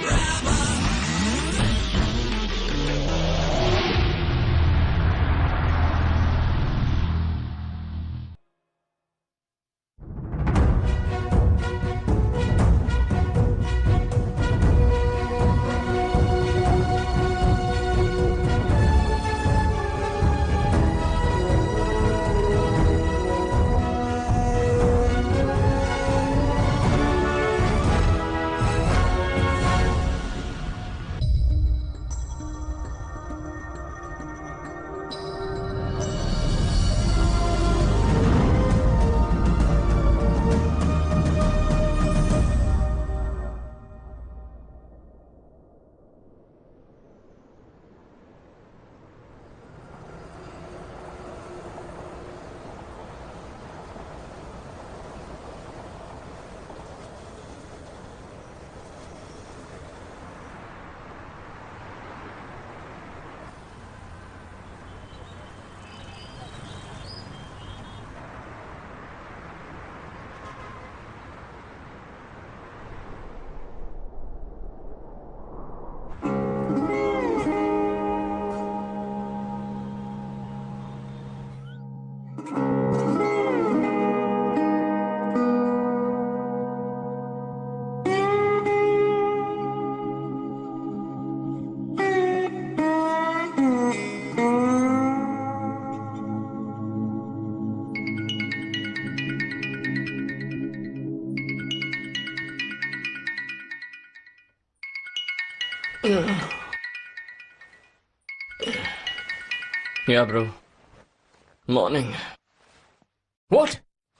Yeah, bro. Morning. What?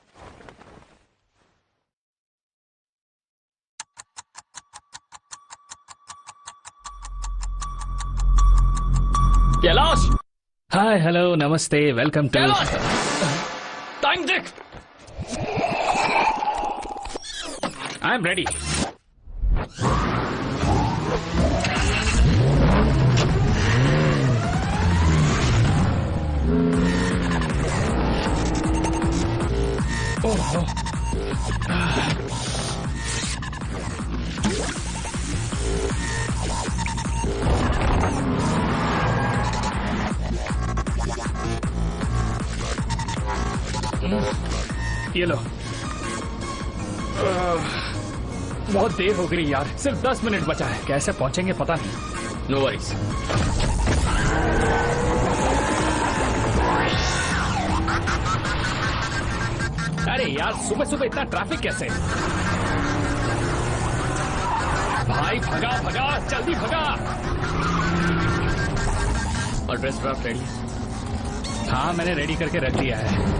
Kailash! Hi, hello, namaste, welcome to... Kailash! Time check! I'm ready. Oh. ये लो। बहुत देर हो गई यार, सिर्फ 10 मिनट बचा है, कैसे पहुंचेंगे पता नहीं। No worries. अरे यार सुबह सुबह इतना ट्रैफिक कैसे? भाई भगा भगा, जल्दी भगा। और ड्रेस ड्राफ्ट रेडी? हाँ मैंने रेडी करके रख दिया है।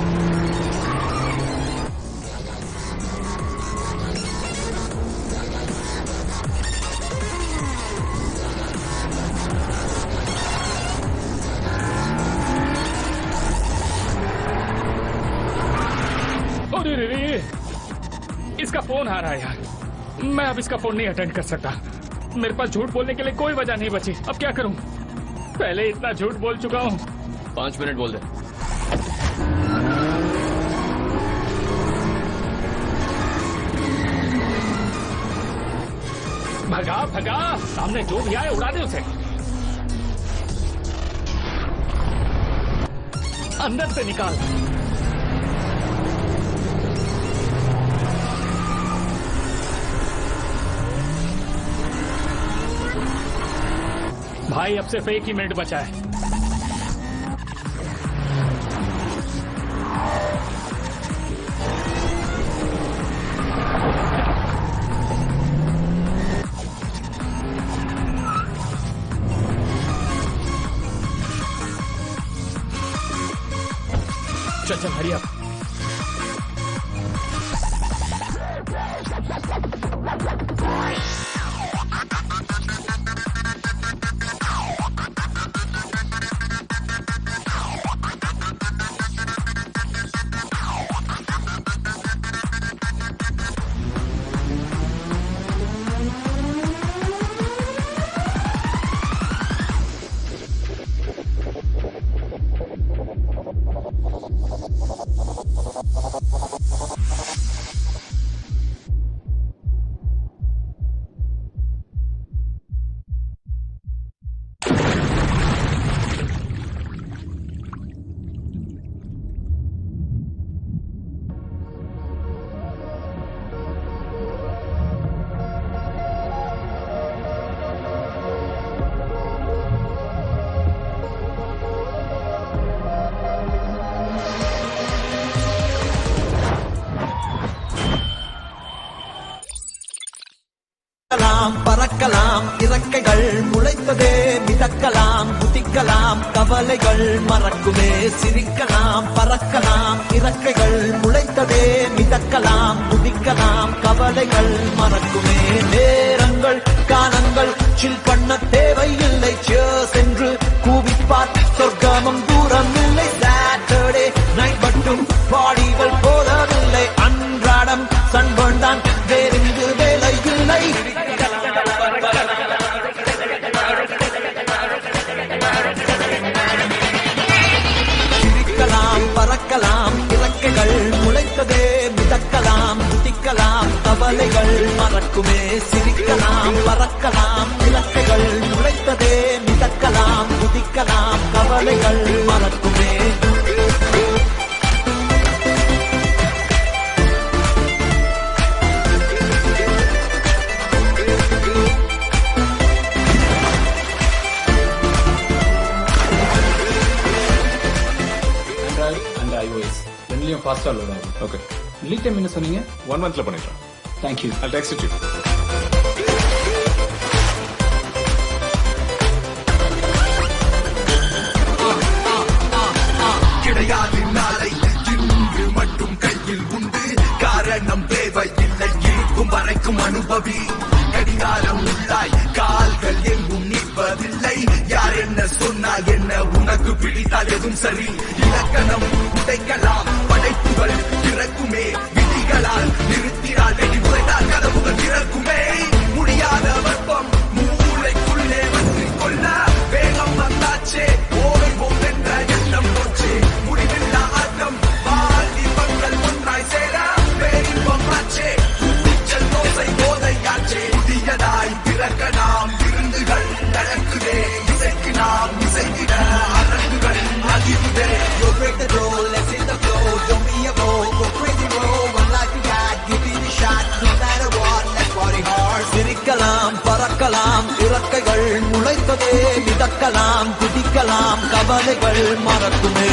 इसका फोन आ रहा है यार, मैं अब इसका फोन नहीं अटेंड कर सकता। मेरे पास झूठ बोलने के लिए कोई वजह नहीं बची, अब क्या करूं? पहले इतना झूठ बोल चुका हूं। 5 मिनट बोल दे। भगा भगा, सामने जो भी आए उड़ा दे उसे। अंदर से निकाल। भाई अब सिर्फ 1 ही मिनट बचा है। चल चल हरी अप। பறக்கலாம் பறக்கலாம் இறக்கைகள் முளைத்ததே மிதக்கலாம் குதிக்கலாம் கவலைகள் மறக்குமே சிரிக்கலாம் பறக்கலாம் இறக்கைகள் முளைத்ததே மிதக்கலாம் குதிக்கலாம் கவலைகள் மறக்குமே நேரங்கள் காலங்கள் சில் பண்ண தேவையில்லை சேஸ் என்று கூவிப்பார் சொர்க்கமும் தூரம் இல்லை சாட்டர்டே நைட் மட்டும் பாடிகள் போதவில்லை அன்றாடம் சன்பன் தான் வேறிங்கு வேலை இல்லை சிரிக்கலாம் பறக்கலாம் இறக்கைகள் முளைத்ததே மிதக்கலாம் குதிக்கலாம் கவலைகள் மறக்குமே சிரிக்கலாம் பறக்கலாம் இறக்கைகள் முளைத்ததே மிதக்கலாம் குதிக்கலாம் கவலைகள் மறக்குமே அண்ட் iOS ரெண்டுலயும் ஃபாஸ்டா லோட் ஆகும். ஓகே லீட் டைம் என்ன சொன்னீங்க? 1 monthல பண்ணிடலாம். Thank you. I'll text it to you. கிடையாது நாளை இன்று மட்டும் கையில் உண்டு காரணம் தேவையில்லை இருக்கும் வரைக்கும் அனுபவி கடிகாரம் உள்ளாய் கால்கள் எங்கும் நிற்பதில்லை யார் என்ன சொன்னால் என்ன உனக்கு பிடித்தால் எதுவும் சரி இலக்கணம் உடைக்கலாம் படைப்புகள் திறக்குமே விதிகளால் நிறுத்தினால் வெடி உரைத்தால் கதவுகள் திறக்குமே முடியாத வெப்பம் மூளைக்குள்ளே வந்து கொள்ள வேகம் வந்தாச்சே ஓய்வோம் என்ற எண்ணம் போச்சே முடிவில்லா ஆட்டம் வாழ்வி மக்கள் ஒன்றாய் சேர பேரின்பம் ஆச்சே நீச்சல் தோசை போதையாச்சே புதியதாய் பிறக்க நாம் விருந்துகள் நடக்குதே இசைக்கு நாம் இசைத்திட அரங்குகள் அகிர்ந்தே You'll break the rule, let's hit the flow, don't be a fool, go crazy roll, one life you got, give it a shot, no matter what, let's party hard. சிரிக்கலாம் பறக்கலாம் இறக்கைகள் முளைத்ததே மிதக்கலாம் குதிக்கலாம் கவலைகள் மறக்குமே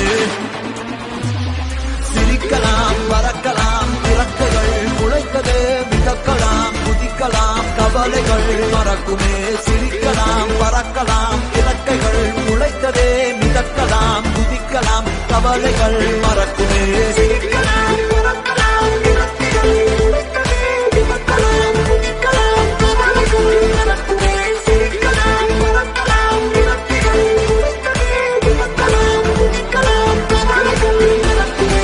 சிரிக்கலாம் பறக்கலாம் இறக்கைகள் முளைத்ததே மிதக்கலாம் குதிக்கலாம் கவலைகள் மறக்குமே சிரிக்கலாம் பறக்கலாம் இறக்கைகள் முளைத்ததே மிதக்கலாம் குதிக்கலாம் கவலைகள் மறக்குமே சிரிக்கலாம் பறக்கலாம் இறக்கைகள் முளைத்ததே மிதக்கலாம் குதிக்கலாம் கவலைகள் மறக்குமே சிரிக்கலாம் பறக்கலாம் இறக்கைகள் முளைத்ததே மிதக்கலாம் குதிக்கலாம் கவலைகள் மறக்குமே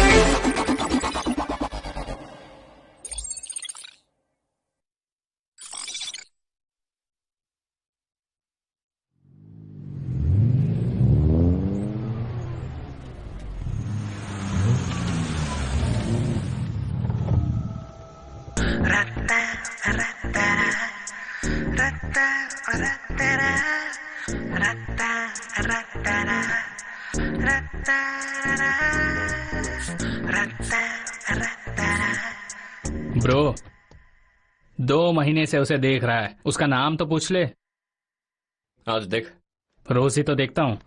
ब्रो 2 महीने से उसे देख रहा है, उसका नाम तो पूछ ले. आज देख. रोज ही तो देखता हूँ.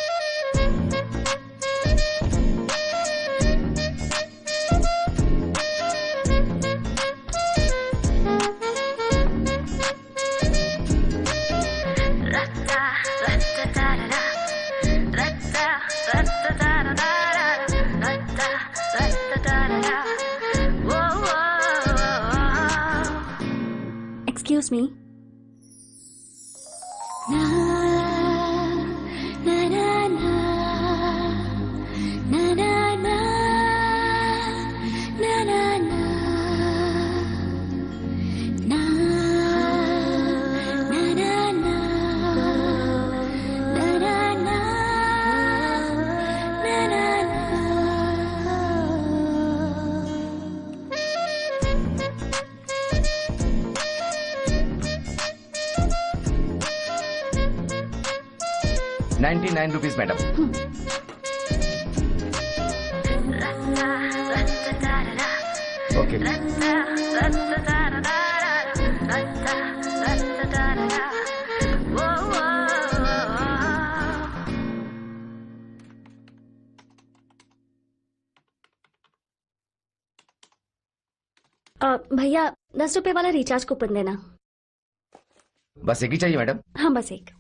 Excuse me. Na na na na na na na na na na na na na na na na na ₹99 madam. Okay. भैया 10 रुपए वाला रिचार्ज कूपन देना. बस एक ही चाहिए मैडम। हाँ बस एक।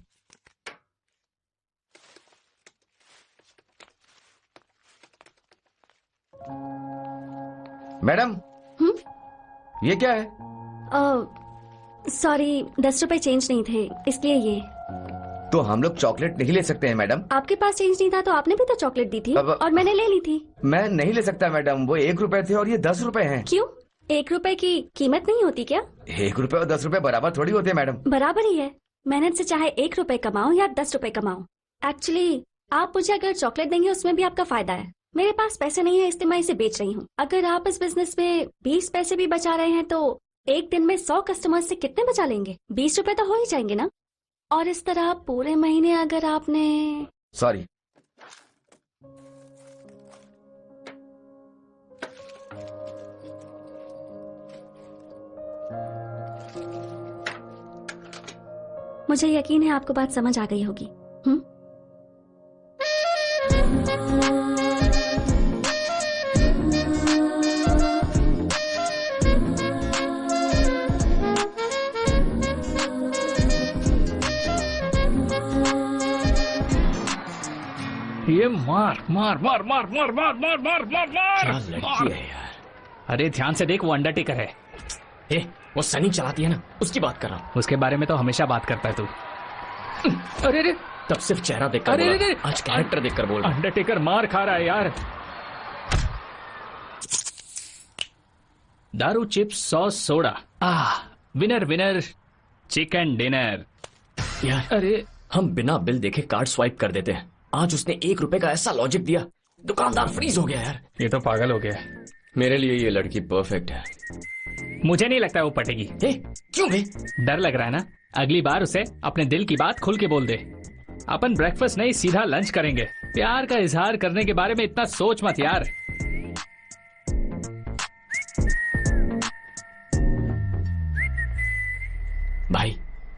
मैडम ये क्या है? सॉरी 10 रुपए चेंज नहीं थे इसलिए ये। तो हम लोग चॉकलेट नहीं ले सकते हैं मैडम? आपके पास चेंज नहीं था तो आपने भी तो चॉकलेट दी थी और मैंने ले ली थी। मैं नहीं ले सकता मैडम, वो 1 रुपए थे और ये 10 रुपए हैं। क्यों? 1 रुपए की कीमत नहीं होती क्या? 1 रुपए और 10 रुपए बराबर थोड़ी होते हैं मैडम। बराबर ही है। मेहनत से चाहे 1 रुपए कमाओ या 10 रुपए कमाओ। एक्चुअली आप मुझे अगर चॉकलेट देंगे उसमें भी आपका फायदा है। मेरे पास पैसे नहीं है इसलिए मैं इसे बेच रही हूँ। अगर आप इस बिजनेस में 20 पैसे भी बचा रहे हैं तो एक दिन में 100 कस्टमर्स से कितने बचा लेंगे? 20 रुपए तो हो ही जाएंगे ना। और इस तरह पूरे महीने अगर आपने सॉरी। मुझे यकीन है आपको बात समझ आ गई होगी। ये मार मार मार मार मार मार मार मार मार क्या मार लड़की है यार। अरे ध्यान से देख, वो अंडरटेकर है। ए, वो सनी चलाती है ना, उसकी बात कर रहा हूँ। उसके बारे में तो हमेशा बात करता है तू। अरे अरे तब सिर्फ चेहरा देखकर अरे, बोला, अरे, आज कैरेक्टर देखकर बोल रहा हूँ। अंडरटेकर मार खा रहा है यार। दारू, chips, sauce, soda. Winner winner chicken dinner. यार अरे हम बिना बिल देखे कार्ड स्वाइप कर देते हैं। आज उसने 1 रुपए का ऐसा लॉजिक दिया, दुकानदार फ्रीज हो गया यार। ये तो पागल हो गया। मेरे लिए ये लड़की परफेक्ट है। मुझे नहीं लगता वो पटेगी। क्यों बे? डर लग रहा है ना? अगली बार उसे अपने दिल की बात खुल के बोल दे। अपन ब्रेकफास्ट नहीं सीधा लंच करेंगे। प्यार का इजहार करने के बारे में इतना सोच मत यार। भाई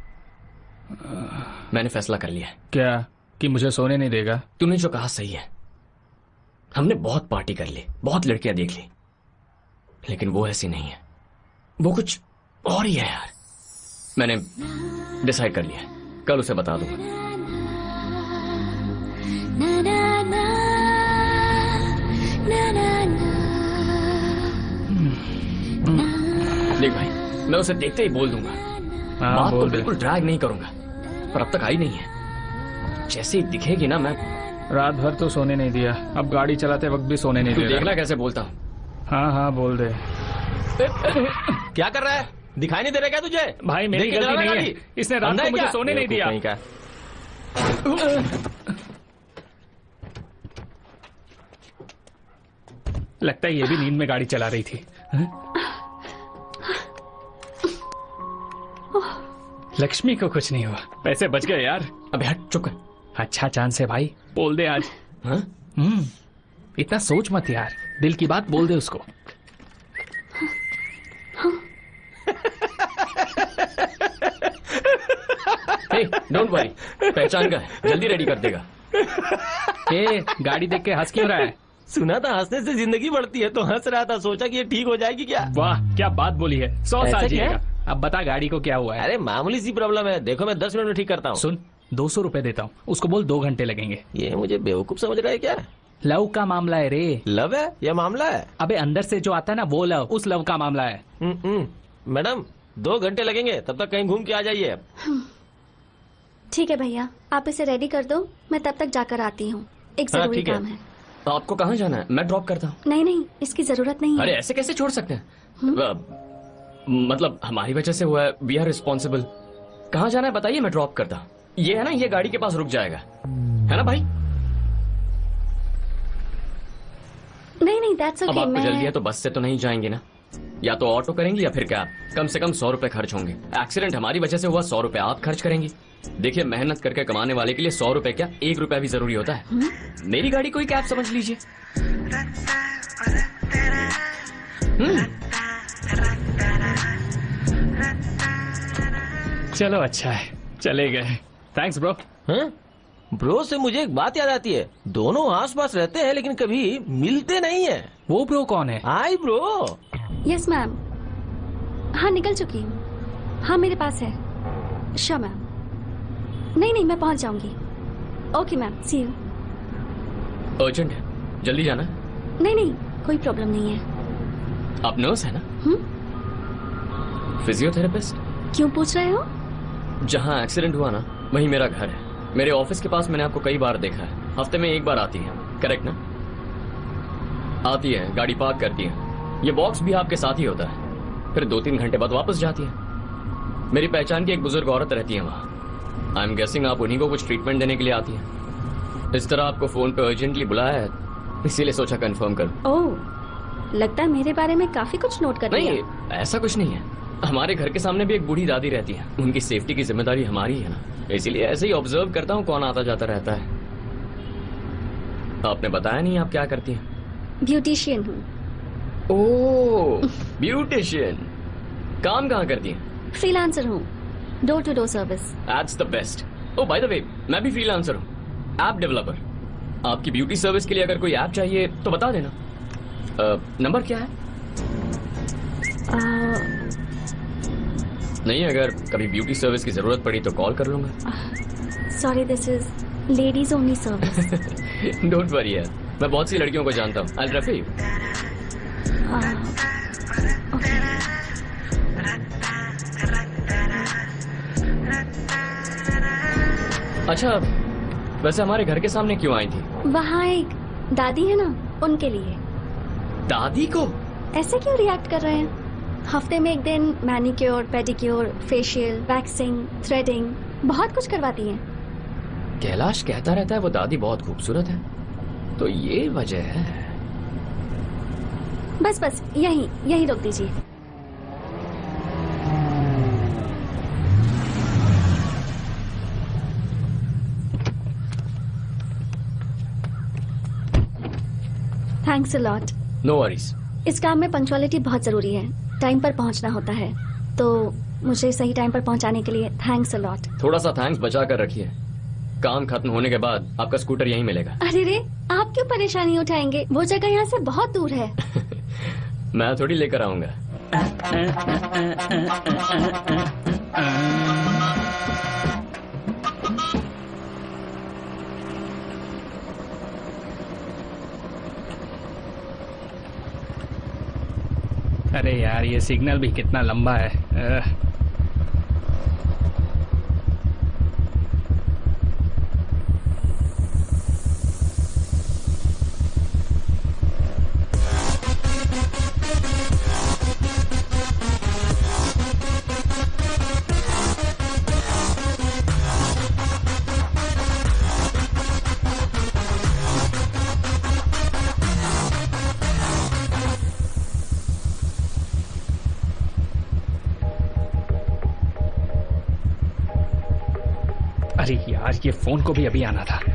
मैंने फैसला कर लिया है। क्या? कि मुझे सोने नहीं देगा? तूने जो कहा सही है। हमने बहुत पार्टी कर ली, बहुत लड़कियां देख ली, लेकिन वो ऐसी नहीं है। वो कुछ और ही है यार। मैंने डिसाइड कर लिया है, कल उसे बता दूंगा। ना ना ना ना ना ना। देख भाई, मैं उसे देखते ही बोल दूंगा। हाँ, बात तो बोल दे। बिल्कुल ड्रैग नहीं करूंगा, पर अब तक आई नहीं है। जैसे ही दिखेगी ना, मैं रात भर तो सोने नहीं दिया, अब गाड़ी चलाते वक्त भी सोने नहीं तू दे रहा। देखना कैसे बोलता हूँ। हाँ हाँ बोल दे। क्या कर रहा है? दिखाई नहीं दे रहा क्या तुझे? भाई मेरी देख के गलती चला नहीं गाड़ी। है, इसने रात अंधा को है मुझे क्या? सोने नहीं दिया। नहीं क्या? लगता है ये भी नींद में गाड़ी चला रही थी। लक्ष्मी को कुछ नहीं हुआ, पैसे बच गए यार। अबे हट, चुप कर। अच्छा चांस है भाई, बोल दे आज। हाँ? इतना सोच मत यार, दिल की बात बोल दे उसको। डोंट वरी, पहचान का है, जल्दी रेडी कर देगा। गाड़ी देख के हंस क्यों रहा है? सुना था हंसने से जिंदगी बढ़ती है, तो हंस रहा था। सोचा कि ये ठीक हो जाएगी क्या? वाह क्या बात बोली है, 100 ऐसा साल क्या है? जिएगा। अब बता गाड़ी को क्या हुआ है? अरे मामूली सी प्रॉब्लम है, देखो मैं 10 मिनट में ठीक करता हूँ। सुन, 200 रुपए देता हूँ, उसको बोल 2 घंटे लगेंगे। ये मुझे बेवकूफ समझ रहा है क्या? लव का मामला है रे। लव है या मामला है? अबे अंदर से जो आता है ना वो लव, उस लव का मामला है। मैडम 2 घंटे लगेंगे, तब तक कहीं घूम के आ जाइए। ठीक है भैया, आप इसे रेडी कर दो, मैं तब तक जाकर आती हूँ। एक हाँ, जरूरी ठीक है। काम है। आपको कहाँ जाना है? मैं ड्रॉप करता हूँ। नहीं नहीं, इसकी जरूरत नहीं अरे है। ऐसे कैसे छोड़ सकते हैं? मतलब हमारी वजह से हुआ है, वी आर रिस्पॉन्सिबल। कहाँ जाना है बताइए, मैं ड्रॉप करता हूँ। ये है ना, ये गाड़ी के पास रुक जाएगा, है ना भाई? नहीं नहीं, दैट्स अब ओके। आपको जल्दी है मैं तो बस से तो नहीं जाएंगे ना? या तो ऑटो करेंगी या फिर कैब। कम से कम 100 रुपए खर्च होंगे। एक्सीडेंट हमारी वजह से हुआ, 100 रुपए आप खर्च करेंगी। देखिए, मेहनत करके कमाने वाले के लिए 100 रुपए क्या, 1 रुपया भी जरूरी होता है। मेरी गाड़ी कोई कैब समझ लीजिए। चलो अच्छा है, चले गए। Thanks bro. हाँ? ब्रो से मुझे एक बात याद आती है, दोनों आस पास रहते हैं लेकिन कभी मिलते नहीं है। वो ब्रो कौन है? Hi bro. Yes ma'am. हाँ निकल चुकी हूँ। हाँ मेरे पास है। Sure ma'am. नहीं मैं पहुंच जाऊंगी। Okay ma'am, see you. Urgent है, जल्दी जाना। नहीं कोई प्रॉब्लम नहीं है। आप नर्स है ना? फिजियोथेरेपिस्ट? क्यों पूछ रहे हो? जहाँ एक्सीडेंट हुआ ना वहीं मेरा घर है। मेरे ऑफिस के पास मैंने आपको कई बार देखा है। हफ्ते में एक बार आती है, करेक्ट ना? आती है, गाड़ी पार्क करती है, ये बॉक्स भी आपके साथ ही होता है, फिर 2-3 घंटे बाद वापस जाती है। मेरी पहचान की एक बुजुर्ग औरत रहती है वहाँ। आई एम गेसिंग आप उन्हीं को कुछ ट्रीटमेंट देने के लिए आती है। इस तरह आपको फोन पे अर्जेंटली बुलाया है, इसीलिए सोचा कंफर्म कर। ओह, लगता है मेरे बारे में काफी कुछ नोट कर लिया। नहीं, ऐसा कुछ नहीं है। हमारे घर के सामने भी एक बूढ़ी दादी रहती है, उनकी सेफ्टी की जिम्मेदारी हमारी है ना, इसीलिए ऐसे ही ऑब्जर्व करता हूँ कौन आता जाता रहता है। आपने बताया नहीं आप क्या करती हैं? ब्यूटिशियन हूँ। Oh, beautician. काम कहाँ करती हैं? फ्रीलांसर हूँ, door to door service. That's the best. Oh by the way, मैं भी फ्रीलांसर हूँ, ऐप डेवलपर। आपकी ब्यूटी सर्विस के लिए अगर कोई ऐप चाहिए तो बता देना। नंबर क्या है? नहीं, अगर कभी ब्यूटी सर्विस की जरूरत पड़ी तो कॉल कर लूंगा। Sorry, this is ladies only service. Don't worry यार, मैं बहुत सी लड़कियों को जानता हूँ। I will refer you. अच्छा, वैसे हमारे घर के सामने क्यों आई थी? वहाँ एक दादी है ना, उनके लिए। दादी को? ऐसे क्यों रिएक्ट कर रहे हैं? हफ्ते में एक दिन manicure, pedicure, facial, waxing, threading, बहुत कुछ करवाती हैं। कैलाश कहता रहता है वो दादी बहुत खूबसूरत है, तो ये वजह है। बस यही रोक दीजिए। Thanks a lot. No worries. इस काम में पंक्चुअलिटी बहुत जरूरी है, टाइम पर पहुंचना होता है, तो मुझे सही टाइम पर पहुंचाने के लिए थैंक्स अ लॉट। थोड़ा सा थैंक्स बचा कर रखिए, काम खत्म होने के बाद आपका स्कूटर यहीं मिलेगा। अरे रे, आप क्यों परेशानी उठाएंगे? वो जगह यहाँ से बहुत दूर है। मैं थोड़ी लेकर आऊंगा। अरे यार, ये सिग्नल भी कितना लंबा है। अरे यार, ये फोन को भी अभी आना था।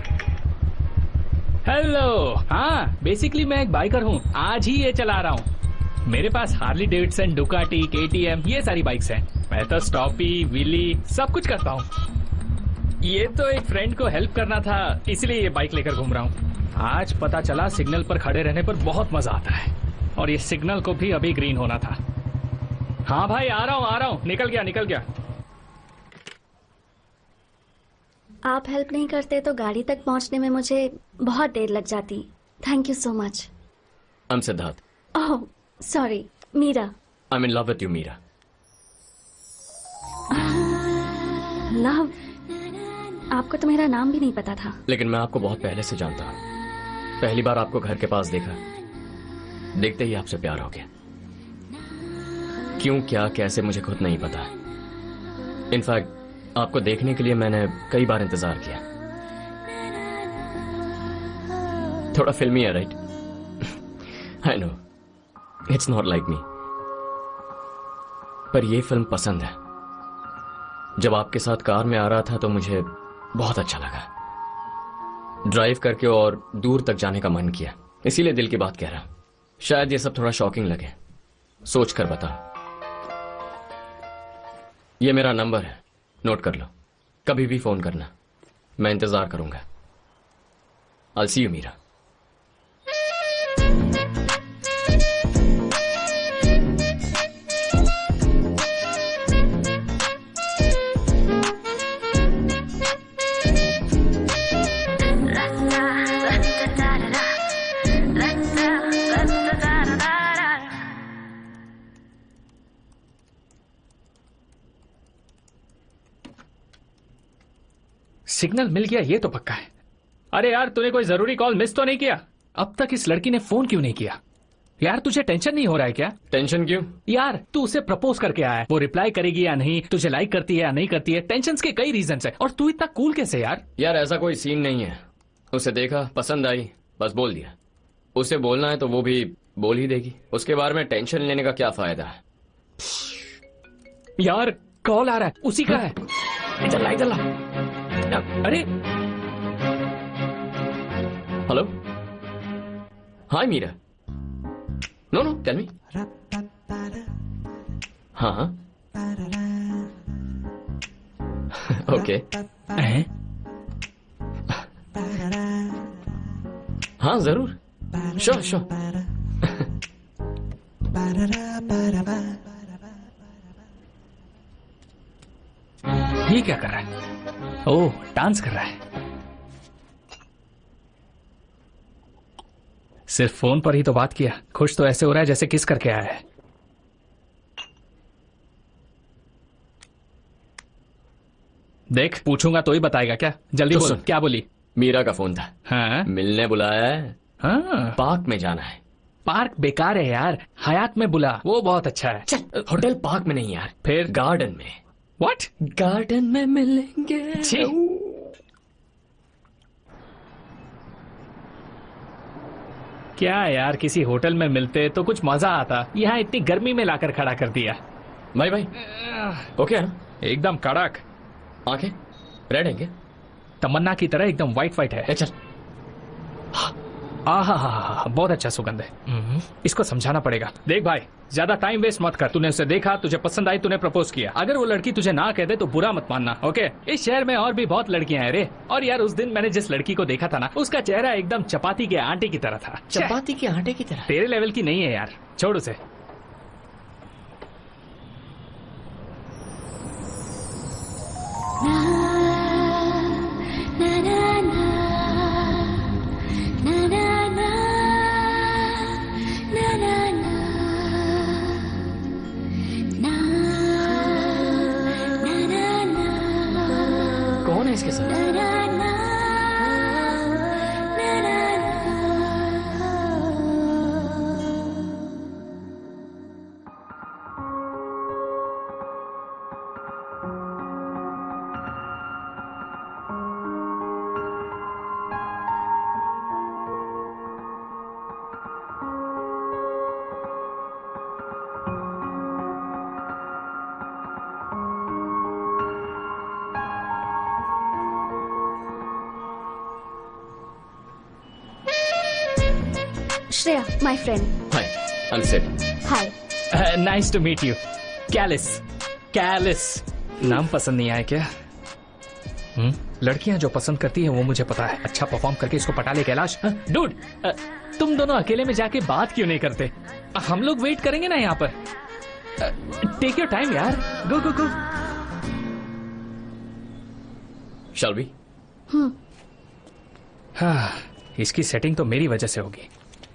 हेलो, हाँ, बेसिकली मैं एक बाइकर हूँ, आज ही ये चला रहा हूँ। मेरे पास हार्ली डेविडसन, डुकाटी, केटीएम, ये सारी बाइक्स हैं। मैं तो स्टॉपी, विली सब कुछ करता हूँ। ये तो एक फ्रेंड को हेल्प करना था, इसलिए ये बाइक लेकर घूम रहा हूँ। आज पता चला सिग्नल पर खड़े रहने पर बहुत मजा आता है, और ये सिग्नल को भी अभी ग्रीन होना था। हाँ भाई, आ रहा हूँ, निकल गया। आप हेल्प नहीं करते तो गाड़ी तक पहुंचने में मुझे बहुत देर लग जाती। Thank you so much. I am Siddharth. Oh sorry, Meera. I am in love with you Meera. Love? आपको तो मेरा नाम भी नहीं पता था। लेकिन मैं आपको बहुत पहले से जानता हूँ। पहली बार आपको घर के पास देखा, देखते ही आपसे प्यार हो गया। क्यों, क्या, कैसे, मुझे खुद नहीं पता। इनफैक्ट आपको देखने के लिए मैंने कई बार इंतजार किया। थोड़ा फिल्मी है, right? I know it's not like me, पर यह फिल्म पसंद है। जब आपके साथ कार में आ रहा था तो मुझे बहुत अच्छा लगा। ड्राइव करके और दूर तक जाने का मन किया, इसीलिए दिल की बात कह रहा। शायद ये सब थोड़ा शॉकिंग लगे, सोच कर बता। ये मेरा नंबर है, नोट कर लो। कभी भी फोन करना, मैं इंतजार करूंगा। I'll see you, Meera. Signal मिल गया ये तो पक्का है। अरे यार तूने कोई जरूरी कॉल मिस तो नहीं किया? अब तक इस लड़की ने फोन क्यों नहीं किया? यार तुझे टेंशन नहीं हो रहा है क्या? टेंशन क्यों? यार तू उसे प्रपोज करके आया है, वो रिप्लाई करेगी या नहीं, तुझे लाइक करती है या नहीं करती है, टेंशन के कई रीजन है, और तू इतना कूल कैसे यार? यार ऐसा कोई सीन नहीं है। उसे देखा, पसंद आई, बस बोल दिया। उसे बोलना है तो वो भी बोल ही देगी। उसके बारे में टेंशन लेने का क्या फायदा है? यार कॉल आ रहा है, उसी का है। इधर ला, इधर ला। अरे hello, hi Meera. No no, tell me. हाँ हाँ, ओके। हाँ जरूर, श्योर श्योर। ये क्या कर रहा है? ओह डांस कर रहा है। सिर्फ फोन पर ही तो बात किया, खुश तो ऐसे हो रहा है जैसे किस करके आया है। देख पूछूंगा तो ही बताएगा क्या? जल्दी तो बोल, सुन। क्या बोली? मीरा का फोन था, हाँ मिलने बुलाया है, हाँ। पार्क में जाना है। पार्क बेकार है यार, हयात में बुला, वो बहुत अच्छा है। चल, होटल पार्क में नहीं यार, फिर गार्डन में। व्हाट? गार्डन में मिलेंगे। छी। क्या यार, किसी होटल में मिलते तो कुछ मजा आता, यहाँ इतनी गर्मी में लाकर खड़ा कर दिया। भाई भाई, ओके है ना? एकदम कड़क, आंखें रेड है क्या? तमन्ना की तरह एकदम वाइट वाइट है। ए, चल। आहा, बहुत अच्छा सुगंध है। इसको समझाना पड़ेगा। देख भाई, ज्यादा टाइम वेस्ट मत कर। तूने उसे देखा, तुझे पसंद आई, तूने प्रपोज किया। अगर वो लड़की तुझे ना कह दे तो बुरा मत मानना, ओके? इस शहर में और भी बहुत लड़कियां हैं रे। और यार उस दिन मैंने जिस लड़की को देखा था ना, उसका चेहरा एकदम चपाती के आटे की तरह था। चपाती के आटे की तरह? तेरे लेवल की नहीं है यार, छोड़ उसे। कौन है इसके साथ? Shreya, my friend. Hi, I am Sid. Hi. Nice to meet you. कैलिस, कैलिस नाम पसंद नहीं आया क्या? लड़कियां जो पसंद करती हैं वो मुझे पता है। अच्छा परफॉर्म करके इसको पटा ले कैलाश। डूड, तुम दोनों अकेले में जाके बात क्यों नहीं करते? हम लोग वेट करेंगे ना यहाँ पर। टेक योर टाइम यार, गो गो गो। Shall we? हाँ, इसकी सेटिंग तो मेरी वजह से होगी।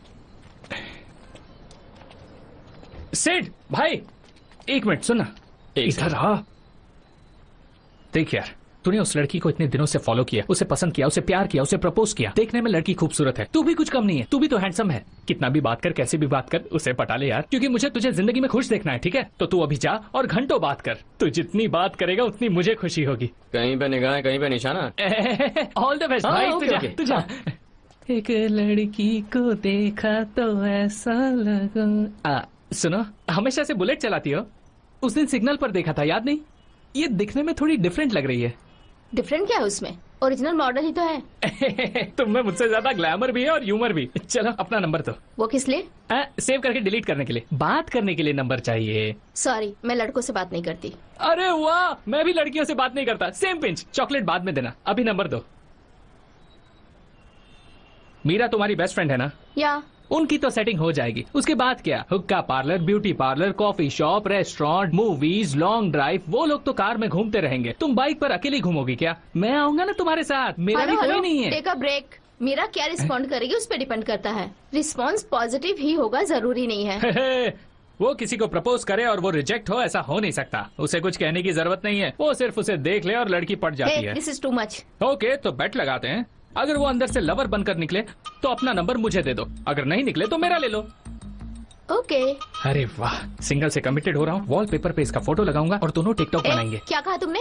सिड भाई, एक मिनट सुनना। इधर आ। देख यार, तूने उस लड़की को इतने दिनों से फॉलो किया, उसे पसंद किया, उसे प्यार किया, उसे प्रपोज किया। देखने में लड़की खूबसूरत है, तू भी कुछ कम नहीं है, तू भी तो हैंडसम है। कितना भी बात कर, कैसे भी बात कर, उसे पटा ले यार, क्योंकि मुझे तुझे जिंदगी में खुश देखना है, ठीक है? तो तू अभी जा और घंटों बात कर। तू जितनी बात करेगा उतनी मुझे खुशी होगी। कहीं पे निगाह, कहीं पे निशाना। ऑल द बेस्ट भाई, ओके, तू जा, ओके। तू जा। एक लड़की को देखा तो ऐसा लगा। सुनो, हमेशा से बुलेट चलाती हो? उस दिन सिग्नल पर देखा था, याद नहीं? ये दिखने में थोड़ी डिफरेंट लग रही है। डिफरेंट क्या है उसमें? ओरिजिनल मॉडल ही तो है। तुम में मुझसे ज्यादा ग्लैमर भी है और ह्यूमर भी। चलो अपना नंबर दो। वो किस लिए? सेव करके डिलीट करने के लिए। बात करने के लिए नंबर चाहिए। सॉरी, मैं लड़कों से बात नहीं करती। अरे वाह, मैं भी लड़कियों से बात नहीं करता। Same pinch. चॉकलेट बाद में देना, अभी नंबर दो। मीरा तुम्हारी बेस्ट फ्रेंड है ना? या उनकी तो सेटिंग हो जाएगी। उसके बाद क्या? Hookah parlour, beauty parlour, coffee shop, restaurant, movies, long drive. वो लोग तो कार में घूमते रहेंगे, तुम बाइक पर अकेली घूमोगी क्या? मैं आऊंगा ना तुम्हारे साथ, मेरा भी कोई नहीं है। Take a break. मीरा क्या रिस्पॉन्ड करेगी उस पर डिपेंड करता है। रिस्पॉन्स पॉजिटिव ही होगा, जरूरी नहीं है। वो किसी को प्रपोज करे और वो रिजेक्ट हो, ऐसा हो नहीं सकता। उसे कुछ कहने की जरूरत नहीं है, वो सिर्फ उसे देख ले और लड़की पट जाती है। This is too much. Okay, तो बेट लगाते हैं। अगर वो अंदर से लवर बनकर निकले तो अपना नंबर मुझे दे दो, अगर नहीं निकले तो मेरा ले लो। ओके। अरे वाह, सिंगल से कमिटेड हो रहा हूँ। वॉलपेपर पे इसका फोटो लगाऊंगा और दोनों टिकटॉक बनाएंगे। क्या कहा तुमने?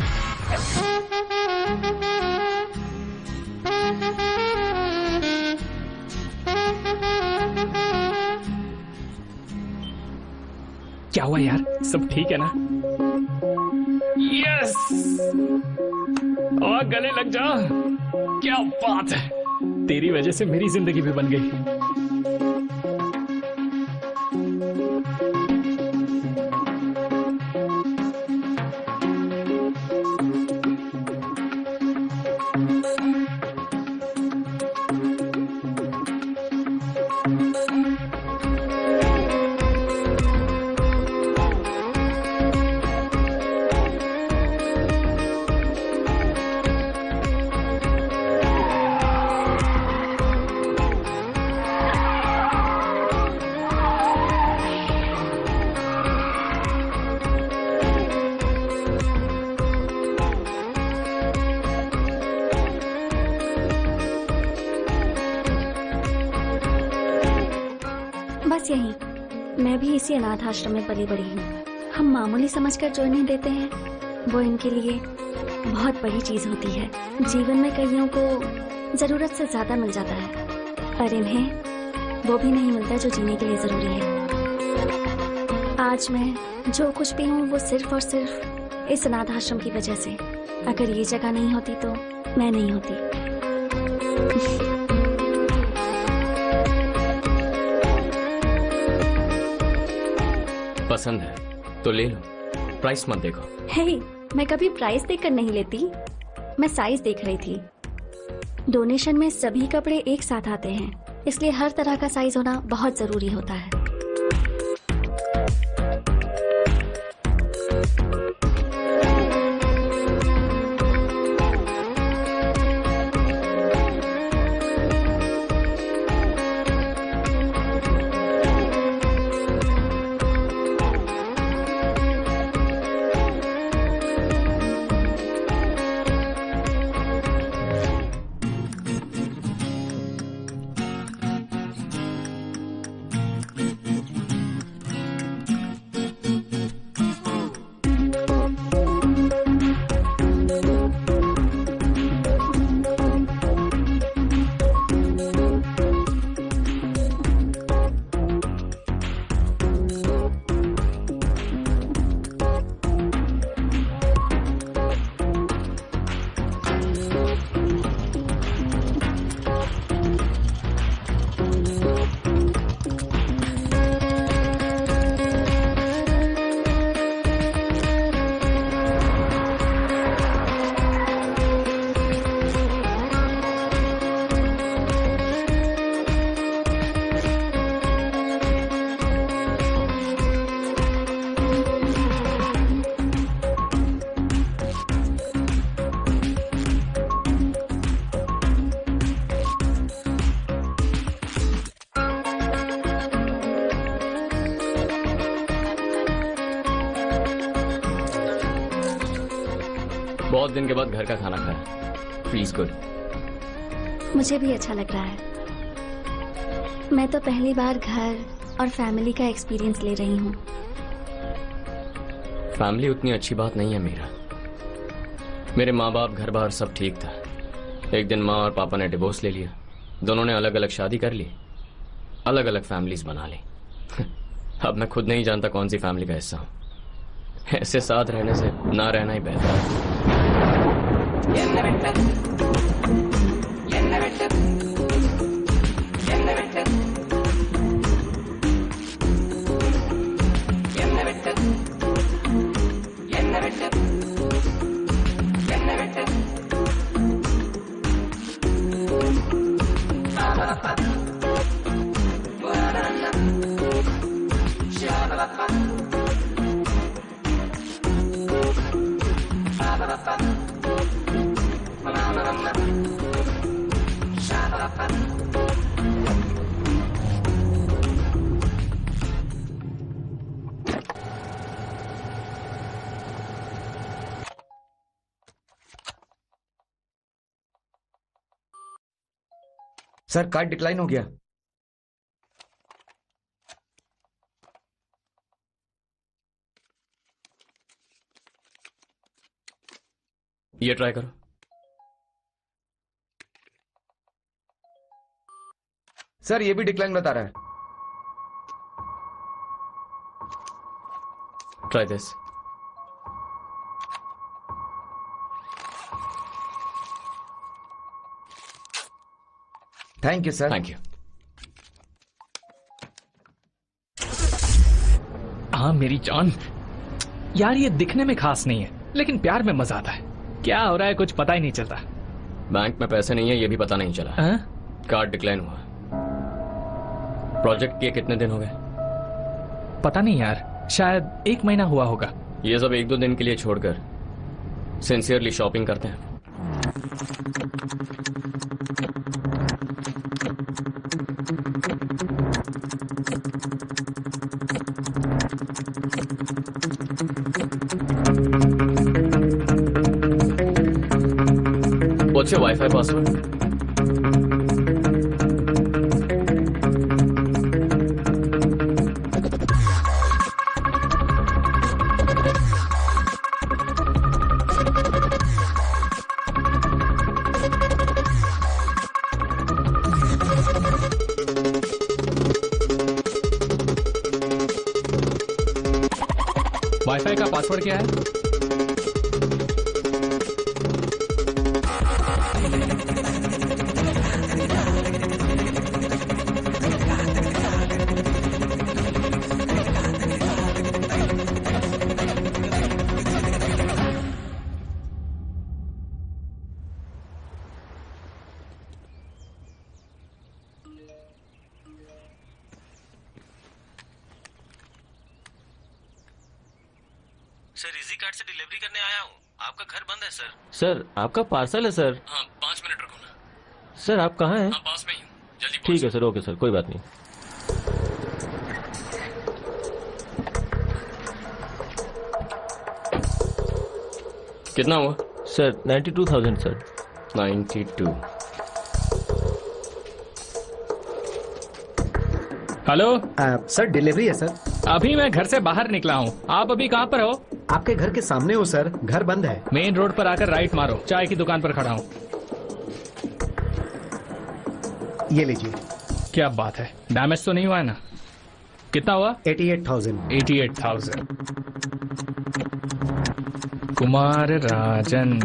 क्या हुआ यार, सब ठीक है ना? यस, और गले लग जा। क्या बात है, तेरी वजह से मेरी जिंदगी भी बन गई। बस यही, मैं भी इसी अनाथ आश्रम में पली बड़ी हूँ। हम मामूली समझकर जो इन्हें देते हैं वो इनके लिए बहुत बड़ी चीज होती है। जीवन में कईयों को जरूरत से ज्यादा मिल जाता है, पर इन्हें वो भी नहीं मिलता जो जीने के लिए जरूरी है। आज मैं जो कुछ भी हूँ वो सिर्फ और सिर्फ इस अनाथ आश्रम की वजह से। अगर ये जगह नहीं होती तो मैं नहीं होती। पसंद है तो ले लो, प्राइस मत देखो। हे, मैं कभी प्राइस देखकर नहीं लेती, मैं साइज देख रही थी। डोनेशन में सभी कपड़े एक साथ आते हैं, इसलिए हर तरह का साइज होना बहुत जरूरी होता है। बहुत दिन के बाद घर का खाना खाया, फील्स गुड। मुझे भी अच्छा लग रहा है। मैं तो पहली बार घर और फैमिली का एक्सपीरियंस ले रही हूँ। फैमिली उतनी अच्छी बात नहीं है मीरा। मेरे माँ बाप, घर बार सब ठीक था। एक दिन माँ और पापा ने डिवोर्स ले लिया। दोनों ने अलग अलग शादी कर ली, अलग अलग फैमिलीज बना ली। अब मैं खुद नहीं जानता कौन सी फैमिली का हिस्सा हूँ। ऐसे साथ रहने से ना रहना ही बेहतर है। सर कार्ड डिक्लाइन हो गया। ये ट्राई करो। सर ये भी डिक्लाइन बता रहा है। Try this. Thank you sir. Thank you. हाँ मेरी जान, यार ये दिखने में खास नहीं है लेकिन प्यार में मजा आता है। क्या हो रहा है कुछ पता ही नहीं चलता। बैंक में पैसे नहीं है ये भी पता नहीं चला। हाँ? कार्ड डिक्लाइन हुआ। प्रोजेक्ट के कितने दिन हो गए? पता नहीं यार, शायद 1 महीना हुआ होगा। ये सब 1-2 दिन के लिए छोड़कर सिंसियरली शॉपिंग करते हैं। What's your Wi-Fi password? Wifi का पासवर्ड क्या है? सर इजी कार्ड से डिलीवरी करने आया हूँ। आपका घर बंद है सर। सर आपका पार्सल है सर। हाँ 5 मिनट रुको ना। सर आप कहाँ हैं? हाँ पास में ही हूँ, जल्दी ठीक है सर, ओके सर, कोई बात नहीं। कितना हुआ? Sir 92,000 sir. 92। Hello sir delivery है सर। अभी मैं घर से बाहर निकला हूँ। आप अभी कहाँ पर हो? आपके घर के सामने हो सर, घर बंद है। मेन रोड पर आकर राइट मारो, चाय की दुकान पर खड़ा हूँ। ये लीजिए। क्या बात है, डैमेज तो नहीं हुआ है ना? कितना हुआ? 88,000। 88,000। कुमार राजन।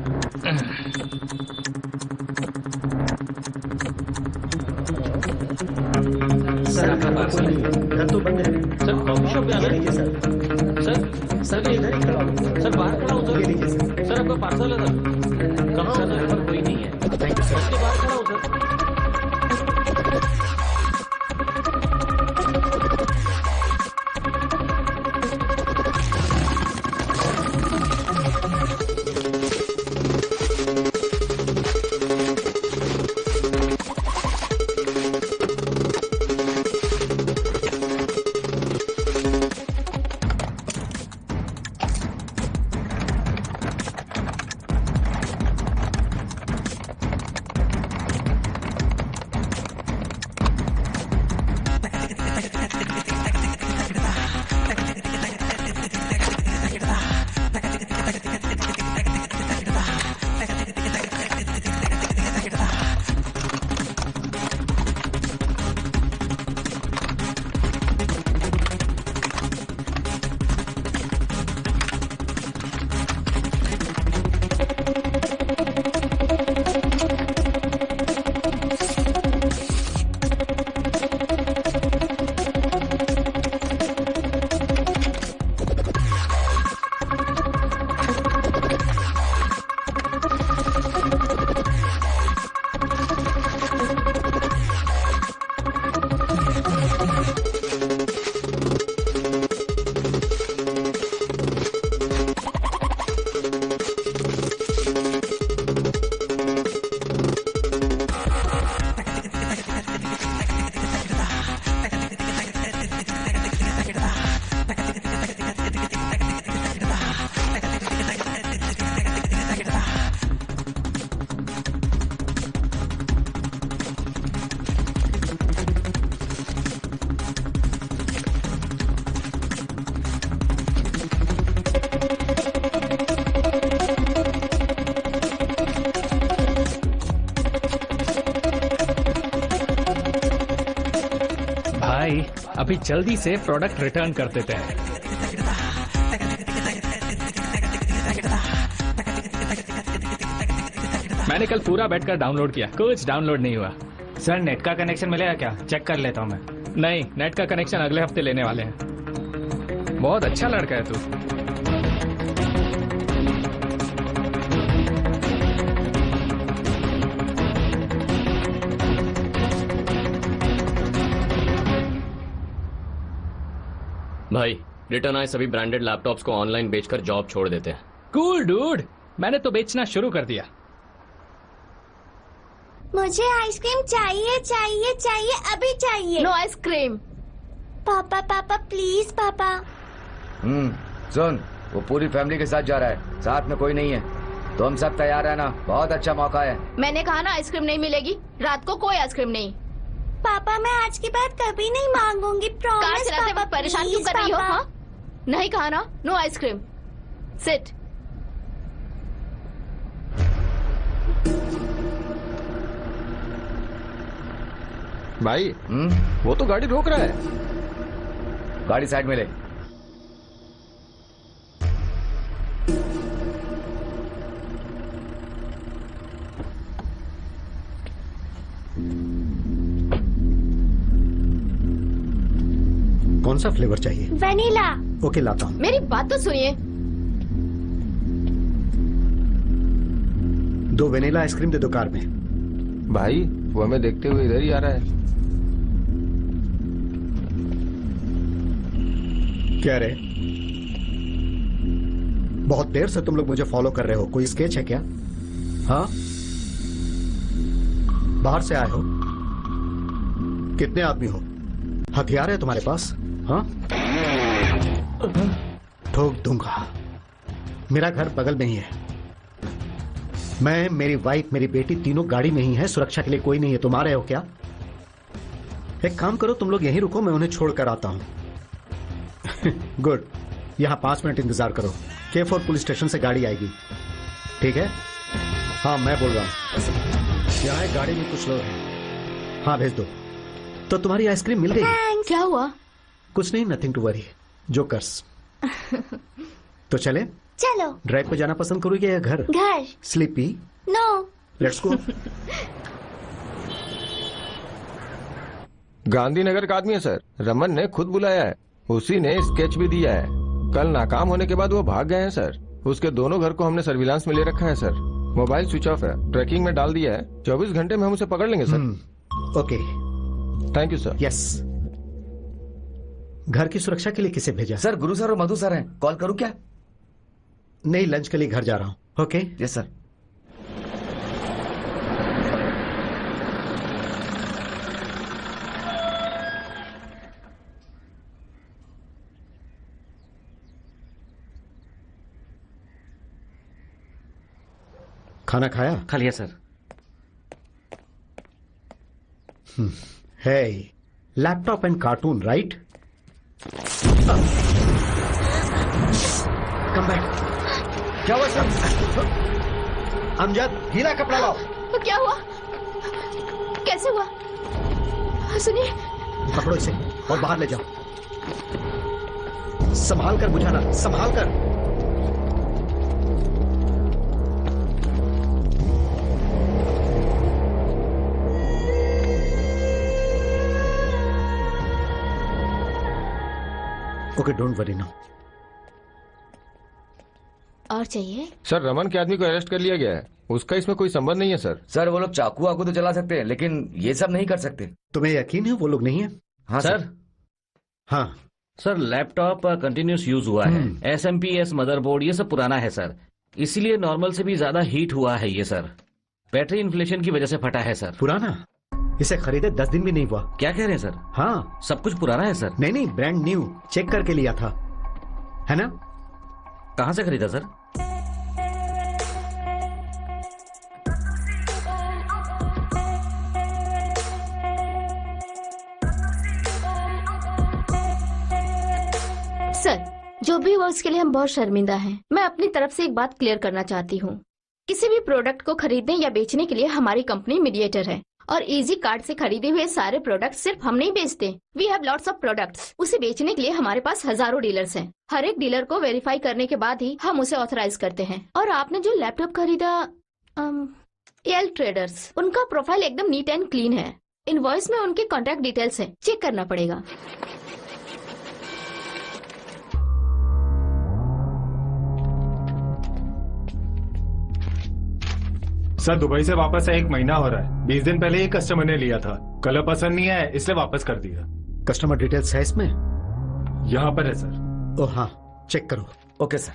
सर आपका पार्सल नहीं है, घर तो बंद है। सर कॉफी शॉप पे आना ये है? लीजिए सर। सर सर मैं इधर ही खड़ा हूँ। सर बाहर खड़ा हूँ ये सर। लीजिए सर। सर आपका पार्सल है सर। कहाँ सर, हूँ सर? पर कोई नहीं है। Thank you sir. उसके बाहर खड़ा हूँ सर। अभी जल्दी से प्रोडक्ट रिटर्न कर देते हैं। मैंने कल पूरा बैठकर डाउनलोड किया, कुछ डाउनलोड नहीं हुआ। सर नेट का कनेक्शन मिलेगा क्या? चेक कर लेता हूँ मैं। नहीं, नेट का कनेक्शन अगले हफ्ते लेने वाले हैं। बहुत अच्छा लड़का है तू। भाई रिटर्न आए सभी ब्रांडेड लैपटॉप्स को ऑनलाइन बेचकर जॉब छोड़ देते हैं। कूल डूड, मैंने तो बेचना शुरू कर दिया। मुझे आइसक्रीम चाहिए चाहिए चाहिए, अभी चाहिए। No ice cream. पापा पापा प्लीज पापा। सुन, वो पूरी फैमिली के साथ जा रहा है, साथ में कोई नहीं है। तुम सब तैयार है ना? बहुत अच्छा मौका है। मैंने कहा ना आइसक्रीम नहीं मिलेगी, रात को कोई आइसक्रीम नहीं। पापा मैं आज के बाद कभी नहीं मांगूंगी, कार प्रॉमिस चलाते पापा। वक्त परेशान क्यों कर रही हो? हाँ? नहीं कहा ना, नो आइसक्रीम। सिट। भाई वो तो गाड़ी रोक रहा है। गाड़ी साइड में ले। कौन सा फ्लेवर चाहिए? वेनिला। ओके लाता हूँ। मेरी बात तो सुनिए। 2 वेनिला आइसक्रीम दे दो कार में। भाई वो हमें देखते हुए इधर ही आ रहा है। क्या रे, बहुत देर से तुम लोग मुझे फॉलो कर रहे हो, कोई स्केच है क्या? हाँ, बाहर से आए हो? कितने आदमी हो? हथियार है तुम्हारे पास? हाँ, ठोक दूंगा। मेरा घर बगल में ही है। मैं, मेरी वाइफ, मेरी बेटी तीनों गाड़ी में ही है। सुरक्षा के लिए कोई नहीं है। तुम आ रहे हो क्या? एक काम करो, तुम लोग यहीं रुको, मैं उन्हें छोड़कर आता हूं। गुड। यहाँ 5 मिनट इंतजार करो। K4 पुलिस स्टेशन से गाड़ी आएगी, ठीक है? हाँ मैं बोल रहा हूँ। यहाँ एक गाड़ी में कुछ लोग हैं। हाँ भेज दो। तो तुम्हारी आइसक्रीम मिल गई? क्या हुआ? कुछ नहीं, नथिंग टू वरी, जोकर्स। तो चले? चलो। ड्राइव पे जाना पसंद करोगे या घर? घर। Sleepy? No. Let's go. Gandhinagar का आदमी है सर, रमन ने खुद बुलाया है। उसी ने स्केच भी दिया है। कल नाकाम होने के बाद वो भाग गए हैं सर। उसके दोनों घर को हमने सर्विलांस में ले रखा है सर। मोबाइल स्विच ऑफ है, ट्रैकिंग में डाल दिया है। 24 घंटे में हम उसे पकड़ लेंगे sir. Okay, thank you sir. Yes. घर की सुरक्षा के लिए किसे भेजा? सर गुरु सर और मधु सर हैं। कॉल करूं क्या? नहीं, लंच के लिए घर जा रहा हूं। Okay yes sir. खाना खाया? खा लिया सर। है laptop and cartoon, right? Come back. क्या हुआ सर? अमजद, गीला कपड़ा लाओ। क्या हुआ? कैसे हुआ? सुनिए। पकड़ो इसे और बाहर ले जाओ। संभाल कर बुझाना, संभाल कर। Okay, don't worry now. और चाहिए? सर रमन के आदमी को अरेस्ट कर लिया गया है। उसका इसमें कोई संबंध नहीं है सर। सर वो लोग चाकू वाकू तो चला सकते हैं, लेकिन ये सब नहीं कर सकते। तुम्हें यकीन है वो लोग नहीं है? हाँ सर। हाँ सर, लैपटॉप कंटिन्यूस यूज हुआ है। SMPS मदरबोर्ड ये सब पुराना है सर, इसीलिए नॉर्मल से भी ज्यादा हीट हुआ है ये सर। बैटरी इन्फ्लेशन की वजह से फटा है सर। पुराना? इसे खरीदे 10 दिन भी नहीं हुआ। क्या कह रहे हैं सर? हाँ, सब कुछ पुराना है सर। नहीं, ब्रांड न्यू, चेक करके लिया था, है ना? कहाँ से खरीदा सर? सर, जो भी हुआ उसके लिए हम बहुत शर्मिंदा हैं। मैं अपनी तरफ से एक बात क्लियर करना चाहती हूँ। किसी भी प्रोडक्ट को खरीदने या बेचने के लिए हमारी कंपनी मीडिएटर है और इजी कार्ड से खरीदे हुए सारे प्रोडक्ट सिर्फ हम नहीं बेचते। We have lots of products. उसे बेचने के लिए हमारे पास हजारों डीलर्स हैं। हर एक डीलर को वेरीफाई करने के बाद ही हम उसे ऑथराइज करते हैं। और आपने जो लैपटॉप खरीदा एल ट्रेडर्स, उनका प्रोफाइल एकदम नीट एंड क्लीन है। इनवॉइस में उनके कॉन्टैक्ट डिटेल्स हैं, चेक करना पड़ेगा। सर दुबई से वापस 1 महीना हो रहा है। 20 दिन पहले एक कस्टमर ने लिया था, कलर पसंद नहीं आया इसलिए वापस कर दिया। कस्टमर डिटेल्स है इसमें? यहाँ पर है सर। ओ हाँ, चेक करो। Okay sir.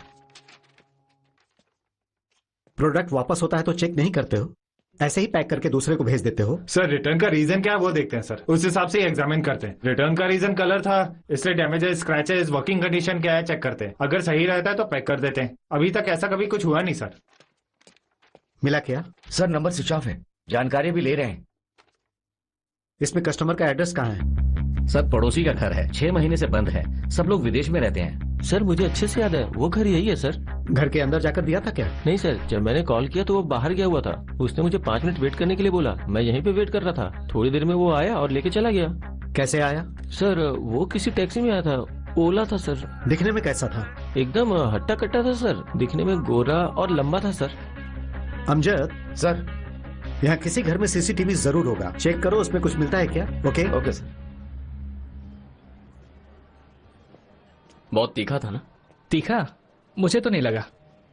प्रोडक्ट वापस होता है तो चेक नहीं करते हो, ऐसे ही पैक करके दूसरे को भेज देते हो? सर रिटर्न का रीजन क्या है वो देखते हैं सर, उस हिसाब से एग्जामिन करते हैं। रिटर्न का रीजन कलर था इसलिए डैमेजेस, स्क्रैचेस, वर्किंग कंडीशन क्या है चेक करते हैं। अगर सही रहता है तो पैक कर देते हैं। अभी तक ऐसा कभी कुछ हुआ नहीं सर। मिला क्या? सर नंबर स्विच ऑफ है, जानकारी भी ले रहे हैं। इसमें कस्टमर का एड्रेस कहाँ है? सर पड़ोसी का घर है, 6 महीने से बंद है। सब लोग विदेश में रहते हैं। सर मुझे अच्छे से याद है, वो घर यही है सर। घर के अंदर जाकर दिया था क्या? नहीं सर, जब मैंने कॉल किया तो वो बाहर गया हुआ था। उसने मुझे 5 मिनट वेट करने के लिए बोला। मैं यहीं पे वेट कर रहा था। थोड़ी देर में वो आया और लेके चला गया। कैसे आया? सर वो किसी टैक्सी में आया था, ओला था सर। दिखने में कैसा था? एकदम हट्टा कट्टा था सर, दिखने में गोरा और लंबा था सर। अमजद सर, यहाँ किसी घर में सीसीटीवी जरूर होगा, चेक करो उसमें कुछ मिलता है क्या? Okay okay sir. बहुत तीखा था ना? तीखा? मुझे तो नहीं लगा।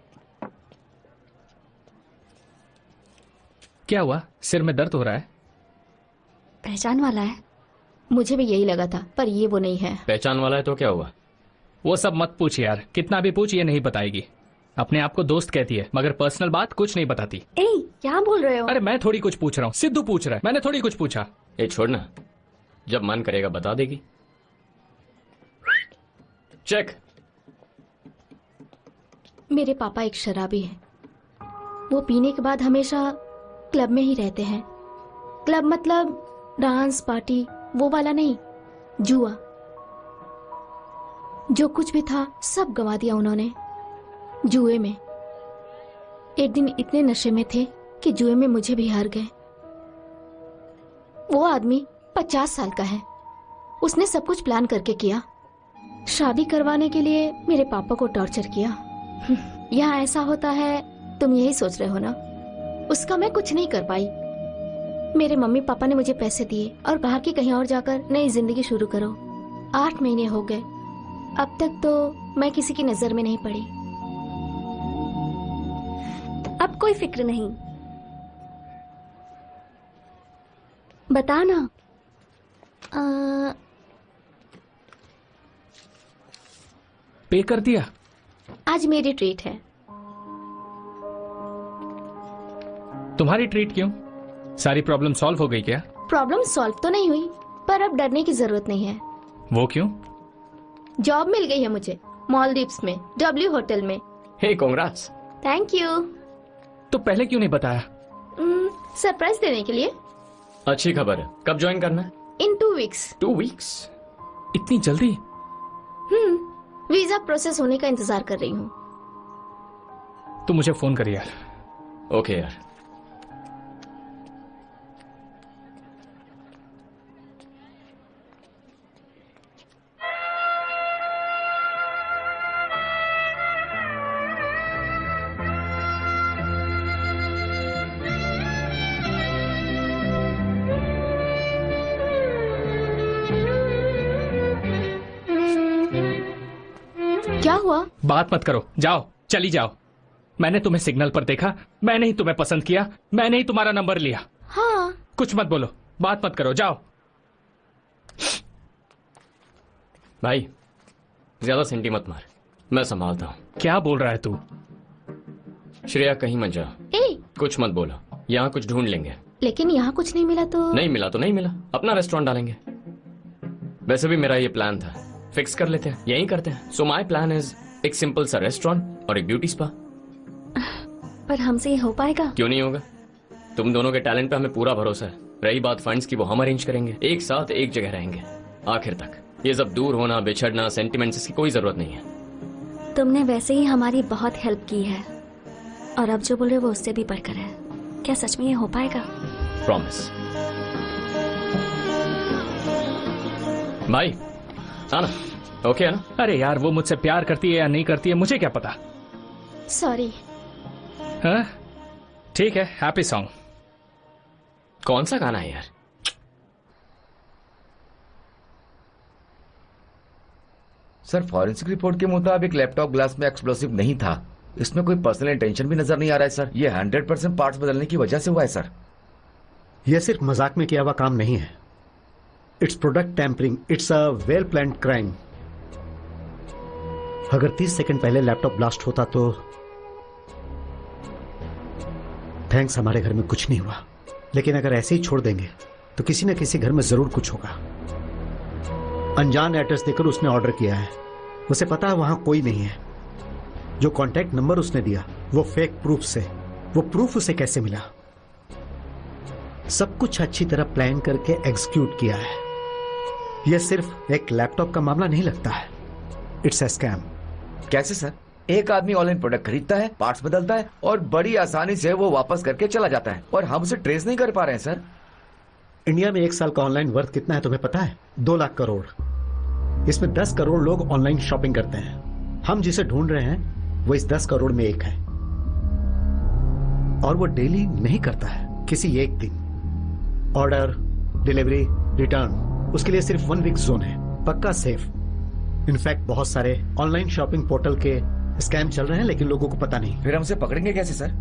क्या हुआ, सिर में दर्द हो रहा है? पहचान वाला है? मुझे भी यही लगा था, पर ये वो नहीं है। पहचान वाला है तो क्या हुआ? वो सब मत पूछ यार, कितना भी पूछ ये नहीं बताएगी। अपने आप को दोस्त कहती है मगर पर्सनल बात कुछ नहीं बताती। ए, क्या बोल रहे हो? अरे मैं थोड़ी कुछ पूछ रहा हूँ, सिद्धू पूछ रहा है, मैंने थोड़ी कुछ पूछा। ये छोड़ना, जब मन करेगा बता देगी। चेक। मेरे पापा एक शराबी है। वो पीने के बाद हमेशा क्लब में ही रहते हैं। क्लब मतलब डांस पार्टी, वो वाला नहीं, जुआ। जो कुछ भी था सब गंवा दिया उन्होंने जुए में। एक दिन इतने नशे में थे कि जुए में मुझे भी हार गए। वो आदमी 50 साल का है। उसने सब कुछ प्लान करके किया। शादी करवाने के लिए मेरे पापा को टॉर्चर किया। यहाँ ऐसा होता है, तुम यही सोच रहे हो ना? उसका मैं कुछ नहीं कर पाई। मेरे मम्मी पापा ने मुझे पैसे दिए और कहा कि कहीं और जाकर नई जिंदगी शुरू करो। 8 महीने हो गए, अब तक तो मैं किसी की नजर में नहीं पड़ी। अब कोई फिक्र नहीं, बता ना। पे कर दिया? आज मेरी ट्रीट है। तुम्हारी ट्रीट क्यों? सारी प्रॉब्लम सॉल्व हो गई क्या? प्रॉब्लम सॉल्व तो नहीं हुई, पर अब डरने की जरूरत नहीं है। वो क्यों? जॉब मिल गई है मुझे मालदीव्स में, W होटल में। Hey congrats. Thank you. तो पहले क्यों नहीं बताया? सरप्राइज देने के लिए। अच्छी खबर है। कब ज्वाइन करना है? In 2 weeks. 2 वीक्स? इतनी जल्दी? वीजा प्रोसेस होने का इंतजार कर रही हूँ। तू मुझे फोन कर यार। ओके यार। क्या हुआ? बात मत करो, जाओ, चली जाओ। मैंने तुम्हें सिग्नल पर देखा, मैंने ही तुम्हें पसंद किया, मैंने ही तुम्हारा नंबर लिया। हाँ। कुछ मत बोलो, बात मत करो, जाओ। भाई ज्यादा सेंटी मत मार, मैं संभालता हूँ। क्या बोल रहा है तू? श्रेया कहीं मत जा। कुछ मत बोलो, यहाँ कुछ ढूंढ लेंगे। लेकिन यहाँ कुछ नहीं मिला तो? नहीं मिला तो नहीं मिला, अपना रेस्टोरेंट डालेंगे। वैसे भी मेरा ये प्लान था, फिक्स कर लेते हैं, यही करते हैं। सो माई प्लान इज एक सिंपल सा रेस्टोरेंट और एक ब्यूटी स्पा। पर हमसे ये हो पाएगा? क्यों नहीं होगा? तुम दोनों के टैलेंट पे हमें पूरा भरोसा है। रही बात फंड्स की, वो हम अरेंज करेंगे। एक साथ एक जगह रहेंगे आखिर तक। ये सब दूर होना, बिछड़ना, सेंटिमेंट्स, इसकी कोई जरूरत नहीं है। तुमने वैसे ही हमारी बहुत हेल्प की है और अब जो बोल रहे हो वो उससे भी बढ़कर है। क्या सच में ये हो पाएगा? प्रॉमिस। भाई आना, ओके है ना? अरे यार, वो मुझसे प्यार करती है या नहीं करती है मुझे क्या पता। सॉरी। हाँ ठीक है, हैप्पी सॉन्ग। कौन सा गाना है यार? सर, फॉरेंसिक रिपोर्ट के मुताबिक लैपटॉप ग्लास में एक्सप्लोसिव नहीं था। इसमें कोई पर्सनल इंटेंशन भी नजर नहीं आ रहा है सर। ये 100% पार्ट्स बदलने की वजह से हुआ है सर। यह सिर्फ मजाक में किया हुआ काम नहीं है। It's product tampering, it's a well planned crime. अगर 30 सेकंड पहले लैपटॉप ब्लास्ट होता तो थैंक्स, हमारे घर में कुछ नहीं हुआ। लेकिन अगर ऐसे ही छोड़ देंगे तो किसी न किसी घर में जरूर कुछ होगा। अनजान एड्रेस देकर उसने ऑर्डर किया है। उसे पता है वहां कोई नहीं है। जो कॉन्टैक्ट नंबर उसने दिया वो फेक प्रूफ से। वो प्रूफ उसे कैसे मिला? सब कुछ अच्छी तरह प्लान करके एग्जीक्यूट किया है। यह सिर्फ एक लैपटॉप का मामला नहीं लगता है, इट्स अ स्कैम। कैसे सर? एक आदमी ऑनलाइन प्रोडक्ट खरीदता है, पार्ट्स बदलता है और बड़ी आसानी से वो वापस करके चला जाता है और हम उसे ट्रेस नहीं कर पा रहे हैं सर। इंडिया में 1 साल का ऑनलाइन वर्थ कितना है तुम्हें पता है? 2 लाख करोड़। इसमें 10 करोड़ लोग ऑनलाइन शॉपिंग करते हैं। हम जिसे ढूंढ रहे हैं वो इस 10 करोड़ में एक है, और वो डेली नहीं करता है, किसी एक दिन। ऑर्डर, डिलीवरी, रिटर्न, उसके लिए सिर्फ 1 वीक जोन है, पक्का सेफ। इनफैक्ट बहुत सारे ऑनलाइन शॉपिंग पोर्टल के स्कैम चल रहे हैं लेकिन लोगों को पता नहीं। फिर हम उसे पकड़ेंगे कैसे सर?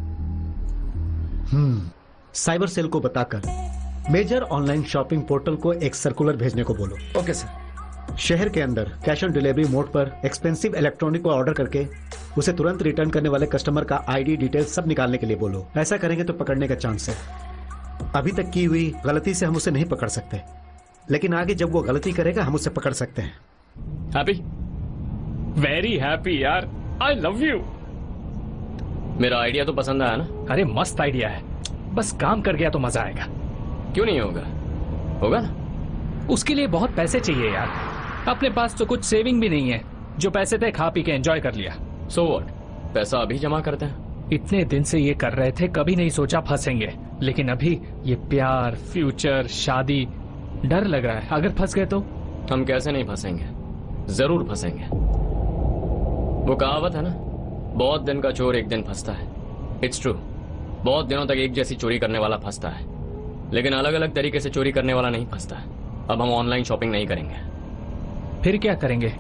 साइबर सेल को बताकर मेजर ऑनलाइन शॉपिंग पोर्टल को एक सर्कुलर भेजने को बोलो। Okay sir. शहर के अंदर कैश ऑन डिलीवरी मोड पर एक्सपेंसिव इलेक्ट्रॉनिक को ऑर्डर करके उसे तुरंत रिटर्न करने वाले कस्टमर का आईडी डिटेल सब निकालने के लिए बोलो। ऐसा करेंगे तो पकड़ने का चांस है। अभी तक की हुई गलती से हम उसे नहीं पकड़ सकते, लेकिन आगे जब वो गलती करेगा हम उसे पकड़ सकते हैं। हैप्पी? वेरी हैप्पी यार, आई लव यू। मेरा आइडिया तो पसंद आया ना? अरे मस्त आइडिया है, बस काम कर गया तो मजा आएगा। क्यों नहीं होगा? होगा ना। उसके लिए बहुत पैसे चाहिए यार, अपने पास तो कुछ सेविंग भी नहीं है। जो पैसे थे खा पी के एंजॉय कर लिया। सो व्हाट, पैसा अभी जमा करते हैं। इतने दिन से ये कर रहे थे, कभी नहीं सोचा फंसेंगे, लेकिन अभी ये प्यार, फ्यूचर, शादी, डर लग रहा है अगर फंस गए तो। हम कैसे नहीं फंसेंगे, जरूर फंसेंगे। वो कहावत है ना, बहुत दिन का चोर एक दिन फंसता है। इट्स ट्रू, बहुत दिनों तक एक जैसी चोरी करने वाला फंसता है, लेकिन अलग अलग तरीके से चोरी करने वाला नहीं फंसता है। अब हम ऑनलाइन शॉपिंग नहीं करेंगे। फिर क्या करेंगे?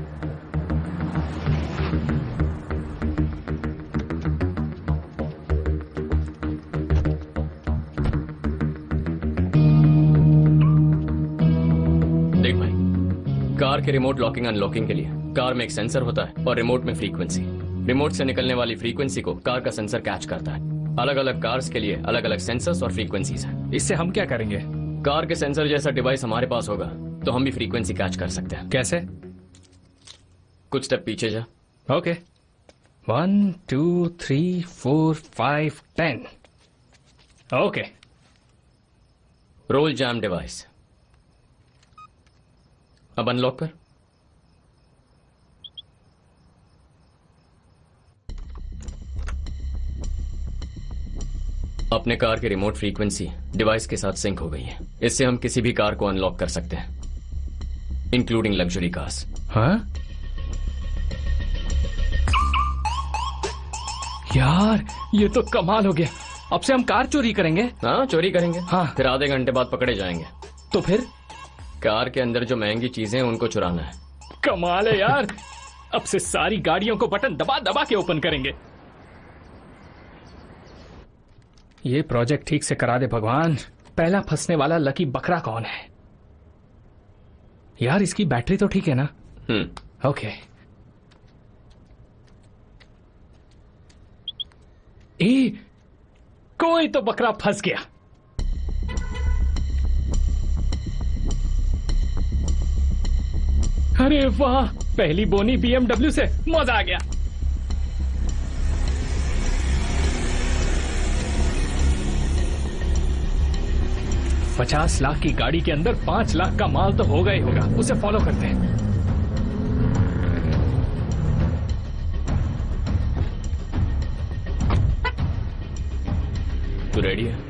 देख भाई, कार के रिमोट लॉकिंग अनलॉकिंग के लिए कार में एक सेंसर होता है और रिमोट में फ्रीक्वेंसी। रिमोट से निकलने वाली फ्रीक्वेंसी को कार का सेंसर कैच करता है। अलग अलग कार्स के लिए अलग अलग सेंसर्स और फ्रीक्वेंसीज हैं। इससे हम क्या करेंगे? कार के सेंसर जैसा डिवाइस हमारे पास होगा तो हम भी फ्रीक्वेंसी कैच कर सकते हैं। कैसे? कुछ स्टेप पीछे जा। Okay, 1 2 3 4 5 10। Okay, roll jam device. अब अनलॉक कर। अपने कार की रिमोट फ्रीक्वेंसी डिवाइस के साथ सिंक हो गई है। इससे हम किसी भी कार को अनलॉक कर सकते हैं, इंक्लूडिंग लग्जरी कार्स। हाँ यार, ये तो कमाल हो गया। अब से हम कार चोरी करेंगे। हाँ, चोरी करेंगे। हाँ, फिर आधे घंटे बाद पकड़े जाएंगे। तो फिर कार के अंदर जो महंगी चीजें हैं उनको चुराना है। कमाल है यार, अब से सारी गाड़ियों को बटन दबा दबा के ओपन करेंगे। ये प्रोजेक्ट ठीक से करा दे भगवान। पहला फंसने वाला लकी बकरा कौन है यार? इसकी बैटरी तो ठीक है ना? ओके। कोई तो बकरा फंस गया। अरे वाह, पहली बोनी BMW से, मजा आ गया। $50 लाख की गाड़ी के अंदर 5 लाख का माल तो होगा ही होगा। उसे फॉलो करते हैं। तू रेडी है?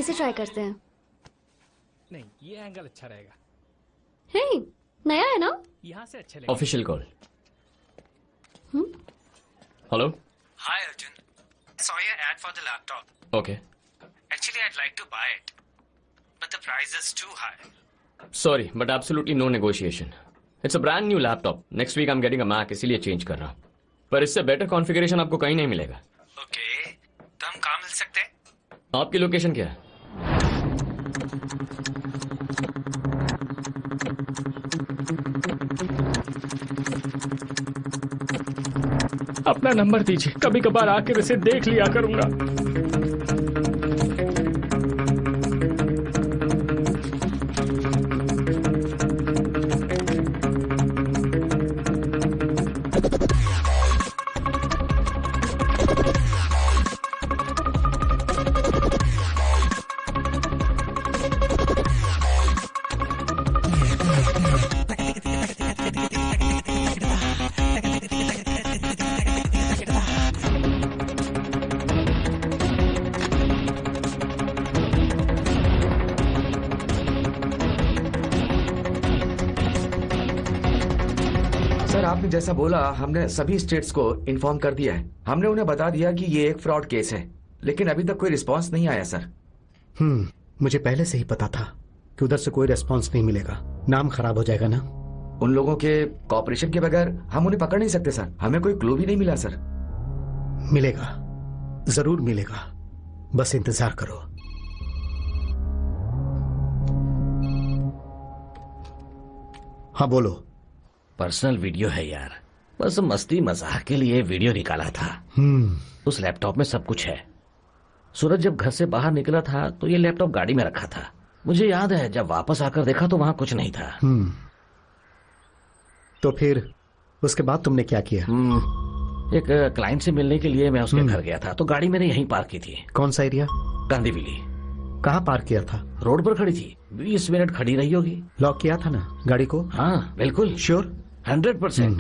से ट्राई करते हैं। नहीं, ये एंगल अच्छा रहेगा। हे, नया है ना? यहाँ से अच्छा लगेगा। Official call. Hello. Hi Arjun. Saw your ad for the laptop. Okay. Actually, I'd like to buy it, but the price is too high. Sorry but absolutely no negotiation. It's a brand new laptop. Next week I am getting a Mac, इसीलिए change कर रहा हूँ। पर इससे better configuration आपको कहीं नहीं मिलेगा। Okay, तो हम कहाँ मिल सकते हैं? आपकी लोकेशन क्या है? अपना नंबर दीजिए, कभी कभार आकर इसे देख लिया करूंगा। आपने जैसा बोला हमने सभी स्टेट्स को इन्फॉर्म कर दिया है। हमने उन्हें बता दिया कि ये एक फ्रॉड केस है, लेकिन अभी तक कोई रिस्पांस नहीं आया सर। मुझे पहले से ही पता था कि उधर से कोई रिस्पांस नहीं मिलेगा, नाम खराब हो जाएगा ना। उन लोगों के कॉपरेशन के बगैर हम उन्हें पकड़ नहीं सकते सर। हमें कोई क्लू भी नहीं मिला सर। मिलेगा, जरूर मिलेगा, बस इंतजार करो। हाँ बोलो। पर्सनल वीडियो है यार, बस मस्ती मजाक के लिए वीडियो निकाला था। उस लैपटॉप में सब कुछ है। सूरज जब घर से बाहर निकला था तो ये लैपटॉप गाड़ी में रखा था। मुझे याद है जब वापस आकर देखा तो वहां कुछ नहीं था। तो फिर उसके बाद तुमने क्या किया? एक क्लाइंट से मिलने के लिए मैं उसके घर गया था, तो गाड़ी मैंने यहीं पार्क की थी। कौन सा एरिया? गांधीविली। कहाँ पार्क किया था? रोड पर खड़ी थी, 20 मिनट खड़ी रही होगी। लॉक किया था ना गाड़ी को? हाँ बिल्कुल श्योर? 100%।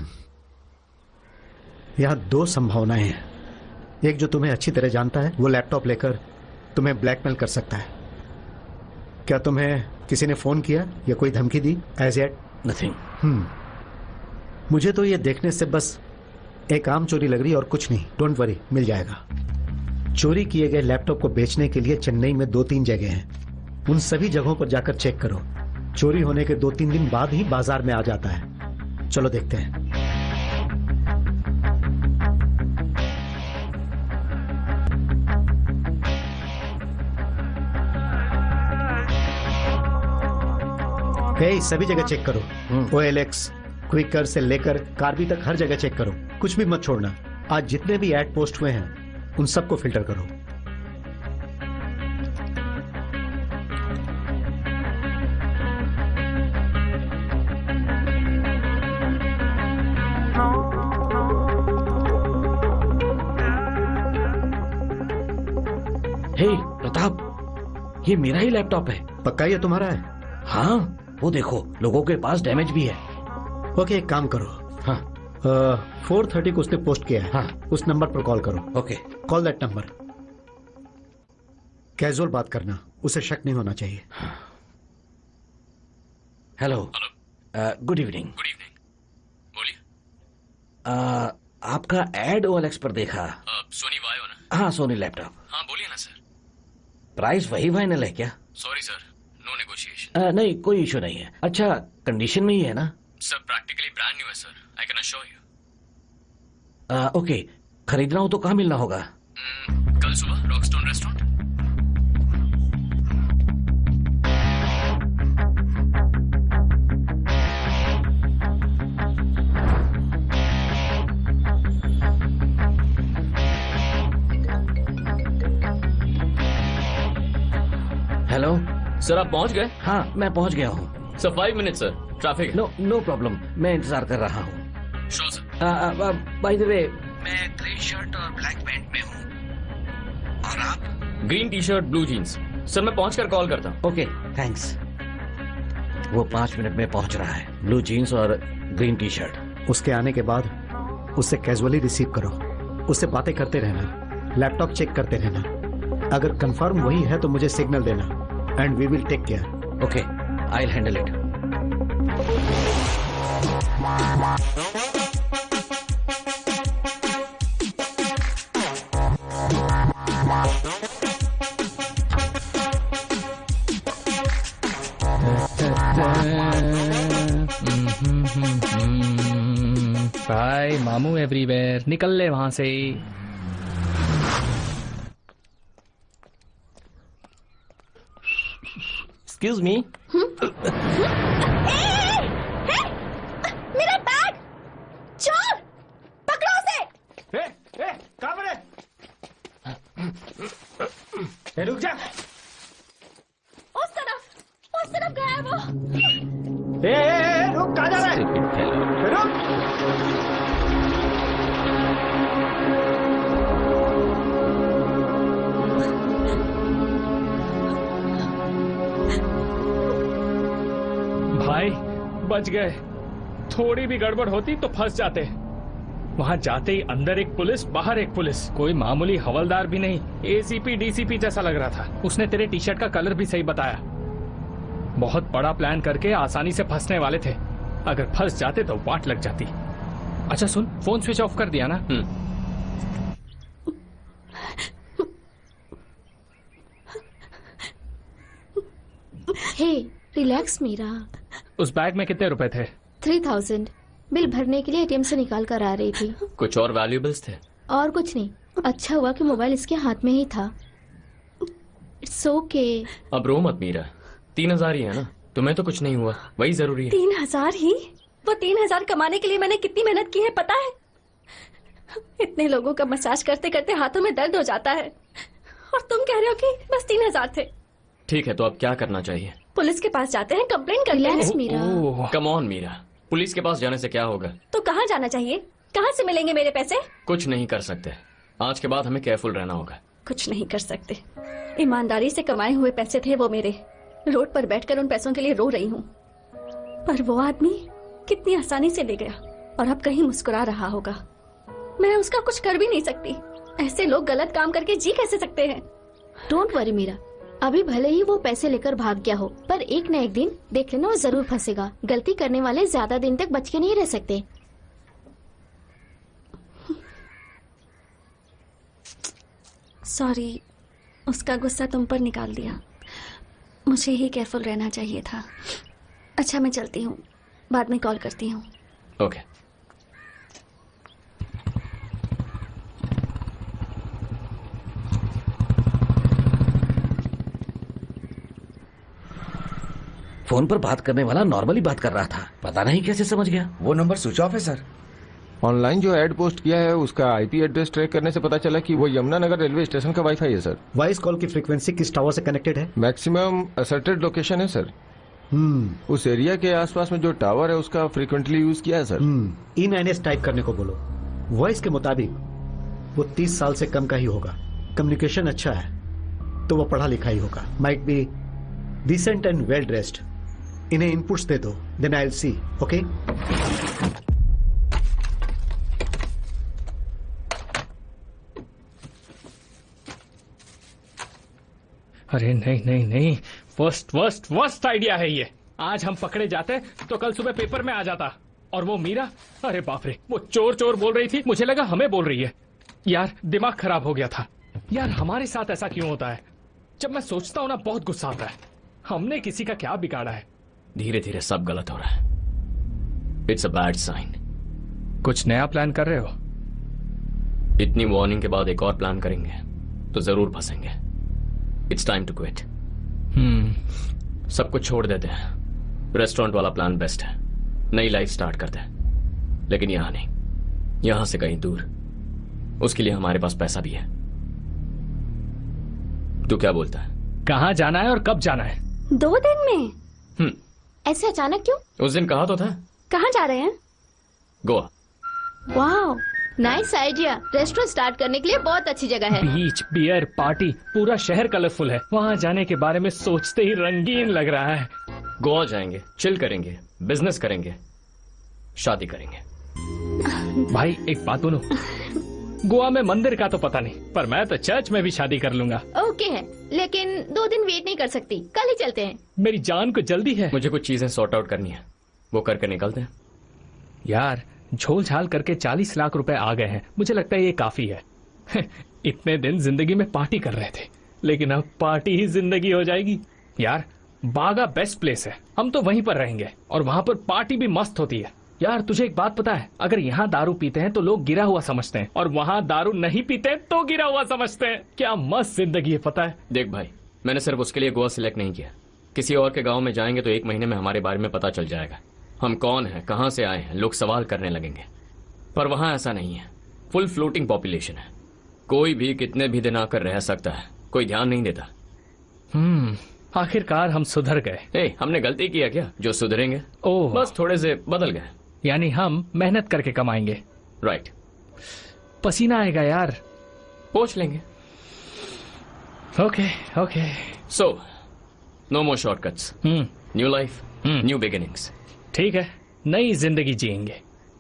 यहाँ दो संभावनाएं हैं। एक जो तुम्हें अच्छी तरह जानता है वो लैपटॉप लेकर तुम्हें ब्लैकमेल कर सकता है। क्या तुम्हें किसी ने फोन किया या कोई धमकी दी? As yet nothing. मुझे तो ये देखने से बस एक आम चोरी लग रही है और कुछ नहीं। डोंट वरी, मिल जाएगा। चोरी किए गए लैपटॉप को बेचने के लिए चेन्नई में 2-3 जगह हैं। उन सभी जगहों पर जाकर चेक करो। चोरी होने के 2-3 दिन बाद ही बाजार में आ जाता है। चलो देखते हैं। सभी जगह चेक करो। OLX, क्विकर से लेकर कार्बी तक हर जगह चेक करो, कुछ भी मत छोड़ना। आज जितने भी एड पोस्ट हुए हैं उन सबको फिल्टर करो। हे प्रताप, ये मेरा ही लैपटॉप है। पक्का ये तुम्हारा है? हाँ, वो देखो लोगों के पास डैमेज भी है। ओके, एक काम करो। हाँ 4:30 को उसने पोस्ट किया है। हाँ, उस नंबर पर कॉल करो। Okay, call that number. Casual बात करना, उसे शक नहीं होना चाहिए। Hello. Good evening. Good evening. बोलिए। आपका एड OLX पर देखा। सोनी वायो ना? हाँ, सोनी लैपटॉप। हाँ बोलिए ना सर। प्राइस वही फाइनल है क्या? Sorry sir, no negotiation. नहीं, कोई इशू नहीं है। अच्छा, कंडीशन में ही है ना? सर प्रैक्टिकली ब्रांड न्यू है sir, I can assure you. Okay, खरीदना हो तो कहाँ मिलना होगा? कल सुबह रॉकस्टोन रेस्टोरेंट। हेलो सर, आप पहुंच गए? हाँ, मैं पहुंच गया हूँ। Sir 5 minute sir, traffic. No problem, मैं इंतजार कर रहा हूँ। Sure sir. By the way, मैं ग्रे शर्ट और ब्लैक पैंट में हूँ, और आप? Green T shirt, blue jeans. Sir मैं पहुंचकर कॉल करता हूँ। Okay, thanks. वो 5 मिनट में पहुंच रहा है। ब्लू जीन्स और ग्रीन टी शर्ट। उसके आने के बाद उसे कैजुअली रिसीव करो। उससे बातें करते रहना, लैपटॉप चेक करते रहना। अगर कंफर्म वही है तो मुझे सिग्नल देना and we will take care. Okay, I will handle it. भाई मामू एवरीवेयर, निकल ले वहां से। Excuse me. मेरा बैग! चोर! पकड़ो उसे! कहाँ पर है? रुक जा। उस तरफ गया है वो। रुक, कहाँ जा रहा है? रुक। भाई बच गए। थोड़ी भी गड़बड़ होती तो फंस जाते। वहां जाते ही अंदर एक पुलिस, बाहर एक पुलिस। कोई मामूली हवलदार भी नहीं, एसीपी डीसीपी जैसा लग रहा था। उसने तेरे टी शर्ट का कलर भी सही बताया। बहुत बड़ा प्लान करके आसानी से फंसने वाले थे। अगर फंस जाते तो वाट लग जाती। अच्छा सुन, फोन स्विच ऑफ कर दिया ना? Hey relax Meera. उस बैग में कितने रुपए थे? 3000 बिल भरने के लिए एटीएम से निकाल कर आ रही थी। कुछ और वैल्यूएबल्स थे? और कुछ नहीं। अच्छा हुआ कि मोबाइल इसके हाथ में ही था। It's okay. अब रो मत मीरा, 3000 ही है ना, तुम्हें तो कुछ नहीं हुआ, वही जरूरी है। 3000 ही? वो 3000 कमाने के लिए मैंने कितनी मेहनत की है पता है? इतने लोगों का मसाज करते करते हाथों में दर्द हो जाता है, और तुम कह रहे हो कि बस 3000 थे। ठीक है, तो अब क्या करना चाहिए? पुलिस के पास जाते हैं, कंप्लेन करते हैं। कम ऑन मीरा, पुलिस के पास जाने से क्या होगा? तो कहाँ जाना चाहिए? कहाँ से मिलेंगे मेरे पैसे? कुछ नहीं कर सकते, आज के बाद हमें केयरफुल रहना होगा। कुछ नहीं कर सकते। ईमानदारी से कमाए हुए पैसे थे वो मेरे। रोड पर बैठकर उन पैसों के लिए रो रही हूँ, पर वो आदमी कितनी आसानी से ले गया, और अब कहीं मुस्कुरा रहा होगा। मैं उसका कुछ कर भी नहीं सकती। ऐसे लोग गलत काम करके जी कैसे सकते हैं? डोंट वरी मीरा, अभी भले ही वो पैसे लेकर भाग गया हो, पर एक न एक दिन देख लेना वो जरूर फंसेगा। गलती करने वाले ज्यादा दिन तक बच के नहीं रह सकते। सॉरी, उसका गुस्सा तुम पर निकाल दिया। मुझे ही केयरफुल रहना चाहिए था। अच्छा मैं चलती हूँ, बाद में कॉल करती हूँ। ओके। फोन पर बात करने वाला नॉर्मली बात कर रहा था, पता नहीं कैसे समझ गया। वो नंबर स्विच ऑफ है सर। ऑनलाइन जो एड पोस्ट किया है उसका आईपी एड्रेस ट्रैक करने से पता चला कि वो यमुनानगर रेलवे स्टेशन का वाईफाई है सर। वॉइस कॉल की फ्रीक्वेंसी किस टावर से कनेक्टेड है? मैक्सिमम असर्टेड लोकेशन है सर। उस एरिया के आसपास में जो टावर है उसका फ्रीक्वेंटली यूज किया है सर। E9S टाइप करने को बोलो। वॉइस के मुताबिक वो 30 साल से कम का ही होगा। कम्युनिकेशन अच्छा है तो वो पढ़ा लिखा ही होगा। Might be decent and well dressed. इन्हें इनपुट्स दे दो, then I will see. Okay. अरे नहीं नहीं नहीं, वर्स्ट आइडिया है ये। आज हम पकड़े जाते तो कल सुबह पेपर में आ जाता। और वो मीरा, अरे बाप रे, वो चोर चोर बोल रही थी, मुझे लगा हमें बोल रही है। यार दिमाग खराब हो गया था। यार हमारे साथ ऐसा क्यों होता है? जब मैं सोचता हूं ना बहुत गुस्सा आता है। हमने किसी का क्या बिगाड़ा है? धीरे धीरे सब गलत हो रहा है। It's a bad sign. कुछ नया प्लान कर रहे हो? इतनी वार्निंग के बाद एक और प्लान करेंगे तो जरूर फंसेंगे। It's time to quit. सब कुछ छोड़ देते हैं। रेस्टोरेंट वाला प्लान बेस्ट है, नई लाइफ स्टार्ट करते हैं। लेकिन यहां नहीं, यहां से कहीं दूर। उसके लिए हमारे पास पैसा भी है। तू क्या बोलता है? कहाँ जाना है और कब जाना है? 2 दिन में? ऐसे अचानक क्यों? उस दिन कहा तो था। कहाँ जा रहे हैं? गोवा। वाह, नाइस आइडिया। रेस्टोरेंट स्टार्ट करने के लिए बहुत अच्छी जगह है। बीच, बियर, पार्टी, पूरा शहर कलरफुल है। वहाँ जाने के बारे में सोचते ही रंगीन लग रहा है। गोवा जाएंगे, चिल करेंगे, बिजनेस करेंगे, शादी करेंगे। भाई एक बात बोलूं, गोवा में मंदिर का तो पता नहीं, पर मैं तो चर्च में भी शादी कर लूंगा। ओह ओके है, लेकिन 2 दिन वेट नहीं कर सकती, कल ही चलते हैं। मेरी जान को जल्दी है। मुझे कुछ चीजें सॉर्ट आउट करनी है, वो करके निकलते हैं। यार झोल झाल करके 40 लाख रुपए आ गए हैं, मुझे लगता है ये काफी है। इतने दिन जिंदगी में पार्टी कर रहे थे, लेकिन अब पार्टी ही जिंदगी हो जाएगी। यार बागा बेस्ट प्लेस है, हम तो वहीं पर रहेंगे और वहां पर पार्टी भी मस्त होती है। यार तुझे एक बात पता है, अगर यहाँ दारू पीते हैं तो लोग गिरा हुआ समझते हैं, और वहाँ दारू नहीं पीते हैं तो गिरा हुआ समझते हैं। क्या मस्त जिंदगी है, पता है। देख भाई, मैंने सिर्फ उसके लिए गोवा सिलेक्ट नहीं किया। किसी और के गांव में जाएंगे तो 1 महीने में हमारे बारे में पता चल जाएगा, हम कौन हैं, कहाँ से आए हैं, लोग सवाल करने लगेंगे। पर वहाँ ऐसा नहीं है, फुल फ्लोटिंग पॉपुलेशन है, कोई भी कितने भी दिन आकर रह सकता है, कोई ध्यान नहीं देता। आखिरकार हम सुधर गए। हमने गलती किया क्या जो सुधरेंगे? ओह, बस थोड़े से बदल गए। यानी हम मेहनत करके कमाएंगे। राइट। पसीना आएगा यार, पोंछ लेंगे। Okay okay. So no more shortcuts, new life, new beginnings. ठीक है, नई जिंदगी जिएंगे।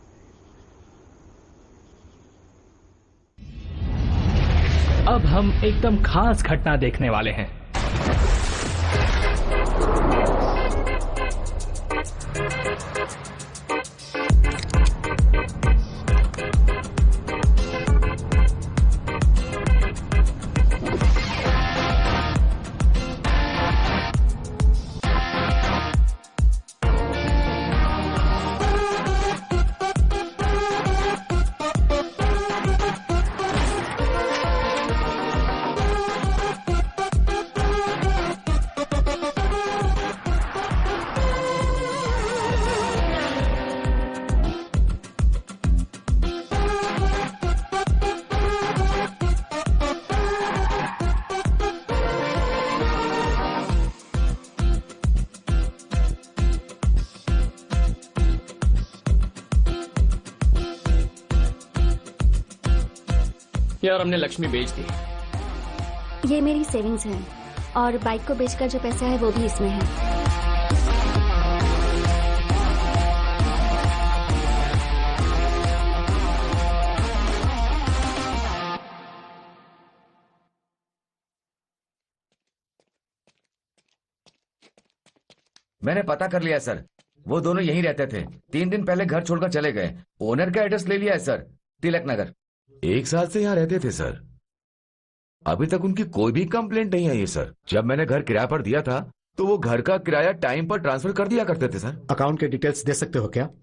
अब हम एकदम खास घटना देखने वाले हैं। यार हमने लक्ष्मी बेच दी। ये मेरी सेविंग्स है, और बाइक को बेचकर जो पैसा है वो भी इसमें है। मैंने पता कर लिया सर, वो दोनों यहीं रहते थे। 3 दिन पहले घर छोड़कर चले गए। ओनर का एड्रेस ले लिया है सर, तिलक नगर। 1 साल से यहाँ रहते थे सर, अभी तक उनकी कोई भी कंप्लेंट नहीं आई है सर। जब मैंने घर किराए पर दिया था तो वो घर का किराया टाइम पर ट्रांसफर कर दिया करते थे सर। अकाउंट के डिटेल्स दे सकते हो क्या?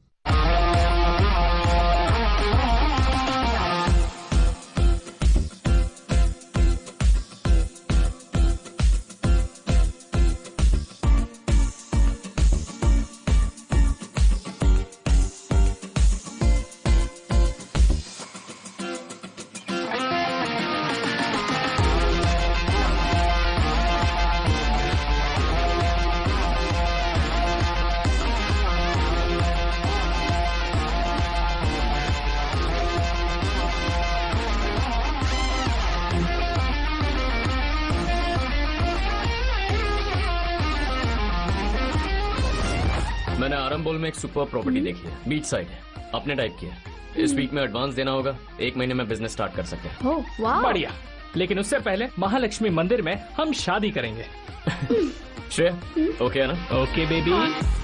मैंने आरंबोल में एक सुपर प्रॉपर्टी देखी है, बीच साइड है, अपने टाइप की है। इस वीक में एडवांस देना होगा, 1 महीने में बिजनेस स्टार्ट कर सकते हैं। ओह वाह, बढ़िया। लेकिन उससे पहले महालक्ष्मी मंदिर में हम शादी करेंगे। श्रेया, ओके है ना? Okay baby.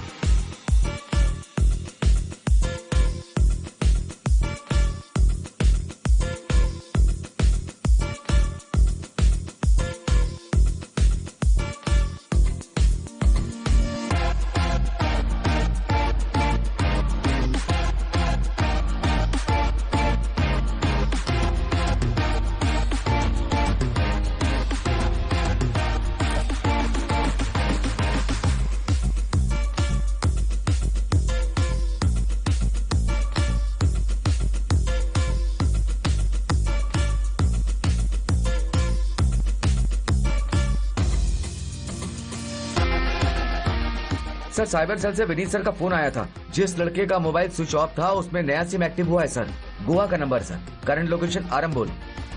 Sir cyber cell से विनीत सर का फोन आया था। जिस लड़के का मोबाइल स्विच ऑफ था उसमें नया सिम एक्टिव हुआ है सर। गोवा का number sir, current location Arambol.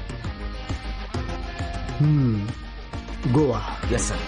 Goa. Yes sir.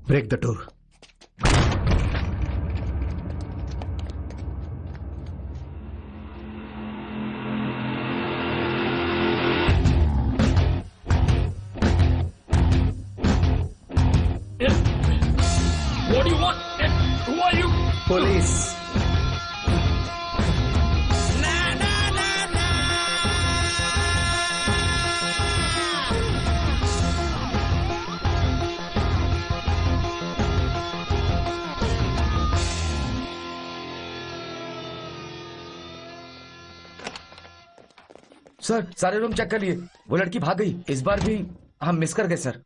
Break the door. What do you want? Who are you? Police. Sir सारे रूम चेक कर लिए, वो लड़की भाग गई। इस बार भी हम मिस कर गए sir.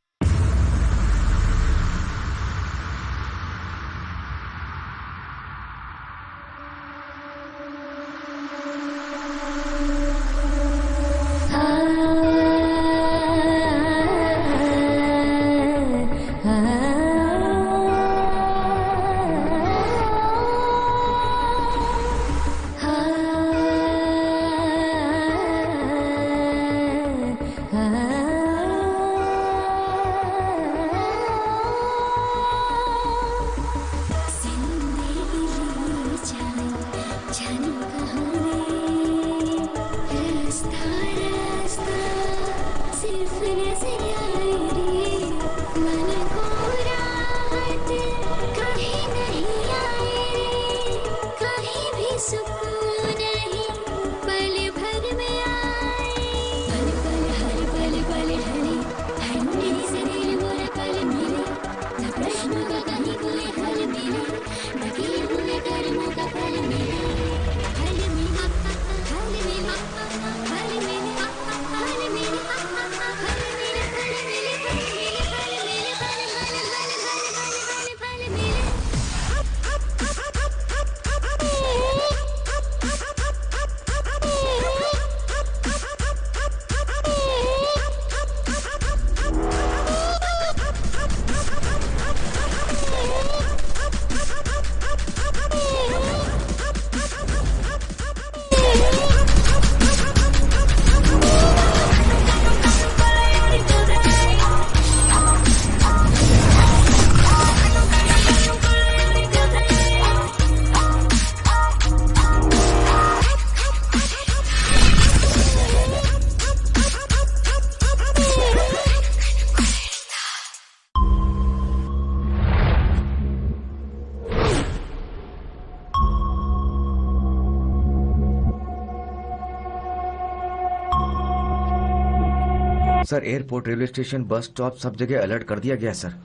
Sir airport, railway station, bus stop सब जगह अलर्ट कर दिया गया sir.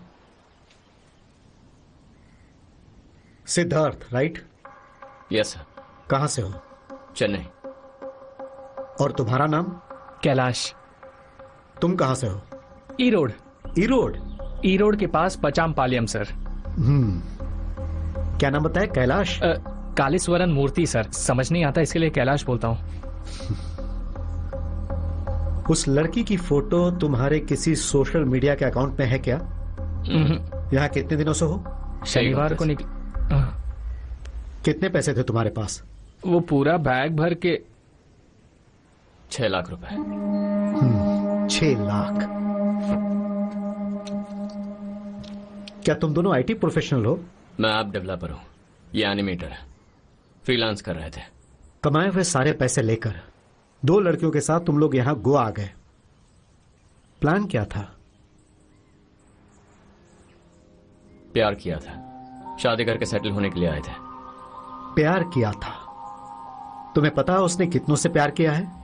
Siddharth right? Yes sir. कहां से हो? चेन्नई। और तुम्हारा नाम? कैलाश। तुम कहां से हो? E road. E road? E road के पास पचामपालियम सर। क्या नाम बताया? कैलाश? कालीस्वरन मूर्ति सर। समझ नहीं आता इसके लिए कैलाश बोलता हूँ। उस लड़की की फोटो तुम्हारे किसी सोशल मीडिया के अकाउंट में है क्या? यहाँ कितने दिनों से हो? शनिवार को निकल। कितने पैसे थे तुम्हारे पास? वो पूरा बैग भर के 6 लाख रुपए। 6 लाख? क्या तुम दोनों आईटी प्रोफेशनल हो? मैं ऐप डेवलपर हूँ, ये एनिमेटर है। फ्रीलांस कर रहे थे। कमाए हुए सारे पैसे लेकर 2 लड़कियों के साथ तुम लोग यहां गोवा आ गए। प्लान क्या था? प्यार किया था, शादी करके सेटल होने के लिए आए थे। प्यार किया था? तुम्हें पता है उसने कितनों से प्यार किया है?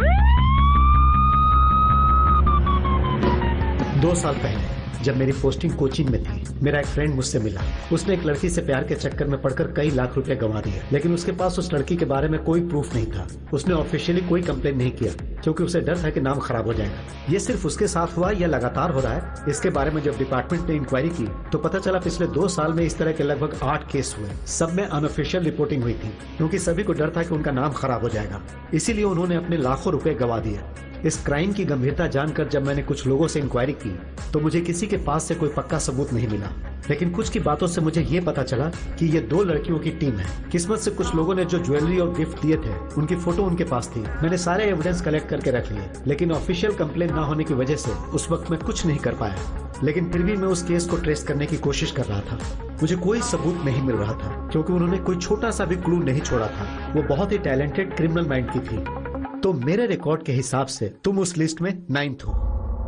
2 साल पहले जब मेरी पोस्टिंग कोचिंग में थी, मेरा एक फ्रेंड मुझसे मिला। उसने एक लड़की से प्यार के चक्कर में पड़कर कई लाख रुपए गंवा दिए, लेकिन उसके पास उस लड़की के बारे में कोई प्रूफ नहीं था। उसने ऑफिशियली कोई कंप्लेन नहीं किया क्योंकि उसे डर था कि नाम खराब हो जाएगा। ये सिर्फ उसके साथ हुआ या लगातार हो रहा है? इसके बारे में जब डिपार्टमेंट ने इंक्वायरी की तो पता चला पिछले 2 साल में इस तरह के लगभग 8 केस हुए। सब में अनऑफिशियल रिपोर्टिंग हुई थी क्योंकि सभी को डर था कि उनका नाम खराब हो जाएगा। इसीलिए उन्होंने अपने लाखों रुपए गंवा दिए। इस क्राइम की गंभीरता जानकर जब मैंने कुछ लोगों से इंक्वायरी की तो मुझे किसी के पास से कोई पक्का सबूत नहीं मिला, लेकिन कुछ की बातों से मुझे ये पता चला कि ये 2 लड़कियों की टीम है। किस्मत से कुछ लोगों ने जो ज्वेलरी और गिफ्ट दिए थे उनकी फोटो उनके पास थी। मैंने सारे एविडेंस कलेक्ट करके रख लिए, लेकिन ऑफिशियल कंप्लेन ना होने की वजह से उस वक्त मैं कुछ नहीं कर पाया। लेकिन फिर भी मैं उस केस को ट्रेस करने की कोशिश कर रहा था। मुझे कोई सबूत नहीं मिल रहा था क्योंकि उन्होंने कोई छोटा सा भी क्लू नहीं छोड़ा था। वो बहुत ही टैलेंटेड क्रिमिनल माइंड की थी। तो मेरे रिकॉर्ड के हिसाब से तुम उस लिस्ट में 9th हो।